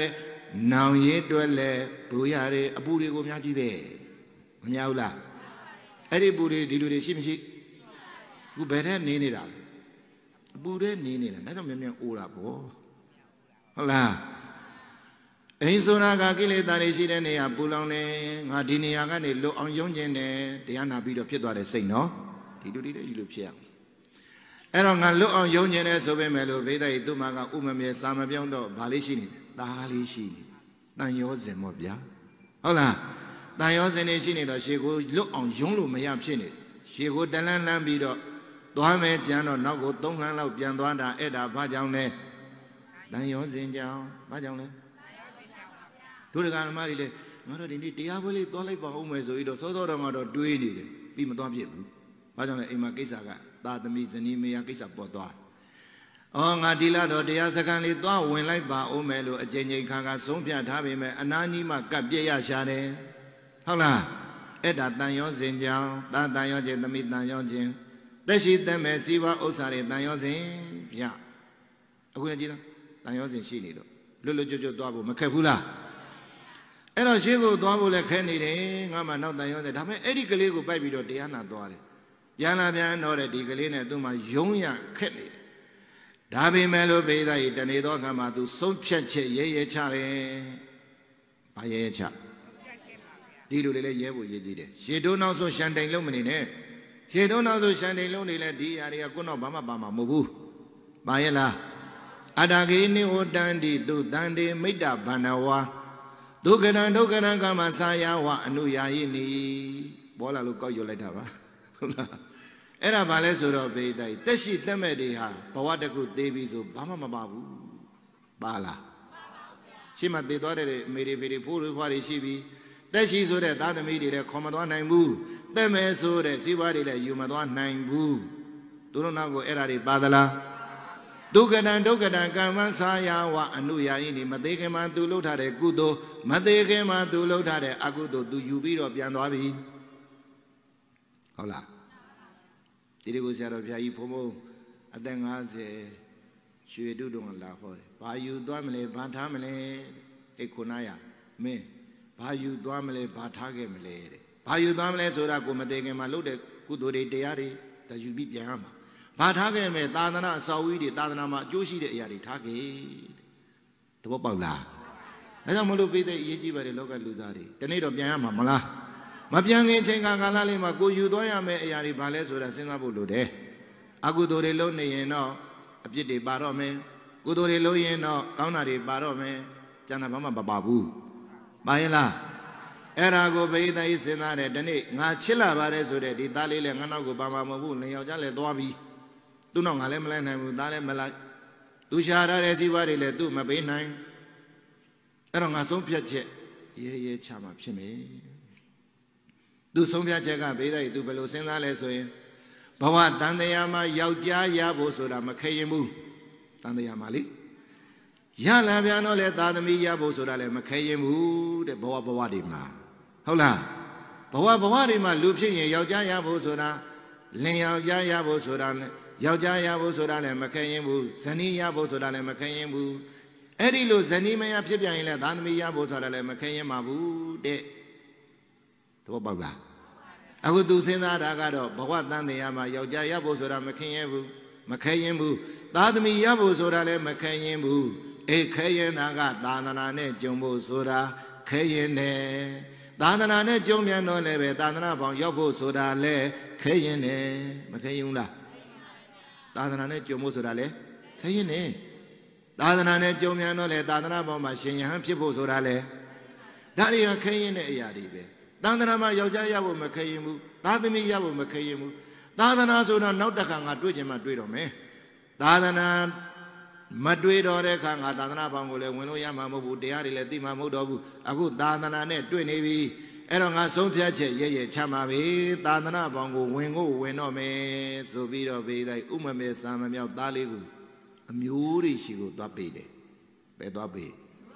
နောင်ရည်တွက်လဲဘူရတယ်အပူတွေကိုများကြီးပဲမများဘူးလားအဲ့ဒီပူတွေဒီလူတွေရှိမရှိခုဘယ်ထဲနေနေတာလဲအပူထဲနေနေတာဒါကြောင့်မြန်မြန်အိုးတာပေါ့ဟုတ်လားအိမ်ဆိုတာကကိလေသာတွေရှိတဲ့နေရာပူလောင်နေငါဒီနေရာကနေလွတ်အောင်ယုံကျင်တယ်တရားနာပြီးတော့ဖြစ်သွားတဲ့စိတ်နော်ဒီလူတွေလည်းဒီလိုဖြစ်အောင်အဲ့တော့ငါလွတ်အောင်ယုံကျင်တယ်ဆိုပေမဲ့လို့ဗေဒိသူမကဥမမြေစာမပြောင်းတော့ဗာလေးရှိနေတယ်သားလေးရှိနေတန်ရောစင်မော့ဗျာဟုတ်လားတန်ရောစင်နေရှိနေတော့ရှေကိုလွတ်အောင်ယုံလို့မရဖြစ်နေရှေကိုတလန်းလန်းပြီးတော့သွားမယ်ကြမ်းတော့နောက်ကိုသုံးလန်းလောက်ပြန်သွားတာအဲ့ဒါဘာကြောင့်လဲတန်ရောစင်ကြောင့်ဘာကြောင့်လဲဒုရကဓမ္မတွေလည်းငါတို့ဒီနေ့တရားပွဲလေးသွားလိုက်ပါဦးမယ်ဆိုပြီးတော့စောစောတော့ကတော့တွေးနေတယ်ပြီးမသွားဖြစ်ဘူးဘာကြောင့်လဲအိမ်မှာကိစ္စကသာသမီဇနီးမယားကိစ္စပေါ်သွားအော်ငါဒီလာတော့တရားစခန်းလေးသွားဝင်လိုက်ပါဦးမယ်လို့အကျဉ်းချင်းခါခါဆုံးဖြတ်ထားပေမဲ့အနာကြီးမှကပ်ပြည့်ရရှာတယ်ဟုတ်လားအဲ့ဒါတန်ရောစင်ကြောင့်သာတန်ရောခြင်းသမီးတန်ရောခြင်းသက်ရှိသက်မဲ့စီးပွားဥစ္စာတွေတန်ရောစင်ဗျအခုလည်းကြည့်တော့တန်ရောစင်ရှိနေတော့လွတ်လွတ်ကျွတ်ကျွတ်သွားဖို့မခက်ဘူးလားအဲ့တော့ရှေ့ကိုသွားဖို့လည်းခဲနေတယ်ငါမှနောက်တန်ရောစင်ဒါပေမဲ့အဲ့ဒီကလေးကိုပိုက်ပြီးတော့တရားနာသွားတယ်ပြန်လာပြန်တော့တဲ့ဒီကလေးနဲ့သူ့မှာယုံရခက်နေတယ်ဒါပေမဲ့လို့ဘေးသားကြီးတနေသောခါမှာသူဆုံးဖြတ်ချက်ရဲရဲချတယ်။ဘာရဲရဲချဒီလိုတွေလည်းရဲဖို့ရေးကြည့်တယ်။ရှေ့တုံးနောက်ဆိုရှန်တိန်လုံးမနေနဲ့။ရှေ့တုံးနောက်ဆိုရှန်တိန်လုံးနေလဲဒီအရာတွေကကိုယ်တော့ဘာမှပါမှာမဟုတ်ဘူး။ပါရဲ့လား။အတ္တဂိနိဟောတန္တိသူတန္တိမိတ္တဗန္နဝါဒုက္ခရံဒုက္ခရံကမ္မစာယဝအနုယာယိနိဘောလာလို့ကောက်ရွတ်လိုက်တာပါ။ဟုတ်လား။အဲ့ဒါဘာလဲဆိုတော့ဘေးတိုက်တက်ရှိတက်မဲ့တွေဟာဘဝတခုသေးပြီဆိုဘာမှမပါဘူးပါလားရှင်းမသေးသွားတဲ့အမေတွေဖေတွေဖိုးတွေဖွားတွေရှိပြီတက်ရှိဆိုတဲ့သားသမီးတွေလည်းခေါ်မသွားနိုင်ဘူးတက်မဲ့ဆိုတဲ့စီးပွားတွေလည်းယူမသွားနိုင်ဘူးသူတို့နောက်ကိုအဲ့ဒါတွေပါသလားဒုက္ခတံဒုက္ခတံကမ္မစာယဝအနုယာယိနိမသေးခင်မှာသူလှုပ်ထားတဲ့ကုသိုလ်မသေးခင်မှာသူလှုပ်ထားတဲ့အကုသိုလ်သူယူပြီးတော့ပြန်သွားပြီဟုတ်လားဒီဒီကိုဆရာတော်ဘုရားကြီးဘုံဘုံအသက်၅၀ရွှေတုတုံလာဟောတယ်ဘာယူသွားမလဲဘာထားမလဲအိတ်ခုနာရမင်းဘာယူသွားမလဲဘာထားခဲ့မလဲတဲ့ဘာယူသွားမလဲဆိုတာကိုမသိခင်မှာလုပ်တဲ့ကုသိုလ်တွေတရားတွေဒါယူပြီးပြန်ရမှာဘာထားခဲ့မယ်သာသနာအစာဝီးတွေသာသနာမှာအကျိုးရှိတဲ့အရာတွေထားခဲ့သဘောပေါက်လားဒါကြောင့်မလို့ပြိတဲ့အရေးကြီးပါတယ်လောကလူသားတွေဒီနေ့တော့ပြန်ရမှာမလားမပြန်ခင်ချိန်ကာလလေးမှာကိုယူသွားရမယ့်အရာတွေဘာလဲဆိုတာစဉ်းစားဖို့လိုတယ်အကုသိုလ်တွေလုံးနေရင်တော့အပြစ်တွေပါတော့မယ်ကုသိုလ်တွေလုံးရင်တော့ကောင်းတာတွေပါတော့မယ်ကျန်တာဘာမှမပါဘူးပါရင်လားအဲ့ဒါကိုဘိသိစဉ်းစားတယ်ဒီနေ့ငါချစ်လာပါတယ်ဆိုတဲ့ဒီသားလေးလည်းငါနောက်ကိုပါမှာမဟုတ်ဘူးလင်ယောက်ျားလည်းသွားပြီသူ့နောက်ငါလည်းမလိုက်နိုင်ဘူးသားလည်းမလိုက်သူရှာရတဲ့စီးပွားတွေလည်းသူ့မပေးနိုင်အဲ့တော့ငါဆုံးဖြတ်ချက်ရဲရဲချမှဖြစ်မယ်သူဆုံးဖြတ်ချက်ကဘေးတိုက်သူဘယ်လိုစဉ်းစားလဲဆိုရင်ဘဝတန်တရားမှာယောက်ျားရဖို့ဆိုတာမခဲရင်ဘူးတန်တရားမှာလေရလာပြန်တော့လေသာသမီရဖို့ဆိုတာလည်းမခဲရင်ဘူးတဲ့ဘဝဘဝတွေမှာဟုတ်လားဘဝဘဝတွေမှာလူဖြစ်ရင်ယောက်ျားရဖို့ဆိုတာလင်ယောက်ျားရဖို့ဆိုတာလည်းယောက်ျားရဖို့ဆိုတာလည်းမခဲရင်ဘူးဇနီးရဖို့ဆိုတာလည်းမခဲရင်ဘူးအဲ့ဒီလိုဇနီးမယားဖြစ်ပြန်ရင်လည်းသာသမီရဖို့ဆိုတာလည်းမခဲရင်ပါဘူးတဲ့ဘောပေါက်လားအခုသူစဉ်းစားတာကတော့ဘဝတန်တရားမှာယောက်ျားရဖို့ဆိုတာမခင်ရဲဘူးမခဲရင်ဘူးသားသမီးရဖို့ဆိုတာလည်းမခဲရင်ဘူးအေးခဲရင်တာကသာသနာနဲ့ကြုံဖို့ဆိုတာခဲရင်တယ်သာသနာနဲ့ကြုံမြန်တော့လည်းပဲသာသနာပေါင်းရောက်ဖို့ဆိုတာလည်းခဲရင်တယ်မခဲရင်ဘူးလားသာသနာနဲ့ကြုံဖို့ဆိုတာလည်းခဲရင်တယ်သာသနာနဲ့ကြုံမြန်တော့လည်းသာသနာပေါင်းမှာရှင်ယဟန်ဖြစ်ဖို့ဆိုတာလည်းဒါတွေကခဲရင်တဲ့အရာတွေပဲသန္တနာမှာယောက်ျားရဖို့မခဲရင်ဘူးသားသမီးရဖို့မခဲရင်ဘူးသာသနာဆိုတော့နောက်တစ်ခါငါတွေ့ချင်မှတွေ့တော့မယ်သာသနာမတွေ့တော့တဲ့အခါငါသာသနာပေါင်းကိုလည်းဝင်လို့ရမှာမဟုတ်ဘူးတရားတွေလည်းသိမှာမဟုတ်တော့ဘူးအခုသာသနာနဲ့တွေ့နေပြီအဲ့တော့ငါဆုံးဖြတ်ချက်ရဲရဲချမှာပြီသာသနာပေါင်းကိုဝင်ကိုဝင်တော့မယ်ဆိုပြီးတော့ဘေးလိုက်ဥမမေစာမမြောက်သားလေးကိုအမျိုးတွေရှိကိုသွားပေးတယ်ပဲသွားပေး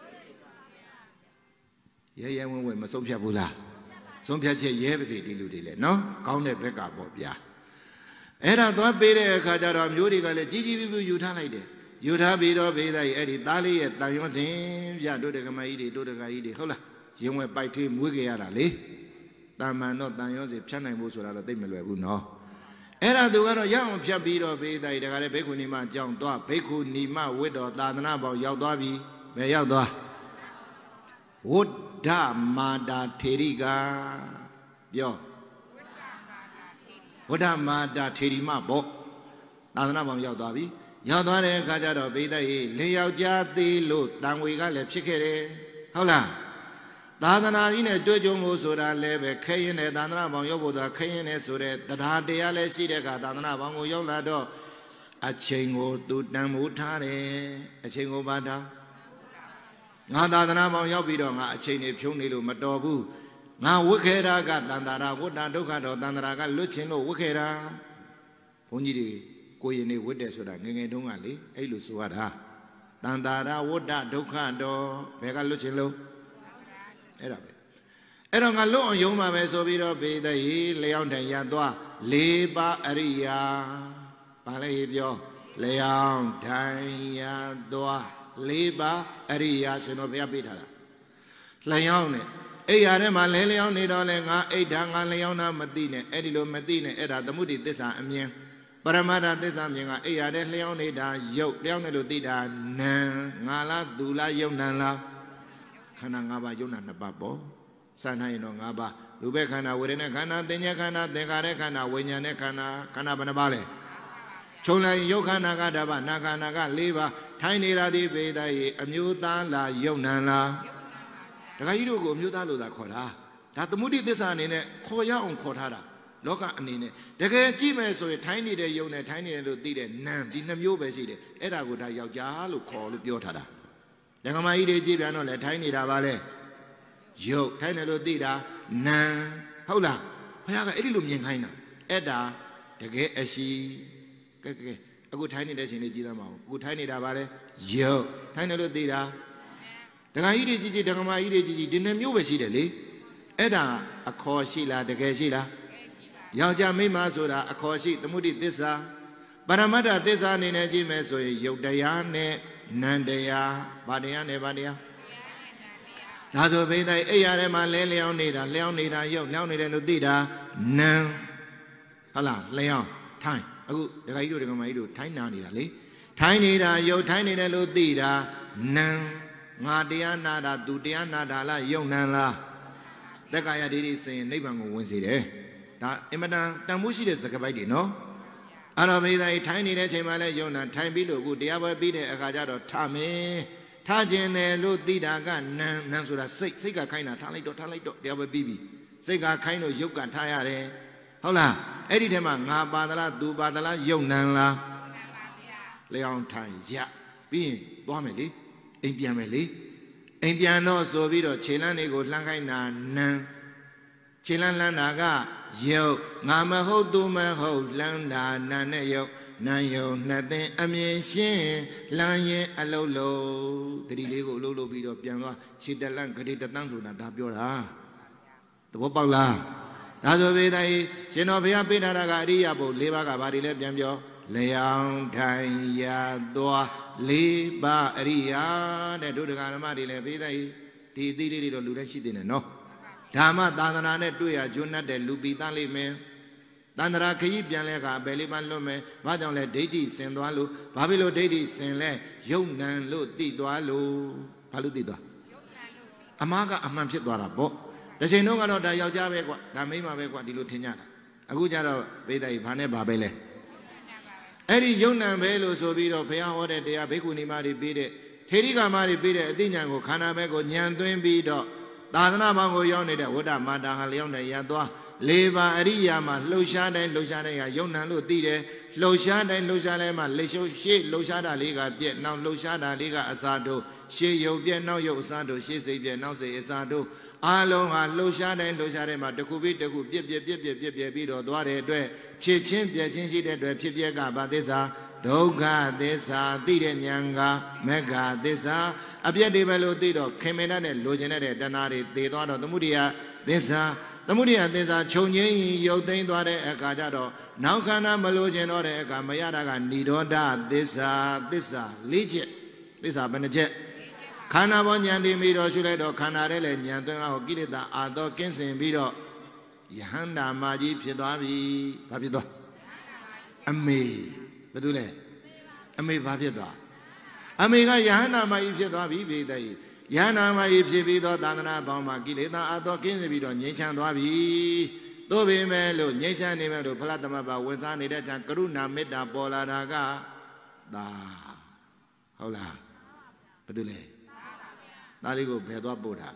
ရဲရဲဝင်ဝင်မဆုံးဖြတ်ဘူးလားဆုံးဖြတ်ချက်ရဲပါစေဒီလူတွေလည်းနော်ကောင်းတဲ့ဘက်ကပေါ့ဗျာအဲ့ဒါသွားပေးတဲ့အခါကျတော့မျိုးတွေကလည်းကြီးကြီးပြူပြူယူထားလိုက်တယ်ယူထားပြီးတော့ဘေးသားကြီးအဲ့ဒီသားလေးရဲ့တန်ရွှန်းစဉ်ပြတို့တကမကြီးတွေတို့တကကြီးတွေဟုတ်လားရင်ဝဲပိုက်သေးမွေးကြရတာလေတာမန်တော့တန်ရွှန်းစဉ်ဖြတ်နိုင်ဖို့ဆိုတာတော့သိမလွယ်ဘူးနော်အဲ့ဒါသူကတော့ရအောင်ဖြတ်ပြီးတော့ဘေးသားကြီးတကလည်းဘိက္ခုနီမအကြောင်းသွားဘိက္ခုနီမဝိတ္တောသာသနာပေါင်းရောက်သွားပြီဘယ်ရောက်သွားဝဋ္ဌမာတာထေရိကပြောဝဋ္ဌမာတာထေရိမပေါ့သာသနာပေါင်းရောက်သွားပြီရောက်သွားတဲ့အခါကျတော့ဘိသိက်ရေလေယောက်ျားသေးလို့တန်ဝေကလည်းဖြစ်ခဲ့တယ်ဟုတ်လားသာသနာကြီးနဲ့တွေ့ကြုံမှုဆိုတာလည်းပဲခဲရင်နဲ့သာသနာပေါင်းရောက်ဖို့သာခဲရင်နဲ့ဆိုတဲ့တရားတရားလည်းရှိတဲ့အခါသာသနာပေါင်းကိုရောက်လာတော့အချိန်ကိုသူတန်မိုးထားတယ်အချိန်ကိုပါတာငါသာသနာပေါင်းရောက်ပြီးတော့ငါအချိန်နေဖြုံးနေလို့မတော်ဘူးငါဝိခေရာကတန္တာရာဝဋ္ဌဒုက္ခတော့တန္တရာကလွတ်ချင်လို့ဝိခေရာဘုန်းကြီးတွေကိုရင်နေဝတ်တယ်ဆိုတာငငယ်တုန်းကလေအဲ့လိုဆိုရတာတန္တာရာဝဋ္ဌဒုက္ခတော့ဘယ်ကလွတ်ချင်လို့အဲ့ဒါပဲအဲ့တော့ငါလွတ်အောင်ယုံမှာပဲဆိုပြီးတော့ဘေးတဲ့ရေလျောင်းတန်ရသွားလေးပါအရိယာဘာလဲပြောလျောင်းတန်ရသွားလေးပါအရိယာရှင်တော်ဘုရားပေးထားတာလျောင်းနဲ့အိယာထဲမှာလဲလျောင်းနေတော့လဲငါအိတ်ဓာငါလျောင်းတာမသိနဲ့အဲ့ဒီလိုမသိနဲ့အဲ့ဒါသမုဒိသစ္စာအမြင်ပရမတ္ထသစ္စာမြင်ကအိယာထဲလျောင်းနေတာရုပ်လျောင်းတယ်လို့သိတာနာငါလားသူလားယုံနံလားခန္ဓာ၅ပါးယုံနံနှစ်ပါးပေါ့စံထားရင်တော့၅ပါးရူပခန္ဓာဝေဒနာခန္ဓာသင်္ညာခန္ဓာသင်္ခါရခန္ဓာဝိညာဉ်နဲ့ခန္ဓာခန္ဓာဘယ်နှပါးလဲခြုံလိုက်ရုပ်ခန္ဓာကတပါးနာခန္ဓာက၄ပါးထိုင်းနေတာဒီပေသားရေအမျိုးသားလားယုံနံလားတခါကြီးတို့ကိုအမျိုးသားလို့သာခေါ်တာဒါသမုဒိသစ္စာအနေနဲ့ခေါ်ရအောင်ခေါ်ထားတာလောကအနေနဲ့တကယ်ကြည့်မယ်ဆိုရင်ထိုင်းနေတဲ့ယုံနဲ့ထိုင်းနေတယ်လို့သိတဲ့နံဒီနှမျိုးပဲရှိတယ်အဲ့ဒါကိုဒါယောက်ျားလို့ခေါ်လို့ပြောထားတာဒကမကြီးတွေကြည့်ပြန်တော့လေထိုင်းနေတာပါလေယုတ်ထိုင်းတယ်လို့သိတာနံဟုတ်လားဘုရားကအဲ့ဒီလိုမြင်ခိုင်းတာအဲ့ဒါတကယ်အရှိကဲကဲအခုထိုင်းနေတဲ့ချိန်လေးကြည့်သမ်းပါဦးအခုထိုင်းနေတာပါလေယုတ်ထိုင်းတယ်လို့သိတာဒကာကြီးတွေကြည့်ကြည့်ဒကမကြီးတွေကြည့်ကြည့်ဒီနှမျိုးပဲရှိတယ်လေအဲ့ဒါအခေါ်ရှိလားတကယ်ရှိလားယောက်ျားမိန်းမဆိုတာအခေါ်ရှိသမုဒိသစ္စာပရမတ္ထသစ္စာအနေနဲ့ကြည့်မယ်ဆိုရင်ယုတ်တရားနဲ့နံတရားဗာတရားနဲ့ဗာတရားဒါဆိုဘိသိက်အိယာထဲမှာလဲလျောင်းနေတာလျောင်းနေတာယုတ်လျောင်းနေတယ်လို့သိတာနံဟုတ်လားလျောင်းထိုင်းအခုဒကာကြီးတို့ဒကာမကြီးတို့ထိုင်းနာနေတာလေထိုင်းနေတာယုတ်ထိုင်းနေတယ်လို့သိတာနံငါတရားနာတာသူတရားနာတာလားယုံနံလားတက္ကာယဒိဋ္ဌိစင်နိဗ္ဗာန်ကိုဝင်စေတယ်ဒါအင်မတန်တန်ဖိုးရှိတဲ့စကားပိုက်တွေနော်အဲ့တော့ဘိသိက်ထိုင်းနေတဲ့ချိန်မှာလဲယုံနာထိုင်ပြီးလို့အခုတရားပွဲပြီးတဲ့အခါကျတော့ထမင်းထားခြင်းတယ်လို့သိတာကနံနံဆိုတာစိတ်စိတ်ကခိုင်းတာထားလိုက်တော့ထားလိုက်တော့တရားပွဲပြီးပြီစိတ်ကခိုင်းလို့ယုတ်ကထားရတယ်ဟုတ်လားအဲ့ဒီထဲမှာငါပါသလားသူပါသလားယုံနံလားလျောင်းထိုင်ရပြီးရင်သွားမယ်လေအိမ်ပြန်မယ်လေအိမ်ပြန်တော့ဆိုပြီးတော့ခြေလမ်းတွေကိုလှမ်းခိုင်းတာနံခြေလမ်းလှမ်းတာကယုတ်ငါမဟုတ်သူမဟုတ်လှမ်းတာနာနဲ့ယုတ်နံယုတ်နှစ်သိန်းအမြင်ရှင်းလှမ်းရင်အလုံးလုံးတတိလေးကိုအလုံးလုံးပြီးတော့ပြန်သွားခြေတလန့်ဂတိတသန်းဆိုတာဒါပြောတာသဘောပေါက်လားဒါဆိုပေတဲ့ရှင်တော်ဘုရားပေးထားတာကအရိယာဘု၄ပါးကဘာတွေလဲပြန်ပြောလျောင်းထိုင်ရသွားလေးပါအရိယာတဲ့ဒုဒကာဓမ္မတွေလည်းပေးတဲ့ဒီအသီးလေးတွေတော့လူတိုင်းရှိသေးတယ်နော်ဓမ္မသာသနာနဲ့တွေ့ရကျွတ်တဲ့လူပြီးသားလိမ့်မယ်တန္တရာခကြီးပြန်လဲကအပယ်လေးပါလွတ်မယ်ဘာကြောင့်လဲဒိဋ္ဌိစင်သွားလို့ဘာဖြစ်လို့ဒိဋ္ဌိစင်လဲယုံနံလို့သိသွားလို့ဘာလို့သိသွားအမားကအမှန်ဖြစ်သွားတာပေါ့တစ်ချိန်လုံးကတော့ဒါယောက်ျားပဲကွာဒါမိန်းမပဲကွာဒီလိုထင်ကြတာအခုကျတော့ဘေးသားကြီးဘာနဲ့ဘာပဲလဲအဲ့ဒီယုံနံပဲလို့ဆိုပြီးတော့ဘုရားဟောတဲ့တရားဘိက္ခုနီမတွေပြီးတဲ့ထေရိကာမတွေပြီးတဲ့အသိဉာဏ်ကိုခန္ဓာဘက်ကိုဉာဏ်သွင်းပြီးတော့သာသနာပေါင်းကိုရောက်နေတဲ့ဝဋ္ဌမာတာဟာလျောင်းတဲ့ရသွားလေးပါအရိယာမှာလှုပ်ရှားတိုင်းလှုပ်ရှားတိုင်းကယုံနံလို့သိတယ်လှုပ်ရှားတိုင်းလှုပ်ရှားတိုင်းမှာလက်ရှုပ်ရှေ့လှုပ်ရှားတာလေးကပြက်နောက်လှုပ်ရှားတာလေးကအစာတို့ရှေ့ယုတ်ပြက်နောက်ယုတ်အစာတို့ရှေ့စိတ်ပြက်နောက်စိတ်အစာတို့အားလုံးဟာလှုပ်ရှားတိုင်းလှုပ်ရှားတိုင်းမှာတစ်ခုပြီးတစ်ခုပြက်ပြက်ပြက်ပြက်ပြက်ပြက်ပြီးတော့သွားတဲ့အတွက်ဖြစ်ချင်းပြက်ချင်းရှိတဲ့အတွက်ဖြစ်ပြက်ကဘာသစ္စာဒုက္ခသစ္စာသိတဲ့ဉာဏ်ကမေဃသစ္စာအပြည့်တွေပဲလို့သိတော့ခင်မင်တဲ့လိုချင်တဲ့တဏှာတွေသေသွားတော့သမုဒိယသစ္စာသမုဒိယသစ္စာခြုံငင်းရုပ်သိမ်းသွားတဲ့အခါကျတော့နောက်ခန္ဓာမလို့ခြင်းတော့တဲ့အခါမရတာကនិရောဓသစ္စာသစ္စာလေးချက်သစ္စာဘယ်နှချက်ခန္ဓာပေါ်ဉာဏ်တည်ပြီးတော့ရှုလိုက်တော့ခန္ဓာထဲလည်းဉာဏ်သွင်းအောင်ကိလေသာအာသောကင်းစင်ပြီးတော့ယဟန္တာမကြီးဖြစ်သွားပြီဘာဖြစ်သွားအမေဘာလို့လဲအမေဘာဖြစ်သွားအမေကယဟန္တာမကြီးဖြစ်သွားပြီပြည်တဲ့ယဟန္တာမကြီးဖြစ်ပြီးတော့သာသနာပေါင်းမှာကိလေသာအာသောကင်းစင်ပြီးတော့ငြိမ်းချမ်းသွားပြီတို့ပေမဲ့လို့ငြိမ်းချမ်းနေမဲ့လို့ဖလားသမတ်ပါဝင်စားနေတဲ့ကြောင့်ကရုဏာမေတ္တာပေါ်လာတာကဒါဟုတ်လားဘာလို့လဲသားလေးကိုဘယ်သွားပို့တာ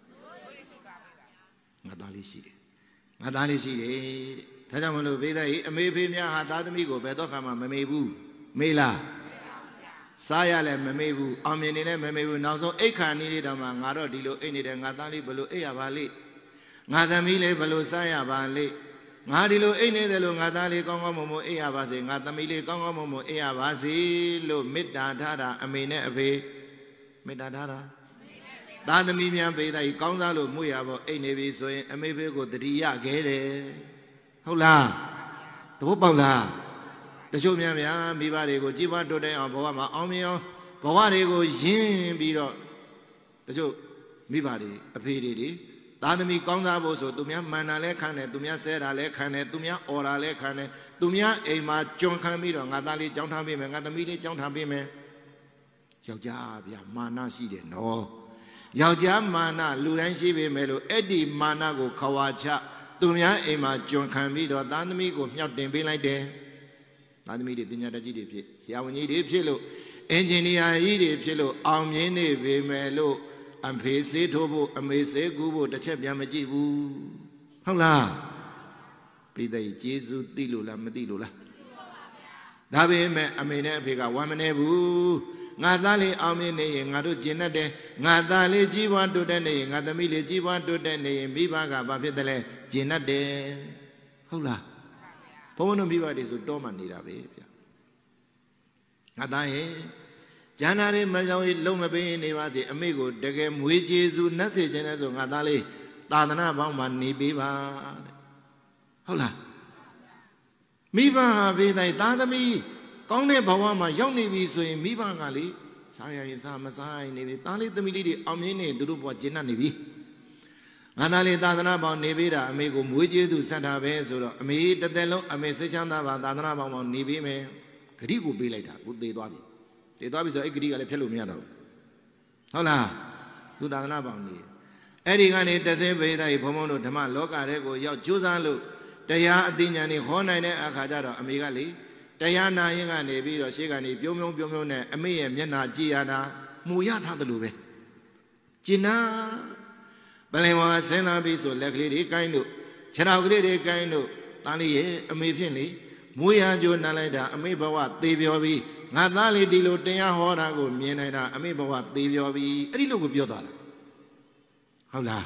ငါသားလေးရှိတယ်ငါသားလေးရှိတယ်တဲ့ဒါကြောင့်မလို့ဘေးသားကြီးအမေဖေများဟာသားသမီးကိုဘယ်တော့ခါမှမမေ့ဘူးမေ့လားစားရလဲမမေ့ဘူးအောင်မြင်နေလည်းမမေ့ဘူးနောက်ဆုံးအိတ်ခါနေလေးတောင်မှငါတော့ဒီလိုအိတ်နေတယ်ငါသားလေးဘယ်လိုအိတ်ရပါလိမ့်ငါသမီးလေးဘယ်လိုစားရပါလိမ့်ငါဒီလိုအိတ်နေတယ်လို့ငါသားလေးကောင်းကောင်းမွန်မွန်အိတ်ရပါစေငါသမီးလေးကောင်းကောင်းမွန်မွန်အိတ်ရပါစေလို့မေတ္တာထားတာအမေနဲ့အဖေမေတ္တာထားတာသားသမီးများပေးတိုင်းကောင်းစားလို့မှုရဖို့အိတ်နေပြီဆိုရင်အမေဖေကိုတတိယခဲ့တယ်ဟုတ်လားတပုတ်ပေါက်လားတချို့များများမိဘတွေကိုကြည်ပွားတိုးတက်အောင်ဘဝမှာအောင်မြင်အောင်ဘဝတွေကိုရင်းပြီးတော့တချို့မိဘတွေအဖေတွေတွေသားသမီးကောင်းစားဖို့ဆိုသူများမှန်တာလဲခံတယ်သူများဆဲတာလဲခံတယ်သူများអော်တာလဲခံတယ်သူများအိမ်မှာကြုံခံပြီးတော့ငါသားလေးကြောင်းထားပေးမယ်ငါသမီးလေးကြောင်းထားပေးမယ်ယောက်ျားဗျာမာနရှိတယ်နော်ယောက်ျားမာနလူတိုင်းရှိပေမဲ့လို့အဲ့ဒီမာနကိုခဝါချသူများအိမ်မှာကြုံခံပြီးတော့သားသမီးကိုမြောက်တင်ပေးလိုက်တယ်သားသမီးတွေပညာတတ်ကြီးတွေဖြစ်ဆရာဝန်ကြီးတွေဖြစ်လို့အင်ဂျင်နီယာကြီးတွေဖြစ်လို့အောင်မြင်နေပေမဲ့လို့အဖေစေးထိုးဖို့အမေစေးကူးဖို့တစ်ချက်ပြန်မကြည့်ဘူးဟုတ်လားပြည်သူကျေးဇူးသိလို့လားမသိလို့လားဒါပေမဲ့အမေနဲ့အဖေကဝမ်းမနေဘူးငါသားလေးအောင်မြင်နေရင်ငါတို့ကျင့်တတ်တယ်ငါသားလေးကြီးပွားတိုးတက်နေရင်ငါသမီးလေးကြီးပွားတိုးတက်နေရင်မိဘကဘာဖြစ်တယ်လဲကျင့်တတ်တယ်ဟုတ်လားဘုန်းဘုန်းတို့မိဘတွေဆိုတောမှနေတာပဲဗျာငါသားရဲ့ကျန်တာတွေမကြောင်လုံးမပေးနေပါစေအမေကိုတကယ်မွေးကျေးဇူးနှက်စေခြင်းနဲ့ဆိုငါသားလေးသာသနာပေါင်းမှာနေပေးပါတဲ့ဟုတ်လားမိဘဟာဘေးတိုင်းသားသမီးကောင်းတဲ့ဘဝမှာရောက်နေပြီဆိုရင်မိဘကလေစားရရင်စားမစားရင်နေပြီသားလေးသမီးလေးတွေအောင်မြင်နေသူတို့ဘဝကျင့်တတ်နေပြီငါသားလေးသာသနာပေါင်းနေပေးတာအမေကိုမွေးကျေးဇူးဆက်တာပဲဆိုတော့အမေတစ်သက်လုံးအမေစိတ်ချမ်းသာပါသာသနာပေါင်းပေါင်းနေပေးမယ်ဂတိကိုပေးလိုက်တာကိုသေသွားပြီသေသွားပြီဆိုအဲ့ဂတိကလည်းဖျက်လို့မရတော့ဘူးဟုတ်လားသူသာသနာပေါင်းနေအဲ့ဒီကနေတဆင်းပေသားကြီးဘုံဘုံတို့ဓမ္မလောကထဲကိုရောက်ကြိုးစားလို့တရားအသိဉာဏ်တွေဟောနိုင်တဲ့အခါကျတော့အမေကလေတရားနာရင်ကနေပြီးတော့ရှေ့ကနေပြုံးပြုံးပြုံးပြုံးနဲ့အမေရဲ့မျက်နှာကြည့်ရတာမှုရထားတယ်လို့ပဲကျင်နာပလင်ဝါဆင်းလာပြီးဆိုလက်ကလေးတွေကိုင်းလို့ခြေထောက်ကလေးတွေကိုင်းလို့သားလေးရဲ့အမေဖြစ်လေမွေးရကြိုးနားလိုက်တာအမေဘဝသေပြောပြီးငါသားလေးဒီလိုတရားဟောတာကိုမြင်နိုင်တာအမေဘဝသေပြောပြီးအဲ့ဒီလိုကိုပြောသွားတာဟုတ်လား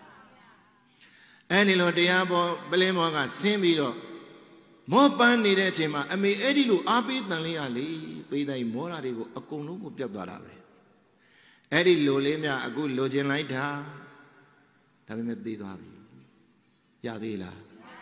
အဲ့ဒီလိုတရားပေါ်ပလင်ဘောကဆင်းပြီးတော့မောပန်းနေတဲ့အချိန်မှာအမေအဲ့ဒီလိုအားပေးတန်လေးရလေပေးတိုင်းမောတာတွေကိုအကုန်လုံးကိုပြတ်သွားတာပဲအဲ့ဒီလိုလေးများအခုလိုချင်လိုက်တာဒါပေမဲ့သေသွားပြီရသေးလား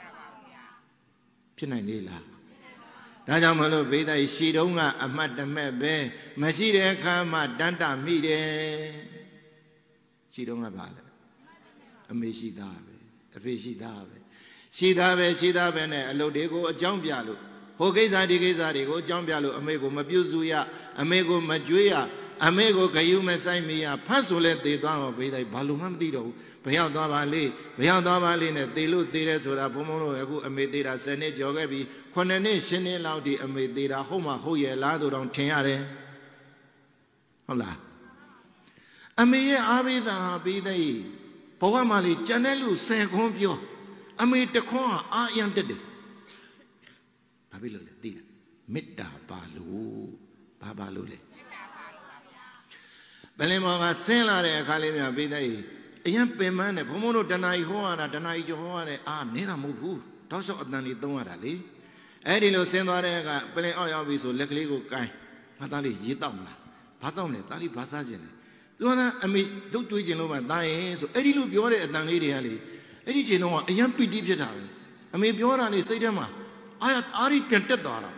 ဖြစ်နိုင်သေးလားဒါကြောင့်မလို့ဘေးတိုင်းရှီတုံးကအမှတ်တမဲ့ပဲမရှိတဲ့အခါမှတန်တမိတယ်ရှီတုံးကပါလေအမေရှိသားပဲအဖေရှိသားပဲရှိသားပဲရှိသားပဲနဲ့အလုပ်တွေကိုအကြောင်းပြလို့ဟိုကိစ္စဒီကိစ္စတွေကိုအကြောင်းပြလို့အမေကိုမပြုစုရအမေကိုမကြွေးရအမေကိုဂယုမဆိုင်မရဖတ်ဆိုလဲသေသွားတော့ဘေးတိုင်းဘာလို့မှမသိတော့ဘူးဘယ်ရောက်သွားပါလိဘယ်ရောက်သွားပါလိနဲ့သေလို့သေတယ်ဆိုတာဘုံဘုံတို့အခုအမေသေတာဆယ်နှစ်ကျော်ခဲ့ပြီခုနှစ်နှစ်ရှင်းနှစ်လောက်ဒီအမေသေတာဟုတ်မှဟုတ်ရဲ့လားတို့တော့ထင်ရတယ်ဟုတ်လားအမေရဲ့အာဘိသာပြီးတဲ့ဘဝမှာလေကြံတဲ့လူဆယ်ခွန်းပြောအမေတခွန်းဟာအာအယံတက်တယ်ဘာဖြစ်လို့လဲသိလားမေတ္တာပါလို့ဘာပါလို့လဲမေတ္တာပါလို့ပါဗျာဘယ်လင်မောကဆင်းလာတဲ့အခါလေးများပြီးတဲ့အယံပင်မန်းနဲ့ဘုံဘုံတို့တဏှာကြီးဟောရတာတဏှာကြီးကြောဟောရတယ်အာနေတာမဟုတ်ဘူးတောက်လျှောက်အတန်လေးသုံးရတာလေအဲ့ဒီလိုဆင်းသွားတဲ့အခါပလင်အောက်ရောက်ပြီဆိုလက်ကလေးကိုကိုင်းဘာသားလေးရေတောက်မလားဘာတောက်မလဲသားလေးဘာစားခြင်းလဲသူကအမေလှုပ်တွေးခြင်းလို့မှသားရင်ဆိုအဲ့ဒီလိုပြောတဲ့အတန်လေးတွေကလေအဲ့ဒီချိန်တော့အယံပီတိဖြစ်တာပဲအမေပြောတာလေစိတ်ထဲမှာအာအားကြီးပြန်တက်သွားတာ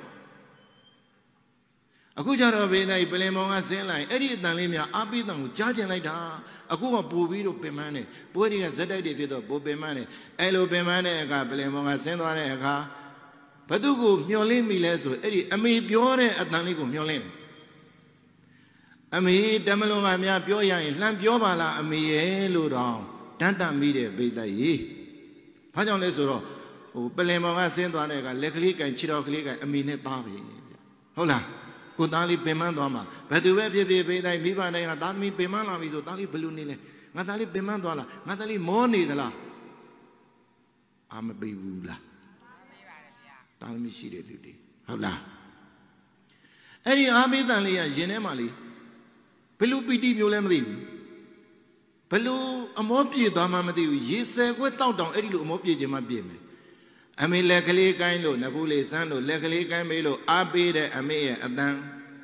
အခုကျတော့ဘေးတိုင်းပလင်မောင်ကဆင်းလိုက်အဲ့ဒီအတန်လေးများအာပိတန်ကိုကြားကျင်လိုက်တာအခုကပူပြီးတော့ပင်ပန်းတယ်ပွဲတွေကဇက်တိုက်တွေဖြစ်တော့ပိုပင်ပန်းတယ်အဲ့လိုပင်ပန်းတဲ့အခါပလင်မောင်ကဆင်းသွားတဲ့အခါဘသူကိုမျောလင်းမိလဲဆိုအဲ့ဒီအမေပြောတဲ့အတန်လေးကိုမျောလင်းတယ်အမေတမလုံးကများပြောရရင်လှမ်းပြောပါလားအမေရဲ့လို့တော့တန်းတန်မိတဲ့ဘေးတိုက်ကြီးဘာကြောင့်လဲဆိုတော့ဟိုပလင်မောင်ကဆင်းသွားတဲ့အခါလက်ကလေးကန်ခြေတော်ကလေးကန်အမေနဲ့သားပြီဟုတ်လားကိုသားလေးပင်မသွားမှာဘယ်သူပဲဖြစ်ဖြစ်ပေးတိုင်းမိဘတိုင်းကသားသမီးပင်မလာပြီဆိုသားလေးဘယ်လိုနေလဲငါသားလေးပင်မသွားလားငါသားလေးမောနေသလားအာမပေးဘူးလားပေးပါတယ်ဗျာသားသမီးရှိတဲ့လူတွေဟုတ်လားအဲ့ဒီအာမေးတန်လေးကရင်ထဲမှာလေဘယ်လိုပီတိမျိုးလဲမသိဘူးဘယ်လိုအမောပြေသွားမှမသိဘူးရေဆယ်ခွက်တောက်တောင်အဲ့ဒီလိုအမောပြေခြင်းမှပြေမယ်အမေလက်ကလေးကိုင်းလို့နဖူးလေးစမ်းလို့လက်ကလေးကိုင်းမေးလို့အားပေးတဲ့အမေရဲ့အတန်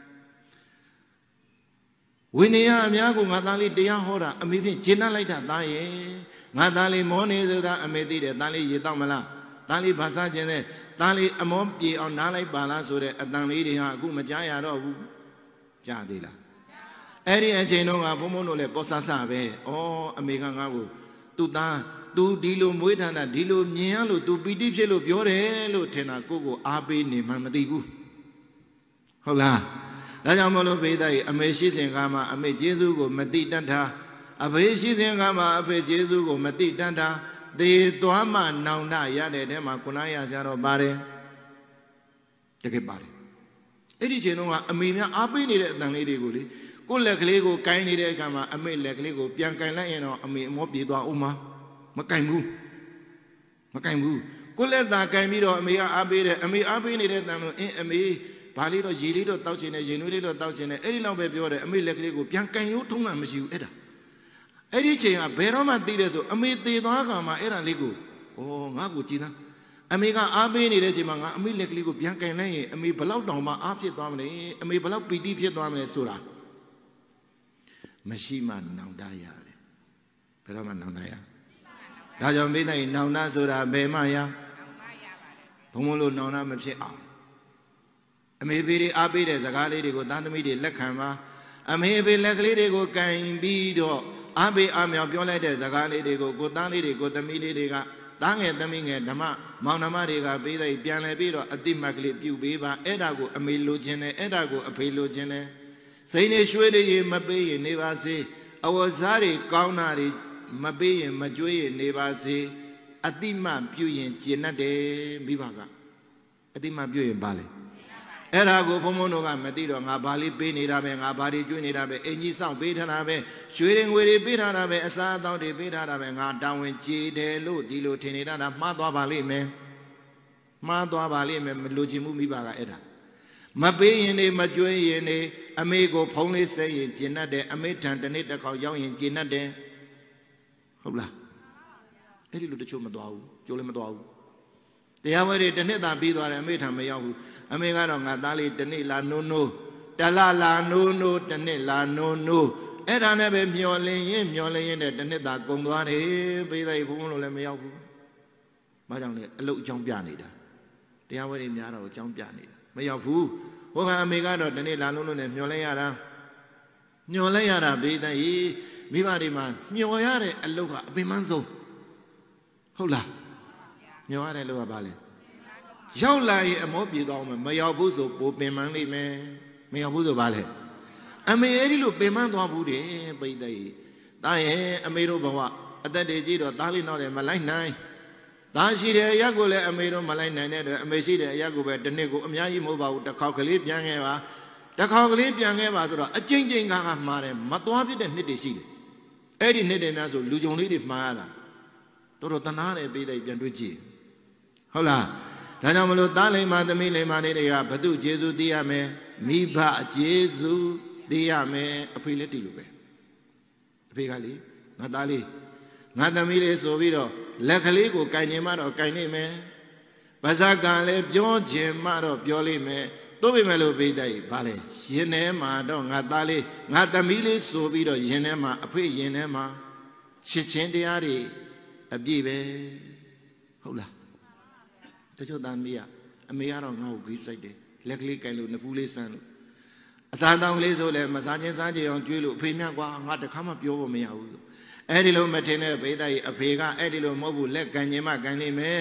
ဝိနည်းအများကိုငါသားလေးတရားဟောတာအမေဖြင့်ဂျင်းနှက်လိုက်တာသားရဲ့ငါသားလေးမောနေဆိုတာအမေသိတယ်သားလေးရေတောက်မလားသားလေးဘာစားခြင်းလဲသားလေးအမောပြေအောင်နားလိုက်ပါလားဆိုတဲ့အတန်လေးတွေဟာအခုမကြားရတော့ဘူးကြားသေးလားအဲ့ဒီအချိန်တုန်းကဘုံဘုံတို့လည်းပေါ်ဆဆပဲဩအမေကငါ့ကိုသူ့သားသူဒီလိုမွေးထားတာဒီလိုမြင်ရလို့သူပီတိဖြစ်လို့ပြောတယ်လို့ထင်တာကိုကိုအားပေးနေမှမသိဘူးဟုတ်လားဒါကြောင့်မလို့ဘေးသားကြီးအမေရှိစဉ်ကမှအမေကျေးဇူးကိုမသိတတ်တာအဖေရှိစဉ်ကမှအဖေကျေးဇူးကိုမသိတတ်တာသေသွားမှနောင်တရတဲ့တဲမှာခုနရဆရာတော်ပါတယ်တကယ်ပါတယ်အဲ့ဒီချိန်တုန်းကအမေများအားပေးနေတဲ့အတန်လေးတွေကိုလေကိုယ့်လက်ကလေးကိုကိုင်းနေတဲ့အခါမှာအမေလက်ကလေးကိုပြန်ကိုင်းလိုက်ရင်တော့အမေအမောပြေသွားဦးမှာမကင်ဘူးမကင်ဘူးကိုလက်သာကင်ပြီးတော့အမေကအားပေးတယ်အမေအားပေးနေတဲ့တန်လို့အင်းအမေဘာလေးတော့ရေလေးတော့တောက်ချင်တယ်ရေနွေးလေးတော့တောက်ချင်တယ်အဲ့ဒီလောက်ပဲပြောတယ်အမေလက်ကလေးကိုပြန်ကင်ရိုးထုံးတာမရှိဘူးအဲ့ဒါအဲ့ဒီချိန်ကဘယ်တော့မှသိတယ်ဆိုအမေသေသွားခါမှာအဲ့ဒါလေးကိုဩငါ့ကိုကြည်သားအမေကအားပေးနေတဲ့ချိန်မှာငါအမေလက်ကလေးကိုပြန်ကင်လိုက်ရင်အမေဘလောက်တောင်မှအားဖြစ်သွားမလဲအမေဘလောက်ပီတိဖြစ်သွားမလဲဆိုတာမရှိမှနောင်တရတယ်ဘယ်တော့မှနောင်တရဒါကြောင့်မိသားစုနောင်တဆိုတာဘယ်မှရဘုံမလို့နောင်တမဖြစ်အောင်အမေဖေတွေအားပေးတဲ့စကားလေးတွေကိုသားသမီးတွေလက်ခံပါအမေဖေလက်ကလေးတွေကိုကင်ပြီးတော့အားပေးအားမြောက်ပြောလိုက်တဲ့စကားလေးတွေကိုကိုသားလေးတွေကိုသမီးလေးတွေကသားငယ်သမီးငယ်ဓမ္မမောင်နှမတွေကပေးလိုက်ပြန်လဲပြီးတော့အတိမတ်ကလေးပြုပေးပါအဲ့ဒါကိုအမေလိုချင်တယ်အဲ့ဒါကိုအဖေလိုချင်တယ်စိတ်နဲ့ရွှေတွေမပေးရင်နေပါစေအဝတ်စားတွေကောင်းတာတွေမပေးရင်မကြွေးရင်နေပါစေအတိမပြုရင်ကျင်တတ်တယ်မိဘကအတိမပြုရင်ပါလေအဲ့ဒါကိုဘုံဘုံတို့ကမသိတော့ငါဘာလေးပေးနေတာပဲငါဘာတွေကြွေးနေတာပဲအင်ကြီးဆောင်ပေးထားတာပဲရွှေရင်ငွေတွေပေးထားတာပဲအစားအသောက်တွေပေးထားတာပဲငါတာဝန်ကျေတယ်လို့ဒီလိုထင်နေတာဒါမှားသွားပါလိမ့်မယ်မှားသွားပါလိမ့်မယ်မလိုချင်မှုမိဘကအဲ့ဒါမပေးရင်နေမကြွေးရင်နေအမေကိုဖုံးလေးဆက်ရင်ကျင်တတ်တယ်အမေထံတစ်နေ့တစ်ခေါက်ရောက်ရင်ကျင်တတ်တယ်ဟုတ်လားအဲ့ဒီလိုတချို့မသွားဘူးကြိုးလည်းမသွားဘူးတရားဝဲတွေတစ်နှစ်သာပြီးသွားတယ်အမေထံမရောက်ဘူးအမေကတော့ငါသားလေးတစ်နေ့လာနိုးနိုးတလလာနိုးနိုးတစ်နှစ်လာနိုးနိုးအဲ့ဒါနဲ့ပဲမျောလင်းရင်မျောလင်းရင်တဲ့တစ်နှစ်သာကုန်သွားတယ်ပေးလိုက်ဘုံလို့လည်းမရောက်ဘူးဘာကြောင့်လဲအလုတ်အကြောင်းပြနေတာတရားဝဲတွေများတော့အကြောင်းပြနေတာမရောက်ဘူးဟိုကအမေကတော့တစ်နေ့လာနိုးနိုးနဲ့မျောလိုက်ရတာမျောလိုက်ရတာဘေးသားကြီးမိဘတွေမှာမျောရတဲ့အလုပ်ကအပင်ပန်းဆုံးဟုတ်လားမျောရတဲ့အလုပ်ကဘာလဲရောက်လာရင်အမောပြေသွားအောင်မရောက်ဘူးဆိုပိုပင်ပန်းလိမ့်မယ်မရောက်ဘူးဆိုဘာလဲအမေအဲ့ဒီလိုပင်ပန်းသွားဘူးတယ်ပိတ်တဲ့တာရဲ့အမေတို့ဘဝအသက်တွေကြီးတော့သားလေးနောက်တယ်မလိုက်နိုင်သားရှိတဲ့အရက်ကိုလည်းအမေတို့မလိုက်နိုင်တဲ့အတွက်အမေရှိတဲ့အရက်ကိုပဲတစ်နှစ်ကိုအများကြီးမဟုတ်ပါဘူးတစ်ခေါက်ကလေးပြန်ခဲ့ပါတစ်ခေါက်ကလေးပြန်ခဲ့ပါဆိုတော့အကျဉ်းချင်းကကမှားတယ်မသွားဖြစ်တဲ့နှစ်တွေရှိတယ်အဲ့ဒီနှစ်တွေများဆိုလူကြုံလေးတွေမှားရတာတော်တော်တနာတယ်ပေးလိုက်ပြန်တွေ့ကြည့်ဟုတ်လားဒါကြောင့်မလို့သားလိမ္မာသမီးလိမ္မာလေးတွေကဘသူကျေးဇူးသိရမယ်မိဘကျေးဇူးသိရမယ်အဖေလည်းတည်လို့ပဲအဖေကလေငါသားလေးငါသမီးလေးဆိုပြီးတော့လက်ကလေးကိုကင်ကျင်မှတော့ကင်နေမယ်ပါဇက်ကလည်းပြောကျင်မှတော့ပြောလိမ့်မယ်တို့ပေမဲ့လို့ပေးတဲ့ဗာလေရင်ထဲမှာတော့ငါသားလေးငါသမီးလေးဆိုပြီးတော့ရင်ထဲမှာအဖေရင်ထဲမှာချစ်ချင်းတရားတွေအပြည့်ပဲဟုတ်လားတချို့သားမီးအမေကတော့ငါ့ကိုဂိစိုက်တယ်လက်ကလေးကင်လို့နဖူးလေးဆန်းလို့အစားတောင်းလေးဆိုလဲမစားချင်းစားကြအောင်ကျွေးလို့အဖေမြတ်ကွာငါတခါမှပြောဖို့မရဘူးဆိုအဲ့ဒီလိုမထင်တဲ့ဘေးသားကြီးအဖေကအဲ့ဒီလိုမဟုတ်ဘူးလက်ကန်ခြင်းမကန်နေမယ်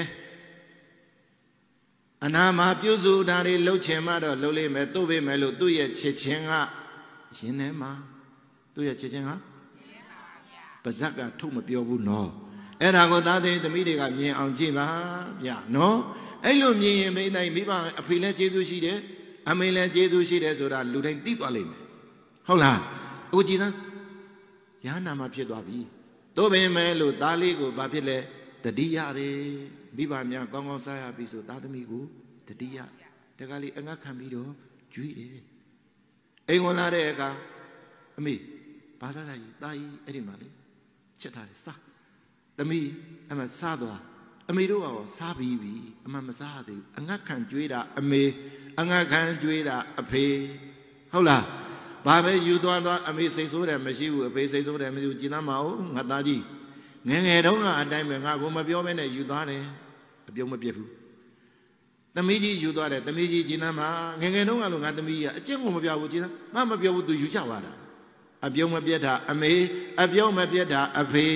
အနာမှာပြုစုတာတွေလှုပ်ချင်မှတော့လှုပ်လိမ့်မယ်တို့ပေမဲ့လို့သူ့ရဲ့ချစ်ချင်းကရှင်ထဲမှာသူ့ရဲ့ချစ်ချင်းကပါဇက်ကထုတ်မပြောဘူးနော်အဲ့ဒါကိုသားသေးသမီးတွေကမြင်အောင်ကြည့်ပါဗျာနော်အဲ့လိုမြင်ရင်မိန်းတိုင်းမိဘအဖေလည်းကျေးဇူးရှိတယ်အမေလည်းကျေးဇူးရှိတယ်ဆိုတာလူတိုင်းသိသွားလိမ့်မယ်ဟုတ်လားအခုကြည်သားရဟနာမှာဖြစ်သွားပြီတို့ပေမဲ့လို့သားလေးကိုဘာဖြစ်လဲတတိယတယ်မိဘများကောင်းကောင်းစားရပြီဆိုသားသမီးကိုတတိယတကလေးအငတ်ခံပြီးတော့ကျွေးတယ်အိမ်ဝင်လာတဲ့အခါအမေဘာစားစားကြီးသားကြီးအဲ့ဒီမှာလေချက်ထားတယ်စားသမီးအမစားသွားအမေတို့ကစားပြီးပြီအမမစားသေးဘူးအငတ်ခံကျွေးတာအမေအငတ်ခံကျွေးတာအဖေဟုတ်လားဘာပဲယူသွားသွားအမေစိတ်ဆိုးတယ်မရှိဘူးအဖေစိတ်ဆိုးတယ်မရှိဘူးကျင်သားမအောင်ငါသားကြီးငယ်ငယ်တုန်းကအတိုင်းပဲငါကိုမပြောဘဲနဲ့ယူသွားတယ်အပြုံးမပြတ်ဘူးသမီးကြီးယူသွားတယ်သမီးကြီးကျင်သားမငယ်ငယ်တုန်းကလို့ငါသမီးကြီးကအကျင့်ကိုမပြောဘူးကျင်သားငါမပြောဘူးသူယူချသွားတာအပြုံးမပြတ်တာအမေအပြုံးမပြတ်တာအဖေ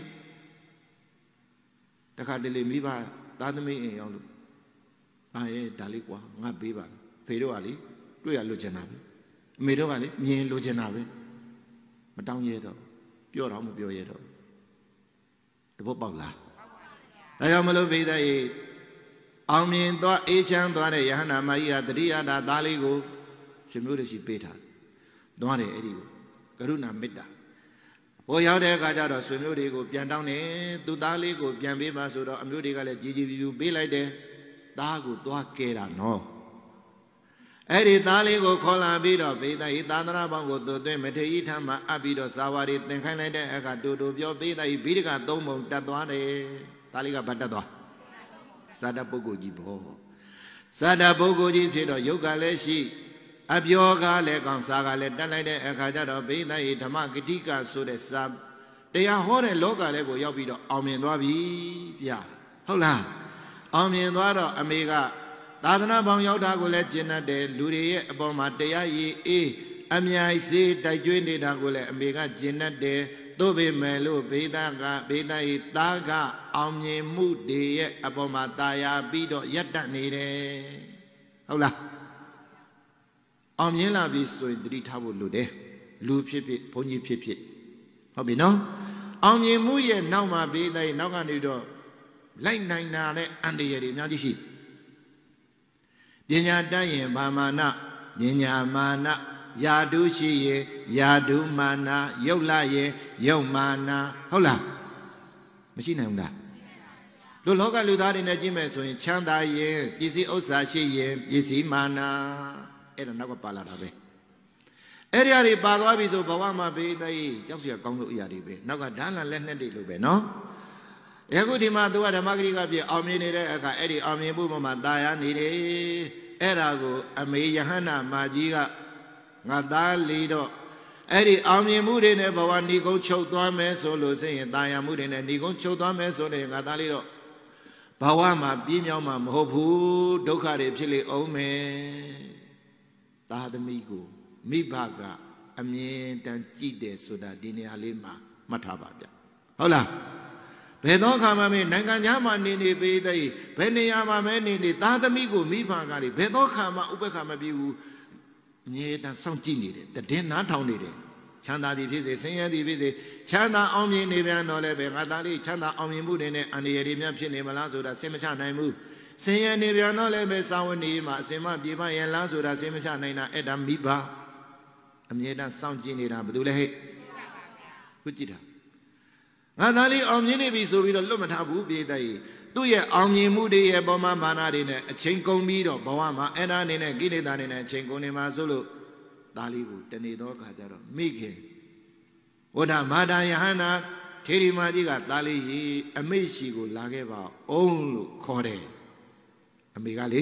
တခါတလေမိဘသားသမီးအိမ်ရောက်လို့အာရဲ့ဒါလေးကွာငါပေးပါဖေတို့ကလေတွေ့ရလွတ်ချင်တာပဲအမေတို့ကလေမြင်လိုချင်တာပဲမတောင်းရဲတော့ပြောတော့မပြောရဲတော့တပုတ်ပေါက်လားဒါကြောင့်မလို့ဖေသားရေအောင်မြင်သွားအေးချမ်းသွားတဲ့ယဟနာမကြီးဟာတတိယတာသားလေးကိုရှင်မျိုးတွေရှိပေးထားသွားတယ်အဲ့ဒီကိုကရုဏာမေတ္တာဟိုရောက်တဲ့အခါကျတော့ဆွေမျိုးတွေကိုပြန်တောင်းတယ်သူသားလေးကိုပြန်ပေးပါဆိုတော့အမျိုးတွေကလည်းကြီးကြီးပြူပြူပေးလိုက်တယ်သားကိုသွားကဲတာနော်အဲ့ဒီသားလေးကိုခေါ်လာပြီးတော့ဘေးသားဤသာသနာပေါင်းကိုသူသွင်းမထေရထမ်းမှာအပ်ပြီးတော့ဇာဝရီသင်ခိုင်းလိုက်တဲ့အခါတူတူပြောဘေးသားဤဘိဒကသုံးပုံတက်သွားတယ်သားလေးကဗတ်တက်သွားဇာတပုဂ္ဂိုလ်ကြီးဘောဇာတပုဂ္ဂိုလ်ကြီးဖြစ်တော့ယုတ်ကလည်းရှိအပြောကလည်းကောင်းစားကလည်းတက်လိုက်တဲ့အခါကျတော့ဘိသားဤဓမ္မဂတိကဆိုတဲ့စာတရားဟောတဲ့လောကလည်းကိုရောက်ပြီးတော့အောင်မြင်သွားပြီဗျာဟုတ်လားအောင်မြင်သွားတော့အမေကသာသနာပေါင်းရောက်တာကိုလည်းကျင့်တတ်တယ်လူတွေရဲ့အပေါ်မှာတရားရည်အေးအမြိုင်စေးတိုက်ကျွေးနေတာကိုလည်းအမေကကျင့်တတ်တယ်သို့ပေမဲ့လို့ဘေးသားကဘေးသားဤသားကအောင်မြင်မှုတွေရဲ့အပေါ်မှာတာယာပြီးတော့ရပ်တန့်နေတယ်ဟုတ်လားအောင်မြင်လာပြီဆိုရင်တတိထားဖို့လိုတယ်လူဖြစ်ဖြစ်ဘုန်းကြီးဖြစ်ဖြစ်ဟုတ်ပြီနော်အောင်မြင်မှုရဲ့နောက်မှာဘေးသားဤနောက်ကနေတော့လိုက်နိုင်တာနဲ့အန္တရာယ်တွေအများကြီးရှိပညာတတ်ရင်ဗာမာနပညာမာနယာတုရှိရင်ယာတုမာနယုတ်လာရင်ယုတ်မာနဟုတ်လားမရှိနိုင်ဘူးလားလူလောကလူသားတွေနဲ့ကြည့်မယ်ဆိုရင်ချမ်းသာရင်ပစ္စည်းဥစ္စာရှိရင်ပစ္စည်းမာနအဲ့ဒါနောက်ကပါလာတာပဲအဲ့ဒီအရာတွေပါသွားပြီဆိုဘဝမှာဘေးသိကြောက်စရာကောင်းလို့အရာတွေပဲနောက်ကဓာတ်လန်လက်နဲ့တွေလို့ပဲနော်အခုဒီမှာသူကဓမ္မဂရိကပြည့်အောင်မြင်နေတဲ့အခါအဲ့ဒီအောင်မြင်မှုပေါ်မှာတာယာနေတယ်အဲ့ဒါကိုအမေယဟနာမကြီးကငါသားလေးတော့အဲ့ဒီအောင်မြင်မှုတွေနဲ့ဘဝဏီကုန်းချုပ်သွားမယ်ဆိုလို့ဆိုရင်တာယာမှုတွေနဲ့ဏီကုန်းချုပ်သွားမယ်ဆိုရင်ငါသားလေးတော့ဘဝမှာပြင်းမြောင်းမှာမဟုတ်ဘူးဒုက္ခတွေဖြစ်လေအောင်မယ်သာသမီကိုမိဘကအမြင်တန်ကြည့်တယ်ဆိုတာဒီနေရာလေးမှာမှတ်ထားပါဗျဟုတ်လားဘယ်တော့ခါမှမင်းနိုင်ငံခြားမှာနေနေပေးတဲ့ဘယ်နေရာမှာမဲနေနေသားသမီးကိုမိဘကတွေဘယ်တော့ခါမှဥပ္ပခါမပြေဘူးအမြဲတမ်းစောင့်ကြည့်နေတယ်တည်င်းနားထောင်နေတယ်ချမ်းသာသည်ဖြစ်စေဆင်းရဲသည်ဖြစ်စေချမ်းသာအောင်မြင်နေပြန်တော့လည်းပဲငါသားလေးချမ်းသာအောင်မြင်မှုတွေနဲ့အန္တရာယ်တွေများဖြစ်နေမလားဆိုတာစိတ်မချနိုင်ဘူးဆင်းရဲနေပြန်တော့လည်းပဲစာဝနေမှာအစင်မပြေမရလားဆိုတာစိတ်မချနိုင်တာအဲ့ဒါမိဘအမြဲတမ်းစောင့်ကြည့်နေတာဘာလို့လဲဟဲ့ဟုတ်ကြည့်တာငါသားလေးအောင်မြင်နေပြီဆိုပြီးတော့လွတ်မထားဘူးပြေးတဲ့သူ့ရဲ့အောင်မြင်မှုတွေရဲ့ပေါ်မှာမာနတွေနဲ့အချိန်ကုန်ပြီးတော့ဘဝမှာအဲ့ဒါအနေနဲ့ကိလေသာတွေနဲ့အချိန်ကုန်နေမှာဆိုလို့သားလေးကိုတနေသောအခါကျတော့မိခင်ဝဒမာဒယဟနာထေရီမကြီးကသားလေးရေအမေရှိကိုလာခဲ့ပါအောင်လို့ခေါ်တယ်အမေကလေ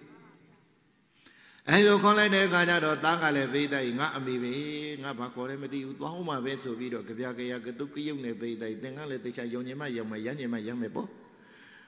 အဲလိုခေါ်လိုက်တဲ့အခါကျတော့သားကလည်းဘေးတိုက်ငါအမေပဲငါဘာခေါ်လဲမသိဘူးသွားအောင်မှပဲဆိုပြီးတော့ကြပြကြရကတုကရုပ်နဲ့ဘေးတိုက်သင်္ကန်းလည်းတိတ်ချယုံညင်မယုံမရညင်မရမယ်ပေါ့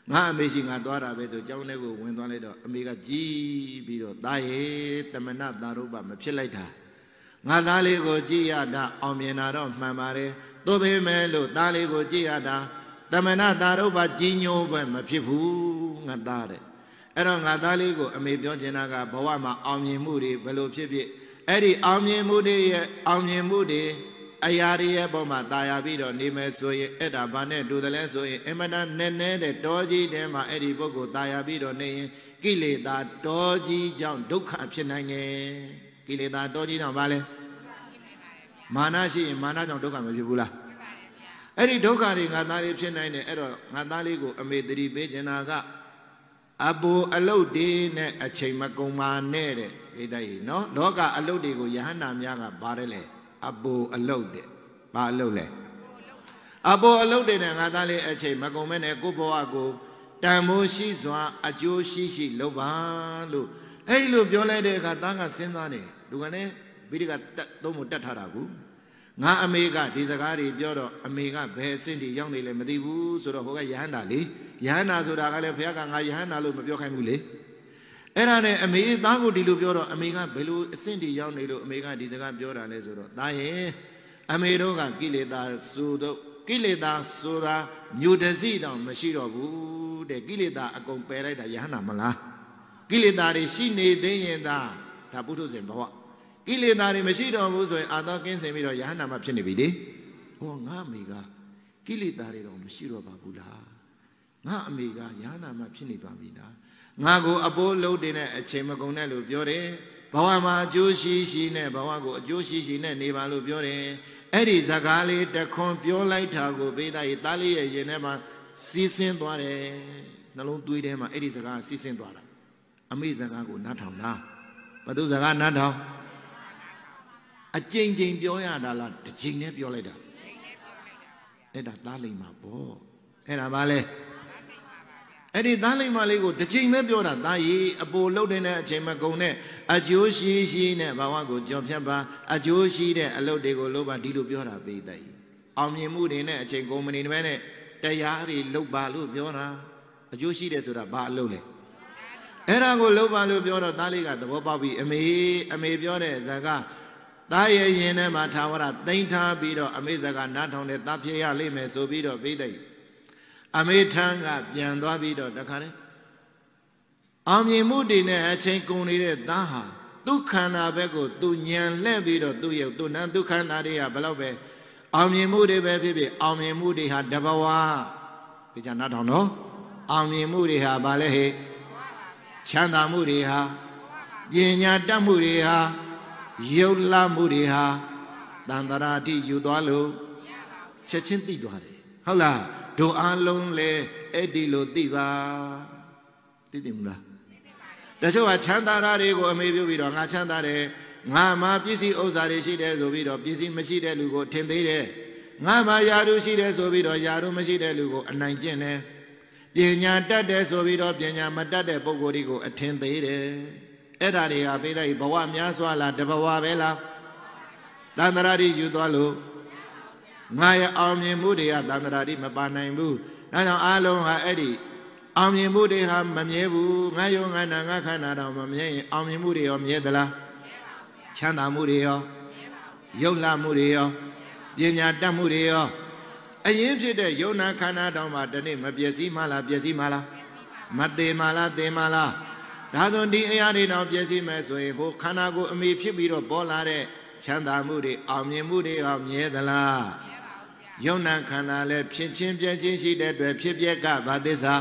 ငါအမေရှိငါသွားတာပဲဆိုကျောင်းထဲကိုဝင်သွားလိုက်တော့အမေကကြီးပြီးတော့သားရဲ့တမနာသာရုပ်ပါမဖြစ်လိုက်တာငါသားလေးကိုကြည်ရတာအောင်မြင်တာတော့မှန်ပါတယ်သို့ပေမဲ့လို့သားလေးကိုကြည်ရတာတမနာသာရုပ်ပါကြီးညိုးပဲမဖြစ်ဘူးငါသားတဲ့အဲ့တော့ငါသားလေးကိုအမေပြောချင်တာကဘဝမှာအောင်မြင်မှုတွေဘယ်လိုဖြစ်ဖြစ်အဲ့ဒီအောင်မြင်မှုတွေရဲ့အောင်မြင်မှုတွေအရာတွေရဲ့ပေါ်မှာတာယာပြီးတော့နေမယ်ဆိုရင်အဲ့ဒါဘာနဲ့တူတယ်လဲဆိုရင်အမတန်နဲ့နဲ့တဲ့တောကြီးထဲမှာအဲ့ဒီပုဂ္ဂိုလ်တာယာပြီးတော့နေရင်ကိလေသာတောကြီးကြောင့်ဒုက္ခဖြစ်နိုင်တယ်ကိလေသာတောကြီးကြောင့်ဘာလဲမာနရှိရင်မာနကြောင့်ဒုက္ခမဖြစ်ဘူးလားအဲ့ဒီဒုက္ခတွေငါသားလေးဖြစ်နိုင်တယ်အဲ့တော့ငါသားလေးကိုအမေသတိပေးချင်တာကအဘူအလုတ်တွေနဲ့အချိန်မကုန်ပါနဲ့တဲ့ဣဒ္ဓရေနော်လောကအလုတ်တွေကိုယဟန္တာများကပါတယ်လေအဘူအလုတ်တဲ့ဘာအလုတ်လဲအဘူအလုတ်တွေနဲ့ငါသားလေးအချိန်မကုန်မဲနဲ့ကိုဘဝကိုတန်မိုးရှိစွာအကျိုးရှိရှိလုပ်ပါလို့အဲ့ဒီလိုပြောလိုက်တဲ့အခါသားကစဉ်းစားနေလူကလည်းဗိဓိကတက်သုံးဖို့တက်ထားတာကူငါအမေကဒီစကားတွေပြောတော့အမေကဘယ်အဆင့်ထိရောက်နေလဲမသိဘူးဆိုတော့ဟိုကယဟန္တာလေယဟန္တာဆိုတာကလည်းဘုရားကငါယဟန္တာလို့မပြောခိုင်းဘူးလေအဲ့ဒါနဲ့အမေသားကိုဒီလိုပြောတော့အမေကဘယ်လိုအဆင့်ထိရောက်နေလို့အမေကဒီစကားပြောတာလဲဆိုတော့သားရဲ့အမေတို့ကကိလေသာဆိုတော့ကိလေသာဆိုတာမြို့တစီတောင်မရှိတော့ဘူးတဲ့ကိလေသာအကုန်ပယ်လိုက်တာယဟန္တာမလားကိလေသာတွေရှိနေသေးရင်သာဒါပုထုဇဉ်ဘဝကိလေသာတွေမရှိတော့ဘူးဆိုရင်အာသောကင်းစင်ပြီးတော့ယဟန္တာမဖြစ်နေပြီလေဟောငါအမေကကိလေသာတွေတော့မရှိတော့ပါဘူးလားငါအမေကယဟန္တာမဖြစ်နေပါပြီလားငါကိုအပိုးလုံးတင်တဲ့အချိန်မကုန်နဲ့လို့ပြောတယ်ဘဝမှာအကျိုးရှိရှိနဲ့ဘဝကိုအကျိုးရှိရှိနဲ့နေပါလို့ပြောတယ်အဲ့ဒီဇကားလေးတခွန်ပြောလိုက်တာကိုဘေးသားရဲ့သားလေးရဲ့ရင်ထဲမှာစီးဆင်းသွားတယ်နှလုံးသွေးထဲမှာအဲ့ဒီဇကားစီးဆင်းသွားတာအမေဇကားကိုနားထောင်လားဘသူဇကားနားထောင်အကျဉ်းချင်းပြောရတာလားတစ်ချိန်နဲ့ပြောလိုက်တာအဲ့ဒါသားလိမ္မာပေါ့အဲ့ဒါဘာလဲအဲ့ဒီသားလိမ္မာလေးကိုတစ်ချိန်ပဲပြောတာသားကြီးအပိုလှုပ်တဲ့အချိန်မကုန်နဲ့အကျိုးရှိရှိနဲ့ဘာဝကိုကြော်ဖြတ်ပါအကျိုးရှိတဲ့အလုပ်တွေကိုလုပ်ပါဒီလိုပြောတာပေးတဲ့အောင်မြင်မှုတွေနဲ့အချိန်ကုန်မနေပဲနဲ့တရားတွေလုပ်ပါလို့ပြောတာအကျိုးရှိတယ်ဆိုတာဘာအလုပ်လဲအဲ့ဒါကိုလုပ်ပါလို့ပြောတော့သားလေးကသဘောပေါက်ပြီအမေအမေပြောတဲ့ဇာကသားရဲ့ရင်ထဲမှာထာဝရသိမ့်ထားပြီးတော့အမေဇာကနားထောင်တဲ့သားဖြစ်ရလိမ့်မယ်ဆိုပြီးတော့ပေးတဲ့အမေထံကပြန်သွားပြီးတော့တခါတည်းအောင်မြင်မှုတွေနဲ့အချိန်ကုန်နေတဲ့သားဟာဒုက္ခန္တာဘက်ကိုသူညံလှဲ့ပြီးတော့သူ့ရဲ့သူနံဒုက္ခန္တာတွေကဘလောက်ပဲအောင်မြင်မှုတွေပဲဖြစ်ဖြစ်အောင်မြင်မှုတွေဟာတဘဝဒီကြနားထောင်တော့အောင်မြင်မှုတွေဟာဘာလဲဟဲ့ချမ်းသာမှုတွေဟာပညာတတ်မှုတွေဟာရုပ်လာမှုတွေဟာတန်တရာတိယူသွားလို့ချက်ချင်းသိသွားတယ်ဟုတ်လားတို့အားလုံးလေအဲ့ဒီလိုသိပါသိတယ်မလားတချို့ကချမ်းသာတာတွေကိုအမေပြုပြီးတော့ငါချမ်းသာတယ်ငါမှာပစ္စည်းဥစ္စာတွေရှိတယ်ဆိုပြီးတော့ပစ္စည်းမရှိတဲ့လူကိုထင်သေးတယ်ငါမှာယာရုရှိတယ်ဆိုပြီးတော့ယာရုမရှိတဲ့လူကိုအနိုင်ကျင့်တယ်ပညာတတ်တယ်ဆိုပြီးတော့ပညာမတတ်တဲ့ပုဂ္ဂိုလ်တွေကိုအထင်သေးတယ်အဲ့ဒါတွေကပေးလိုက်ဘဝများစွာလားတဘဝပဲလားတန်တရာတိယူသွားလို့ငါရဲ့အောင်မြင်မှုတွေကတန်တရာတိမပါနိုင်ဘူးဒါကြောင့်အားလုံးဟာအဲ့ဒီအောင်မြင်မှုတွေဟာမမြဲဘူးငါယောငါနာငါခန္ဓာတော်မမြဲရင်အောင်မြင်မှုတွေရောမြဲသလားချမ်းသာမှုတွေရောယုတ်လာမှုတွေရောပညာတတ်မှုတွေရောအရင်ဖြစ်တဲ့ယုံနာခန္ဓာတော်မှာတနေ့မပျက်စီးမှလားပျက်စီးမှလားမသေးမှလားသေမှလားဒါဆိုဒီအရာတွေတော့ပျက်စီးမယ်ဆိုရင်ဟိုခန္ဓာကိုအမိဖြစ်ပြီးတော့ပေါ်လာတဲ့ချမ်းသာမှုတွေအောင်မြင်မှုတွေရောမြဲသလားယုံနာခန္ဓာလည်းဖြစ်ချင်းပြည့်ချင်းရှိတဲ့အတွက်ဖြစ်ပြက်ကဘာသစ္စာ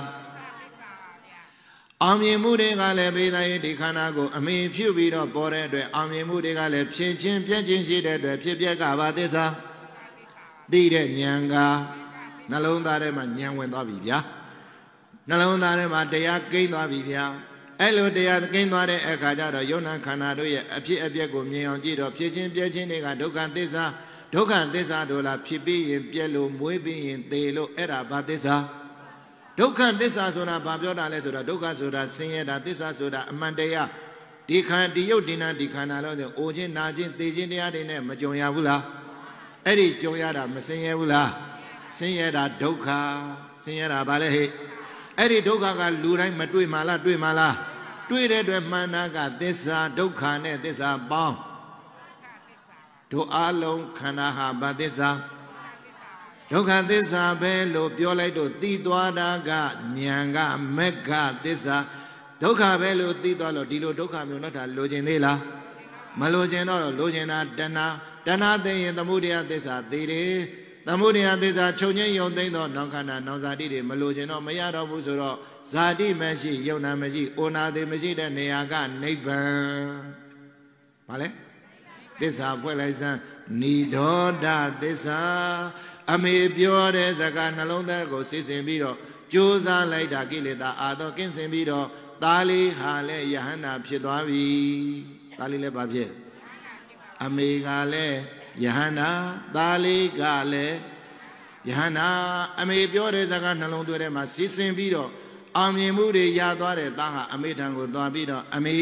အောင်မြင်မှုတွေကလည်းဘေးသားရဲ့ဒီခန္ဓာကိုအမိဖြစ်ပြီးတော့ပေါ်တဲ့အတွက်အောင်မြင်မှုတွေကလည်းဖြစ်ချင်းပြည့်ချင်းရှိတဲ့အတွက်ဖြစ်ပြက်ကဘာသစ္စာသိတဲ့ဉာဏ်ကနှလုံးသားထဲမှာဉာဏ်ဝင်သွားပြီဗျာနှလုံးသားထဲမှာတရားကိန်းသွားပြီဗျာအဲ့လိုတရားကိန်းသွားတဲ့အခါကျတော့ယုံနာခန္ဓာတို့ရဲ့အဖြစ်အပျက်ကိုမြင်အောင်ကြည့်တော့ဖြစ်ချင်းပြည့်ချင်းတွေကဒုက္ခသစ္စာဒုက္ခသစ္စာတို့လားဖြစ်ပြီးရင်ပြက်လို့မွေးပြီးရင်သေလို့အဲ့ဒါဘာသစ္စာဒုက္ခသစ္စာဆိုတာဘာပြောတာလဲဆိုတော့ဒုက္ခဆိုတာဆင်းရဲတာသစ္စာဆိုတာအမှန်တရားဒီခန္ဒီယုတ်ဒီနာဒီခန္ဓာလို့ဆိုအိုခြင်းနာခြင်းသေခြင်းတရားတွေနဲ့မကြုံရဘူးလားအဲ့ဒီကြုံရတာမဆင်းရဲဘူးလားဆင်းရဲတာဒုက္ခဆင်းရဲတာဘာလဲဟဲ့အဲ့ဒီဒုက္ခကလူတိုင်းမတွေ့မှလားတွေ့မှလားတွေ့တဲ့အတွက်မှန်တာကသစ္စာဒုက္ခနဲ့သစ္စာပေါင်းတို့အလုံးခန္ဓာဟာဗသစ္စာဒုက္ခသစ္စာပဲလို့ပြောလိုက်တော့သိသွားတာကဉာဏ်ကမက္ခသစ္စာဒုက္ခပဲလို့သိသွားလို့ဒီလိုဒုက္ခမျိုးတော့ဒါလိုချင်သေးလားမလိုချင်တော့လိုချင်တာတဏှာတဏှာသိရင်သမုဒယသစ္စာသိတယ်သမုဒယသစ္စာချုပ်ငြိမ်းယုံသိမ့်တော့နောင်ခန္ဓာနောင်ဇာတိတွေမလိုချင်တော့မရတော့ဘူးဆိုတော့ဇာတိမရှိယုံနာမရှိအိုနာသေးမရှိတဲ့နေရာကနိဗ္ဗာန်ဘာလဲသစ္စာဖွဲ့လိုက်စမ်းနိရောဓသစ္စာအမေပြောတဲ့စကားနှလုံးသားကိုစိတ်ဆင်ပြီးတော့ကြိုးစားလိုက်တာကိလေသာအာတော့ကင်းစင်ပြီးတော့သားလေးဟာလည်းယဟန္တာဖြစ်သွားပြီသားလေးလည်းဘာဖြစ်အမေကလည်းယဟန္တာသားလေးကလည်းယဟန္တာအမေပြောတဲ့စကားနှလုံးသွင်းထဲမှာစိတ်ဆင်ပြီးတော့အောင်မြင်မှုတွေရသွားတဲ့သားဟာအမေထံကိုသွားပြီးတော့အမေ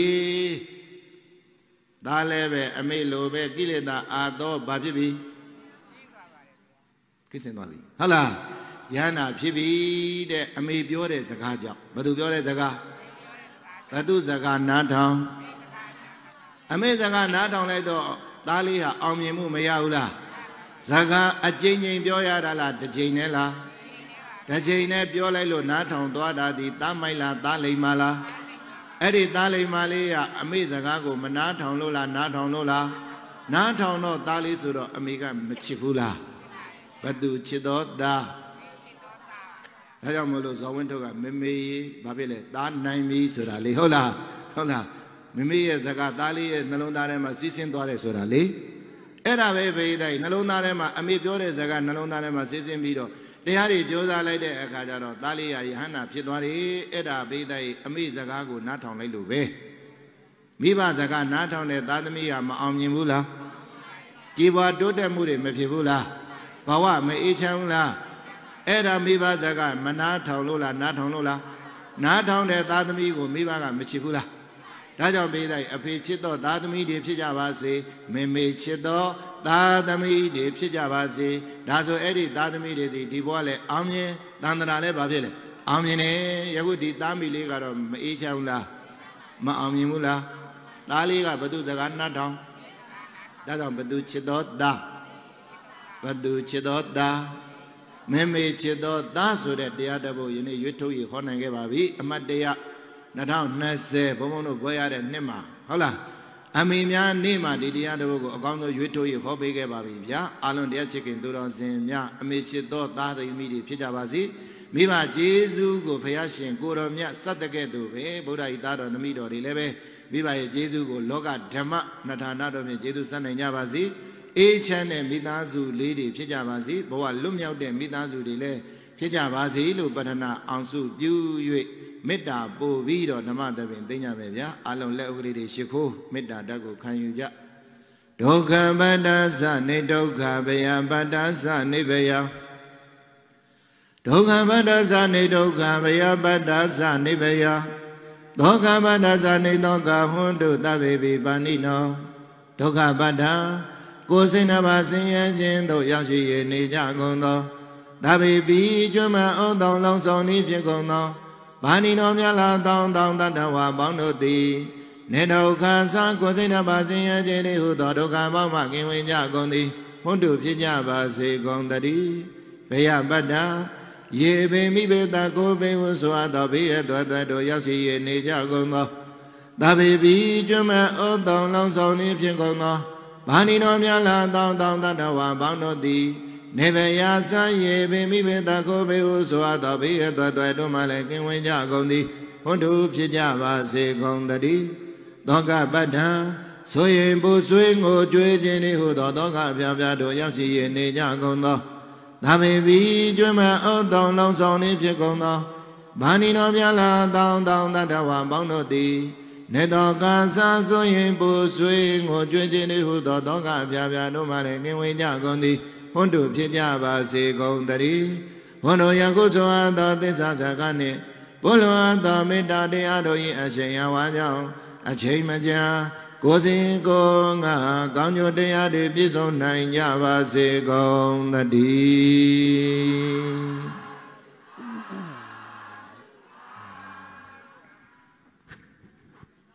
သားလည်းပဲအမေလိုပဲကိလေသာအာတော့ဘာဖြစ်ပြီကိစ္စင်သွားပြီဟုတ်လားယဟန္တာဖြစ်ပြီတဲ့အမေပြောတဲ့စကားကြောင့်ဘသူပြောတဲ့စကားဘသူစကားနားထောင်အမေစကားနားထောင်လိုက်တော့သားလေးဟာအောင်မြင်မှုမရဘူးလားစကားအကျဉ်းချင်းပြောရတာလားတစ်ချိန်နဲ့လားတစ်ချိန်နဲ့ပြောလိုက်လို့နားထောင်သွားတာဒီသားမိုက်လားသားလိမ္မာလားအဲ့ဒီသားလိမ္မာလေးကအမေစကားကိုမနားထောင်လို့လားနားထောင်လို့လားနားထောင်တော့သားလေးဆိုတော့အမေကမချစ်ဘူးလားဘသူချစ်တော်သားဒါကြောင့်မလို့ဇော်ဝင်းထုတ်ကမမေဘာဖြစ်လဲသားနိုင်ပြီဆိုတာလေဟုတ်လားဟုတ်လားမမေရဲ့စကားသားလေးရဲ့နှလုံးသားထဲမှာစီးဆင်းသွားတယ်ဆိုတာလေအဲ့ဒါပဲဘေးတိုင်းနှလုံးသားထဲမှာအမေပြောတဲ့စကားနှလုံးသားထဲမှာစီးဆင်းပြီးတော့တရားတွေကြိုးစားလိုက်တဲ့အခါကျတော့သားလေးရယဟန္တာဖြစ်သွားတယ်အဲ့ဒါဘေးတိုင်းအမေစကားကိုနားထောင်လိုက်လို့ပဲမိဘစကားနားထောင်တဲ့သားသမီးကမအောင်မြင်ဘူးလားကြည်ပွားတိုးတက်မှုတွေမဖြစ်ဘူးလားဘဝမအေးချမ်းဘူးလားအဲ့ဒါမိဘစကားမနာထောင်လို့လားနားထောင်လို့လားနားထောင်တဲ့သားသမီးကိုမိဘကမချစ်ဘူးလားဒါကြောင့်ပေးလိုက်အဖေချစ်တော့သားသမီးတွေဖြစ်ကြပါစေမေမေချစ်တော့သားသမီးတွေဖြစ်ကြပါစေဒါဆိုအဲ့ဒီသားသမီးတွေဒီဒီဘဝလဲအောင်မြင်တန်တရာလဲဘာဖြစ်လဲအောင်မြင်တယ်ယခုဒီသားမီလေးကတော့မအေးချမ်းဘူးလားမအောင်မြင်ဘူးလားသားလေးကဘသူစကားနားထောင်ဒါကြောင့်ဘသူချစ်တော့သားဘသူချစ်တော့သားမေမေချစ်တော့သားဆိုတဲ့တရားတစ်ပုဒ်ယနေ့ရွတ်ထုတ်ရခေါ်နိုင်ခဲ့ပါပြီအမတ်တရား၂၀၂၀ဘုံဘုံတို့ဘွဲရတဲ့နှစ်မှာဟုတ်လားအမေများနေ့မှာဒီတရားတစ်ပုဒ်ကိုအကောင်းဆုံးရွတ်ထုတ်ရခေါ်ပေးခဲ့ပါပြီဗျာအားလုံးတရားချစ်ခင်သူတော်စင်များအမေချစ်တော့သားသမီးတွေဖြစ်ကြပါစေမိဘကျေးဇူးကိုဘုရားရှင်ကိုတော်မြတ်စတဲ့ကဲ့သို့ပဲဗုဒ္ဓဤသားတော်သမီးတော်တွေလည်းပဲမိဘရဲ့ကျေးဇူးကိုလောကဓမ္မနထာနာတော်မြတ်ကျေးဇူးဆက်နိုင်ကြပါစေအေးချမ်းတဲ့မိသားစုလေးတွေဖြစ်ကြပါစေဘဝလွတ်မြောက်တဲ့မိသားစုတွေလည်းဖြစ်ကြပါစေလို့ပတ္ထနာအောင်စုပြု၍မေတ္တာပို့ပြီးတော့ဓမ္မသဘင်သိညမယ်ဗျာအလုံးလက်ဥပဒေတွေရှိခိုးမေတ္တာဓာတ်ကိုခံယူကြဒုက္ခပတ္တသနေဒုက္ခဗယပတ္တသနေဗယဒုက္ခပတ္တသနေဒုက္ခဗယပတ္တသနေဗယဒုက္ခပတ္တသနေဒုက္ခဟွန်းတုသဗ္ဗေပိပါဏိနောဒုက္ခပတ္တကိုယ်စိတ်နှပါဆင်းရဲခြင်းတို့ရောက်ရှိရနေကြကုန်သောသဗ္ဗေပိကျွမ်းမအောင်တောင်းလောင်းဆောင်ဤဖြစ်ကုန်သောဘာဏိတော်မြတ်လာတောင်းတောင်းတတ္တဝါပေါင်းတို့သည်နေဒုက္ခသာကိုယ်စိတ်နှပါဆင်းရဲခြင်းတွေဟုသောဒုက္ခပေါင်းမှကင်းဝေးကြကုန်သည်ဟွန်းတုဖြစ်ကြပါစေကုန်တည်းဘယပတ္တယေဘေမိဘေတကိုဘေဝဆိုအပ်သောဘေးရတော်တို့ရောက်ရှိရနေကြကုန်သောသဗ္ဗေပိကျွမ်းမအောင်တောင်းလောင်းဆောင်ဤဖြစ်ကုန်သောဘာဏိတော်မြတ်လာတောင်းတောင်းတတ္တဝါပေါင်းတို့သည်နေဗယာစယေပင်မိဘေတကိုဘေဟုဆိုအပ်သောဘေးရတော်တို့မှလည်းကင်းဝေးကြကုန်သည်ဟွန်းတုဖြစ်ကြပါစေကုန်တည်းသောကပတ္ထဆိုရင်ပူဆွေးငိုကြွေးခြင်းတွေဟုသောသောကပြပြတို့ရောက်ရှိရနေကြကုန်သောသဗ္ဗေပိကျွမ်းမအောင်တောင်းလောင်းဆောင်နေဖြစ်ကုန်သောဘာဏိတော်မြတ်လာတောင်းတောင်းတတ္တဝါပေါင်းတို့သည်နေတော်ကသာဆိုရင်ပူဆွေးငိုကြွေးခြင်းတွေဟုသောသောကပြပြတို့မှလည်းကင်းဝေးကြကုန်သည်ဟွန်းတုဖြစ်ကြပါစေကုန်တည်းဘုန်းတော်ယခုဆိုအပ်သောသစ္စာစကားနှင့်ဘုလိုအပ်သောမေတ္တာတရားတို့၏အရှင်ယဝါကြောင့်အချိန်မကြာကိုယ်စဉ်ကိုယ်ငါကောင်းကျိုးတရားတွေပြည့်စုံနိုင်ကြပါစေကုန်တည်း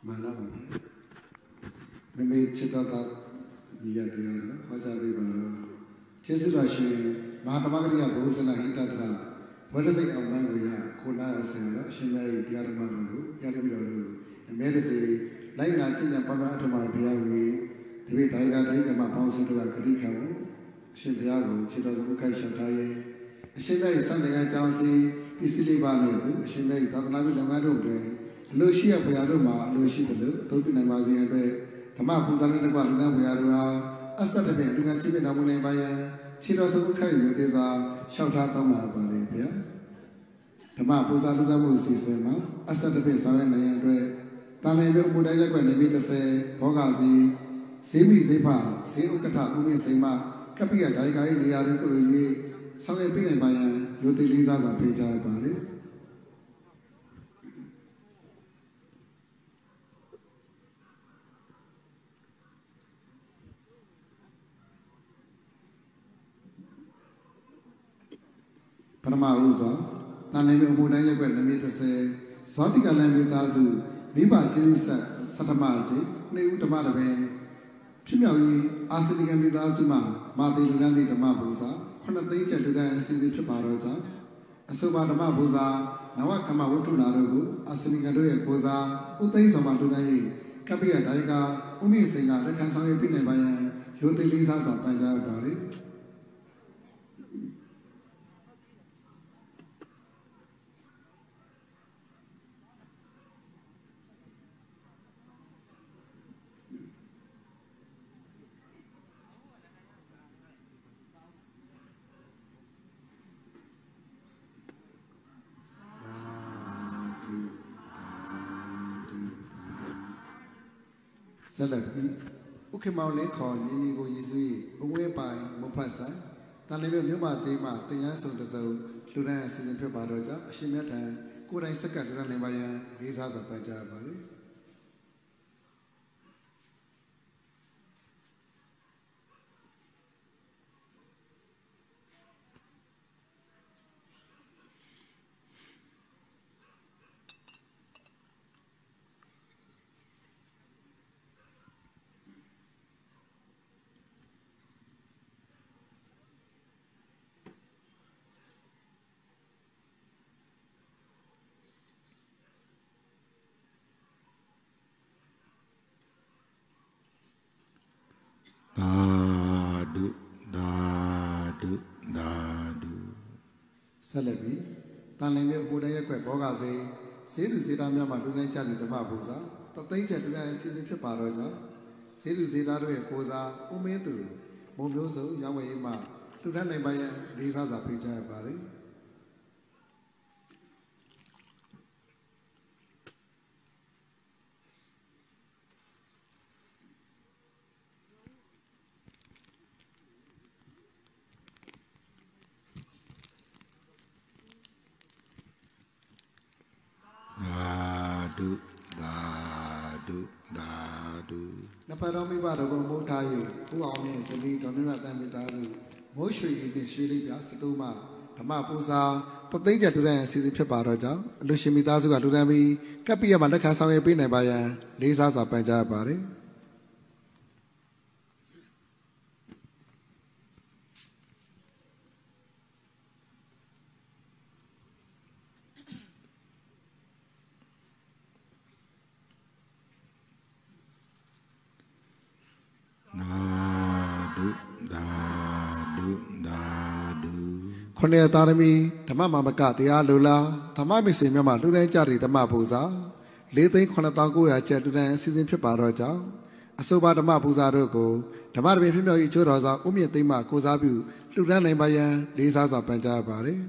มาแล้วไม่ไม่ชิดตาตามีอะไรกันเขาจะไปบ้างเชื่อสิราชีมหาธรรมกริยาบุษณะหิตาตระวันที่สิ่งเอาไว้ก็ยาคนน่าเสียแล้วชิมเลยยาธรรมะรู้ยาธรรมะรู้เมื่อสิ่งไล่งานที่ยังประมาณธรรมะพิจารณาที่วิธีการที่จะมาพ้องสุดกับคดีเขาชิมพิจารณาชิดเราต้องใช้ชันทายชิมเลยสันติการเจ้าสิพิสิลีบานีชิมเลยตัดนาวิลมาดูเลยลูชีอาพยารุมาลูชีตลุตัวเป็นนายมาเสียงด้วยธรรมะผู้สานนักบาลนักพยารุอาอาศัยเป็นดูงานที่เป็นนามุนัยบายชิดเราสมุขอยู่ที่จะชาวท่าต้องมาบาลีเพียธรรมะผู้สานนักบุษย์เสมาอาศัยเป็นสาวนัยด้วยตอนนี้เป็นบุตรยักษ์เป็นนิมิตเสพอกาสีเสมีเสพาเสอุกถาอุเมเสมากับพิจารณาการเรียนรู้กุลีสาวเป็นนายบายอยู่ที่ลิซ่าจะพิจารณาบาลีพระมาอุษาตอนนี้เป็นบุตรยักษ์เป็นนิมิตเสสวัสดิการในมิตรสูวิบากที่สัตธรรมะจีในอุตตมะระเบิดพิมพ์เอาอาศัยการมิตรสูมามาติลุนันติธรรมะบูชาคนนั้นที่จะดูแลสิ่งที่พิบาลจ้าอาศัยธรรมะบูชานวกรรมวัตถุนารุกุอาศัยการด้วยบูชาอุตัยสมาดุนัยกับพิจารณาการอุมิสิงห์และการสังเวยพิเนบายันโยติลิสาสัพพัญจาบาริสลับนี้อุเคมาเล่นขอยินีโกยิสุยอุเวปายมุพัสสะตอนนี้เป็นมิวมาเซมาติงานสุนทรสูลุนัยสินเพื่อบาดจ้าชิมเมตันกูได้สกัดลุนัยบายันวิสาสปัญจาบาลีดาดุดาดุดาดุสลับนี้ตอนนี้เป็นบุตรยักษ์เป็นบอกาเซเสดุเสดามยามาดูในใจลุธรรมะบูชาตัดใจดูในสิ่งที่พิบาลจ้าเสดุเสดาด้วยบูชาอุเมตุมุมโยสุยามวยมาลุนันในบายันลิซ่าสัพพิจารณาบาลีดุดาดุดาดุนับพระมิบารุกโมทายุผู้เอาเนี่ยสลีตอนนี้มาแต่มิตาสุโมชุยนี่ชีริยาสตุมาธรรมะปูซาตัดติ้งจัดดูแลสิ่งที่พิบาลจ้าลุชิมิตาสุกับดูแลมีกับพี่ยามันนักข่าวสังเกตปีในบายันลิซ่าสัพพัญจาบาลีดาดุดาดุดาดุคนเนี่ยตามีธรรมะมามกะเตียลูลาธรรมะมิสิเมียมาดูแลจารีธรรมะบูชาเลติงคนตากูอยากจะดูแลสิ่งที่พิบาลจ้าอสุบาธรรมะบูชาด้วยกูธรรมะเป็นพิมพ์อีกชั่วราชาอุเมียติมากูซาบิวดูแลในบายันลิซ่าสัพพัญจาบาลี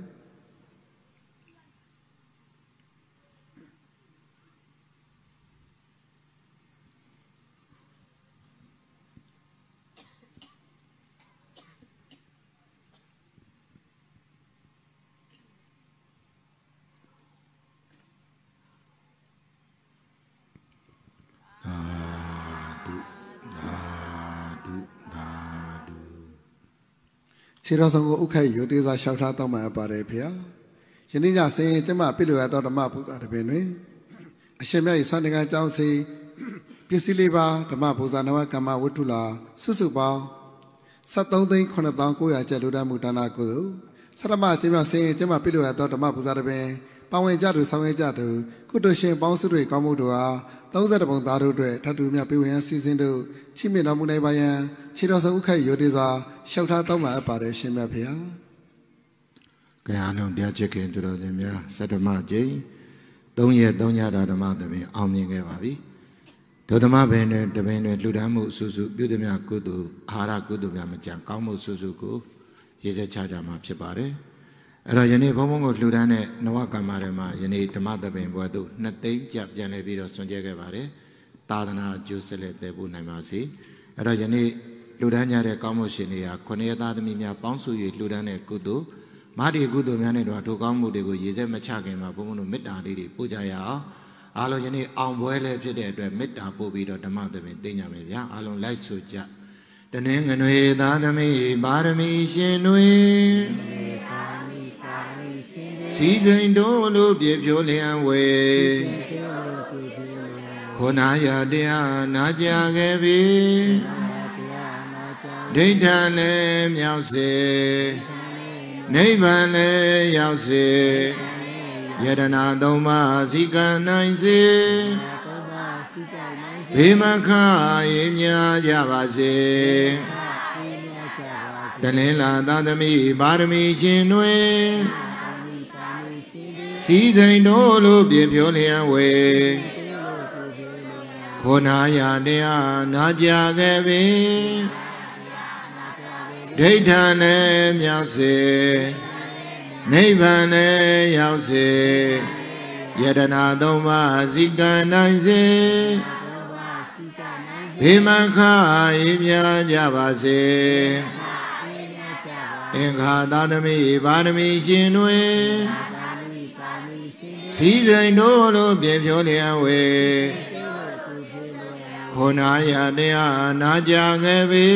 เชื่อสังกุอุคัยโยติสาชาวท่าต้องมาบาร์เพียยนี้เนี่ยเสียงจะมาพิลุยต่อธรรมะพุทธะเป็นไงเชื่อไหมสันนิษฐานเจ้าสิพิสิลีบาธรรมะบูชานวกรรมวัตถุลาสุสุปาสัตตงติงขณะตังกุยาเจริญมุตานากุสระมาจิมาเสียจิมาปิลุยาตธรรมะบูชาเดเปปาวันจัตุสังเวจัตุกุตุเชนปองสุริกามุตุอาต้องเสด็จบงตาดุด้วยทัตุเมียปิวิญญาสีสินตุชิมินามุนัยบายันชิโรสังอุขัยโยติสาเช่าท่าต้องมาปาเรชิมเพียကဲအားလုံးတရားချစ်ခင်သူတော်စင်များစတ္တမကျိန်သုံးရက်သုံးညတာဓမ္မသဘင်အောင်မြင်ခဲ့ပါပြီဒုဓမ္မဘင်နဲ့တပင်တွေလှူဒန်းမှုစုစုပြုသည်များကုသိုလ်အာဟာရကုသိုလ်များမကြံကောင်းမှုစုစုကိုရည်စက်ချကြမှာဖြစ်ပါတယ်အဲ့တော့ယနေ့ဘုန်းဘုန်းကိုလှူဒန်းတဲ့နဝကမ္မတွေမှာယနေ့ဓမ္မသဘင်ဘွယ်သို့နှစ်သိန်းကျပ်ပြန်လည်ပြီးတော့ဆွန်ကျဲခဲ့ပါတယ်သာသနာအကျိုးဆက်လက်တည်ပို့နိုင်ပါစေအဲ့တော့ယနေ့လှူဒန်းကြတဲ့ကောင်းမှုရှင်တွေဟာခொနည်းသားသမီးများပေါင်းစု၍လှူဒန်းတဲ့ကုသိုလ်မာဒီကုသိုလ်များနဲ့တော့ထိုကောင်းမှုတွေကိုရည်စက်မချခင်မှာဘုန်းဘုန်းတို့မေတ္တာလေးတွေပို့ကြရအောင်အားလုံးယနေ့အောင်ပွဲလည်းဖြစ်တဲ့အတွက်မေတ္တာပို့ပြီးတော့ဓမ္မသဘင်သိညာမယ်ဗျာအားလုံးလိုက်ဆိုကြတနင်္ဂနွေသာသမီပါရမီရှင်တွေစီစိန်တို့လိုပြည့်ဖြိုးလျံဝေခေါနာရတရားနာကြခဲ့ပြီဒိဋ္ဌံလည်းမြောက်စေနိဗ္ဗာန်လည်းရောက်စေယတနာသုံးပါးစီကံနိုင်စေဘေးမခရေးများကြပါစေတလင်းလာသာသမီပါရမီရှင်တွေစီစိန်တို့လိုပြည့်ဖြိုးလျံဝေခေါနာရတရားနာကြခဲ့ပြီဒိဋ္ဌံလည်းမြောက်စေနိဗ္ဗာန်လည်းရောက်စေယတနာသုံးပါးစီကံနိုင်စေဘေးမခရေးများကြပါစေအင်္ဂါသာသမီပါရမီရှင်တွေစီစိန်တို့လိုပြည့်ဖြိုးလျံဝေခေါနာရတရားနာကြခဲ့ပြီ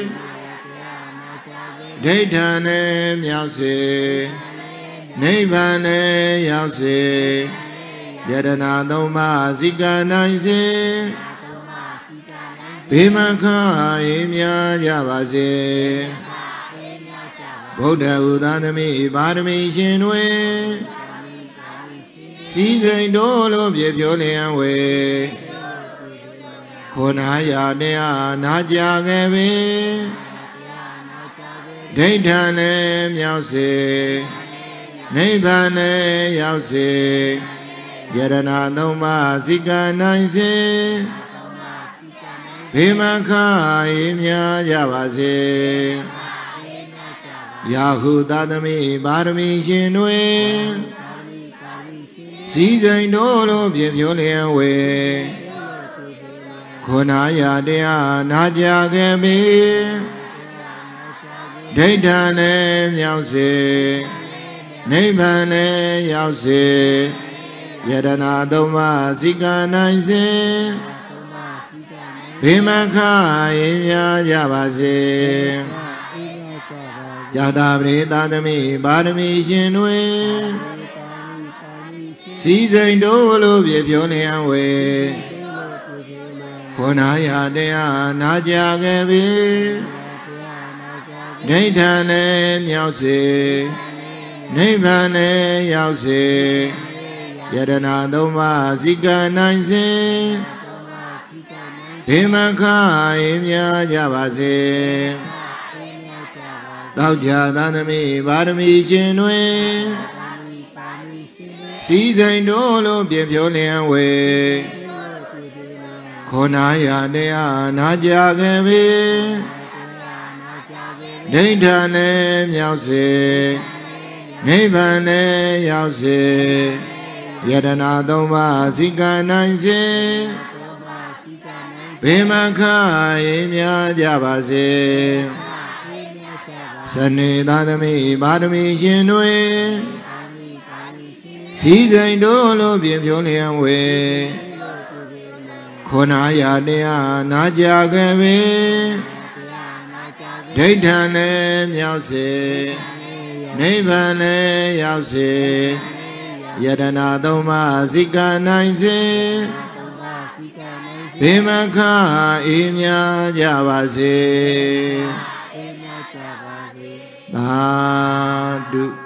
ဒိဋ္ဌံလည်းမြောက်စေနိဗ္ဗာန်လည်းရောက်စေယတနာသုံးပါးစီကံနိုင်စေဘေးမခရေးများကြပါစေဗုဒ္ဓဥသာသမီပါရမီရှင်တွေစီစိန်တို့လိုပြည့်ဖြိုးလျံဝေခေါနာရတရားနာကြခဲ့ပြီဒိဋ္ဌံလည်းမြောက်စေနိဗ္ဗာန်လည်းရောက်စေယတနာသုံးပါးစီကံနိုင်စေဘေးမခရေးများကြပါစေယာဟုသာသမီပါရမီရှင်တွေစီစိန်တို့လိုပြည့်ဖြိုးလျံဝေခေါနာရတရားနာကြခဲ့ပြီဒိဋ္ဌံလည်းမြောက်စေနိဗ္ဗာန်လည်းရောက်စေယတနာသုံးပါးစီကံနိုင်စေဘေးမခရေးများကြပါစေဇာတာပရိသာသမီပါရမီရှင်တွေစီစိန်တို့လိုပြည့်ဖြိုးလျံဝေခေါနာရတရားနာကြခဲ့ပြီဒိဋ္ဌံလည်းမြောက်စေနိဗ္ဗာန်လည်းရောက်စေယတနာသုံးပါးစီကံနိုင်စေဘေးမခရေးများကြပါစေသောကြသာသမီပါရမီရှင်တွေစီစိန်တို့လိုပြည့်ဖြိုးလျံဝေခေါနာရတရားနာကြခဲ့ပြီဒိဋ္ဌံလည်းမြောက်စေနိဗ္ဗာန်လည်းရောက်စေယတနာသုံးပါးစီကံနိုင်စေဘေးမခရေးများကြပါစေစနေသာသမီပါရမီရှင်တွေစီစိန်တို့လိုပြည့်ဖြိုးလျံဝေခေါနာရတရားနာကြခဲ့ပြီဒိဋ္ဌံလည်းမြောက်စေနိဗ္ဗာန်လည်းရောက်စေယတနာသုံးပါးစီကံနိုင်စေဘေမခအေးမြကြပါစေသာဓု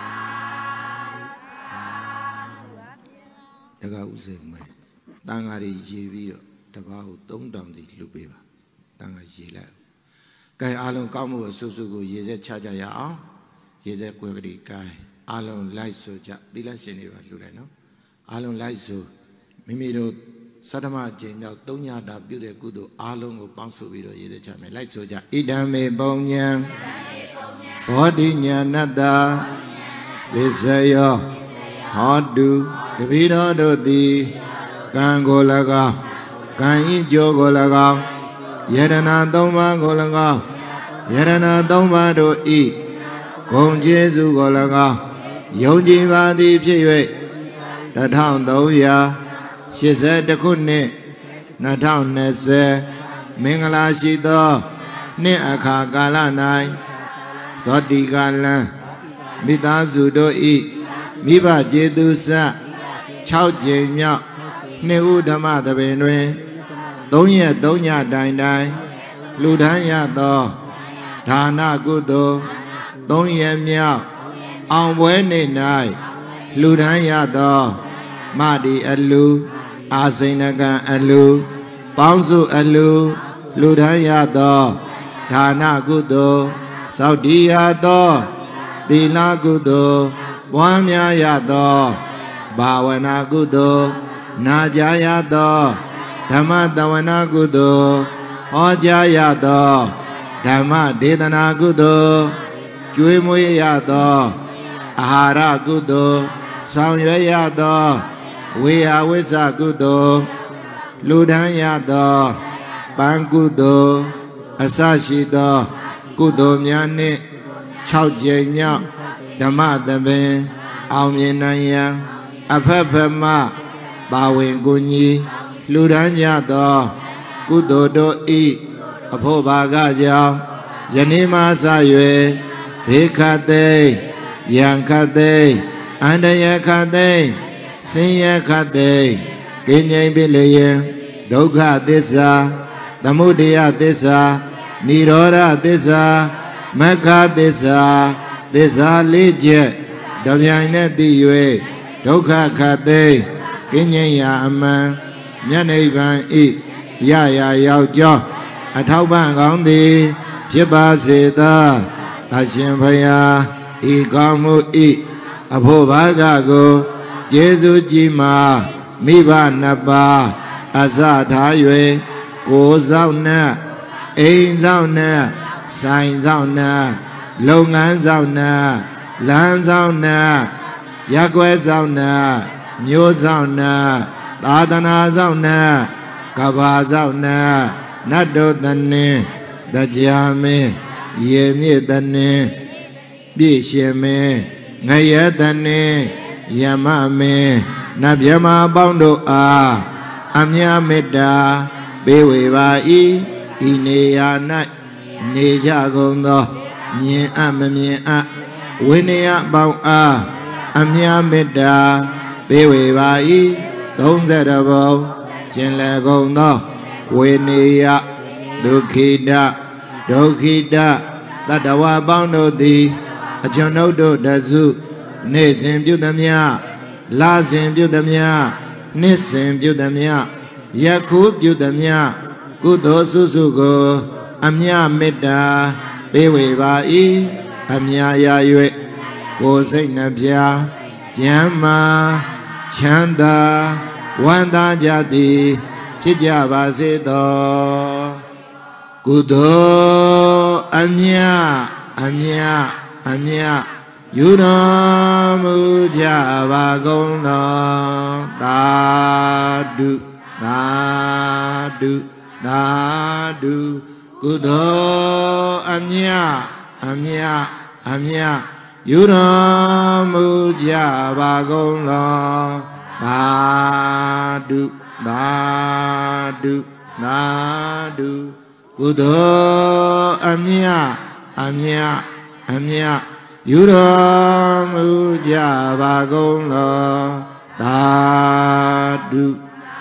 တကဥစဉ်မယ်တန်ဃာတွေရေပြီးတော့တပါးကိုသုံးတောင်စီလှုပ်ပေးပါတန်ဃာရေလိုက်ကဲအားလုံးကောင်းမှုအဆုစုကိုရေစက်ချကြရအောင်ရေစက်ကွယ်ကလေးကဲအားလုံးလိုက်ဆိုကြသီလရှင်တွေပါလှူလိုက်နော်အားလုံးလိုက်ဆိုမိမိတို့သတ္တမအကျင့်မြောက်သုံးညတာပြုတဲ့ကုသိုလ်အားလုံးကိုပေါင်းစုပြီးတော့ရည်စချမယ်လိုက်ဆိုကြဣဒံမေပုံညံဘောဓိညာဏတ္တဝိဇယောဟောတုတပိတော်တို့သည်ကံကို၎င်းကံဤကြိုးကို၎င်းယရဏသုံးပါးကို၎င်းယရဏသုံးပါးတို့ဤဂုံကျေးဇူးကို၎င်းယုံကြည်ပါသည်ဖြစ်၍တထောင်သုံးရာရှစ်ဆယ်တခုနှစ်နှစ်ထောင်နှစ်ဆယ်မင်္ဂလာရှိသောနှစ်အခါကာလ၌ဇောတိကာလံမိသားစုတို့ဤမိဘကျေသူစ၆ကြိမ်မြောက်နှစ်ဦးဓမ္မသဘင်တွင်သုံးရက်သုံးညတိုင်တိုင်လူဒန်းရသောဒါနကုသိုလ်သုံးရက်မြောက်အောင်ပွဲနေ့၌လူဒန်းရသောမတိအလူအာစိဏကံအလူပေါင်းစုအလူလူဒန်းရသောဒါနကုသိုလ်သောက်တည်ရသောသီလကုသိုလ်ပွားများရသောဘာဝနာကုသိုလ်နာကြားရသောဓမ္မတဝနာကုသိုလ်ဟောကြားရသောဓမ္မဒေသနာကုသိုလ်ကျွေးမွေးရသောအာဟာရကုသိုလ်ဆောင်ရွက်ရသောဝေယဝိဇ္ဇကုသိုလ်လူဒန်းရသောပန်းကုသိုလ်အစရှိသောကုသိုလ်များနှင့်၆ကြိမ်မြောက်ဓမ္မသဘင်အောင်မြင်နိုင်ရန်အဖက်ဖက်မှပါဝင်ကိုညီလူဒန်းကြသောကုသိုလ်တို့ဤအဖို့ဘာကကြောင့်ယနေ့မှစ၍ဘေခသိယံခသိအန္တယခသိဆင်းရဲခသိကင်းငြိမ်ပြီလျင်ဒုက္ခသစ္စာသမုဒယသစ္စာនិရောဓသစ္စာမက္ခသစ္စာသစ္စာလေးချက်တပြိုင်နက်သိ၍ဒုက္ခခသိကင်းငြိမ်ရာအမှန်မြတ်နိဗ္ဗာန်ဤရရာရောက်ကြောင်းအထောက်ပံ့ကောင်းသည်ဖြစ်ပါစေသာအရှင်ဘုရားဤကောင်းမှုဤအဖို့ဘာကကိုကျေးဇူးကြီးမှာမိဘနှစ်ပါးအစထား၍ကိုယ်ဆောင်နဲ့အိမ်ဆောင်နဲ့ဆိုင်ဆောင်နဲ့လုပ်ငန်းဆောင်နဲ့လမ်းဆောင်နဲ့ရက်ွယ်ဆောင်နဲ့မျိုးဆောင်နဲ့သာသနာဆောင်နဲ့ကဘာဆောင်နဲ့နတ်တို့တနင်းတရားမင်းရေမြင့်တနင်းပြည့်ရှင်မင်းငရဲတနင်းယမမင်းနတ်မြမပေါင်းတို့အားအမြမေတ္တာပေးဝေပါ၏ဤနေရာ၌နေကြကုန်သောမြင်အမမြင်အဝိနည်းပေါင်းအားအမြမေတ္တာပေးဝေပါ၏သုံးဆယ်ဘုံကျင်လည်ကုန်သောဝိနည်းဒုက္ခိတဒုက္ခိတတတဝပေါင်းတို့သည်အကျွန်ုပ်တို့တစုနေ့စဉ်ပြုသမျှလစဉ်ပြုသမျှနှစ်စဉ်ပြုသမျှယခုပြုသမျှကုသိုလ်စုစုကိုအမြမေတ္တာပေးဝေပါ၏အမြရာ၍ကိုယ်စိတ်နှပြကျမ်းမာချမ်းသာဝမ်းသာကြသည်ဖြစ်ကြပါစေသောကုသိုလ်အမြအမြအမြယူတော်မူကြပါကုန်တော်သာဓုသာဓုသာဓုကုသိုလ်အမြအမြအမြယူတော်မူကြပါကုန်တော်သာဓုသာဓုသာဓုကုသိုလ်အမြအမြအမြယူတော်မူကြပါကုန်တော်သာဓုသ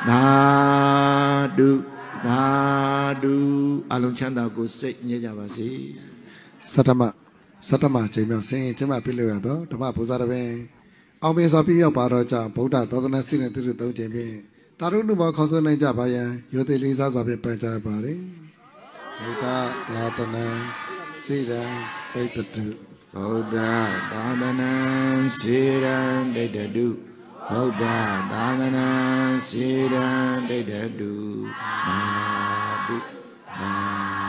သာဓုသာဓုအလုံးချမ်းသာကိုစိတ်ညစ်ကြပါစေစတ္တမစတ္တမချိန်မြောက်ဆင်းကျမပြလို့ရတော့ဓမ္မဘုရားတပင်အောင်မြင်စွာပြည့်ရောက်ပါတော့ကြောင့်ဗုဒ္ဓသာသနာ့စိတ်နဲ့တူတူသုံးခြင်းဖြင့်တာရုဏုဘောခေါ်ဆိုနိုင်ကြပါယံရိုသေလေးစားစွာဖြင့်ပန်ကြားပါတယ်ဗုဒ္ဓသာသနာစိရန်တိတ်တုဗုဒ္ဓသာသနာစေရန်ဒိဋ္ဌတုဗုဒ္ဓသာသနာစေရန်ဒိဋ္ဌတုသာဓုသာ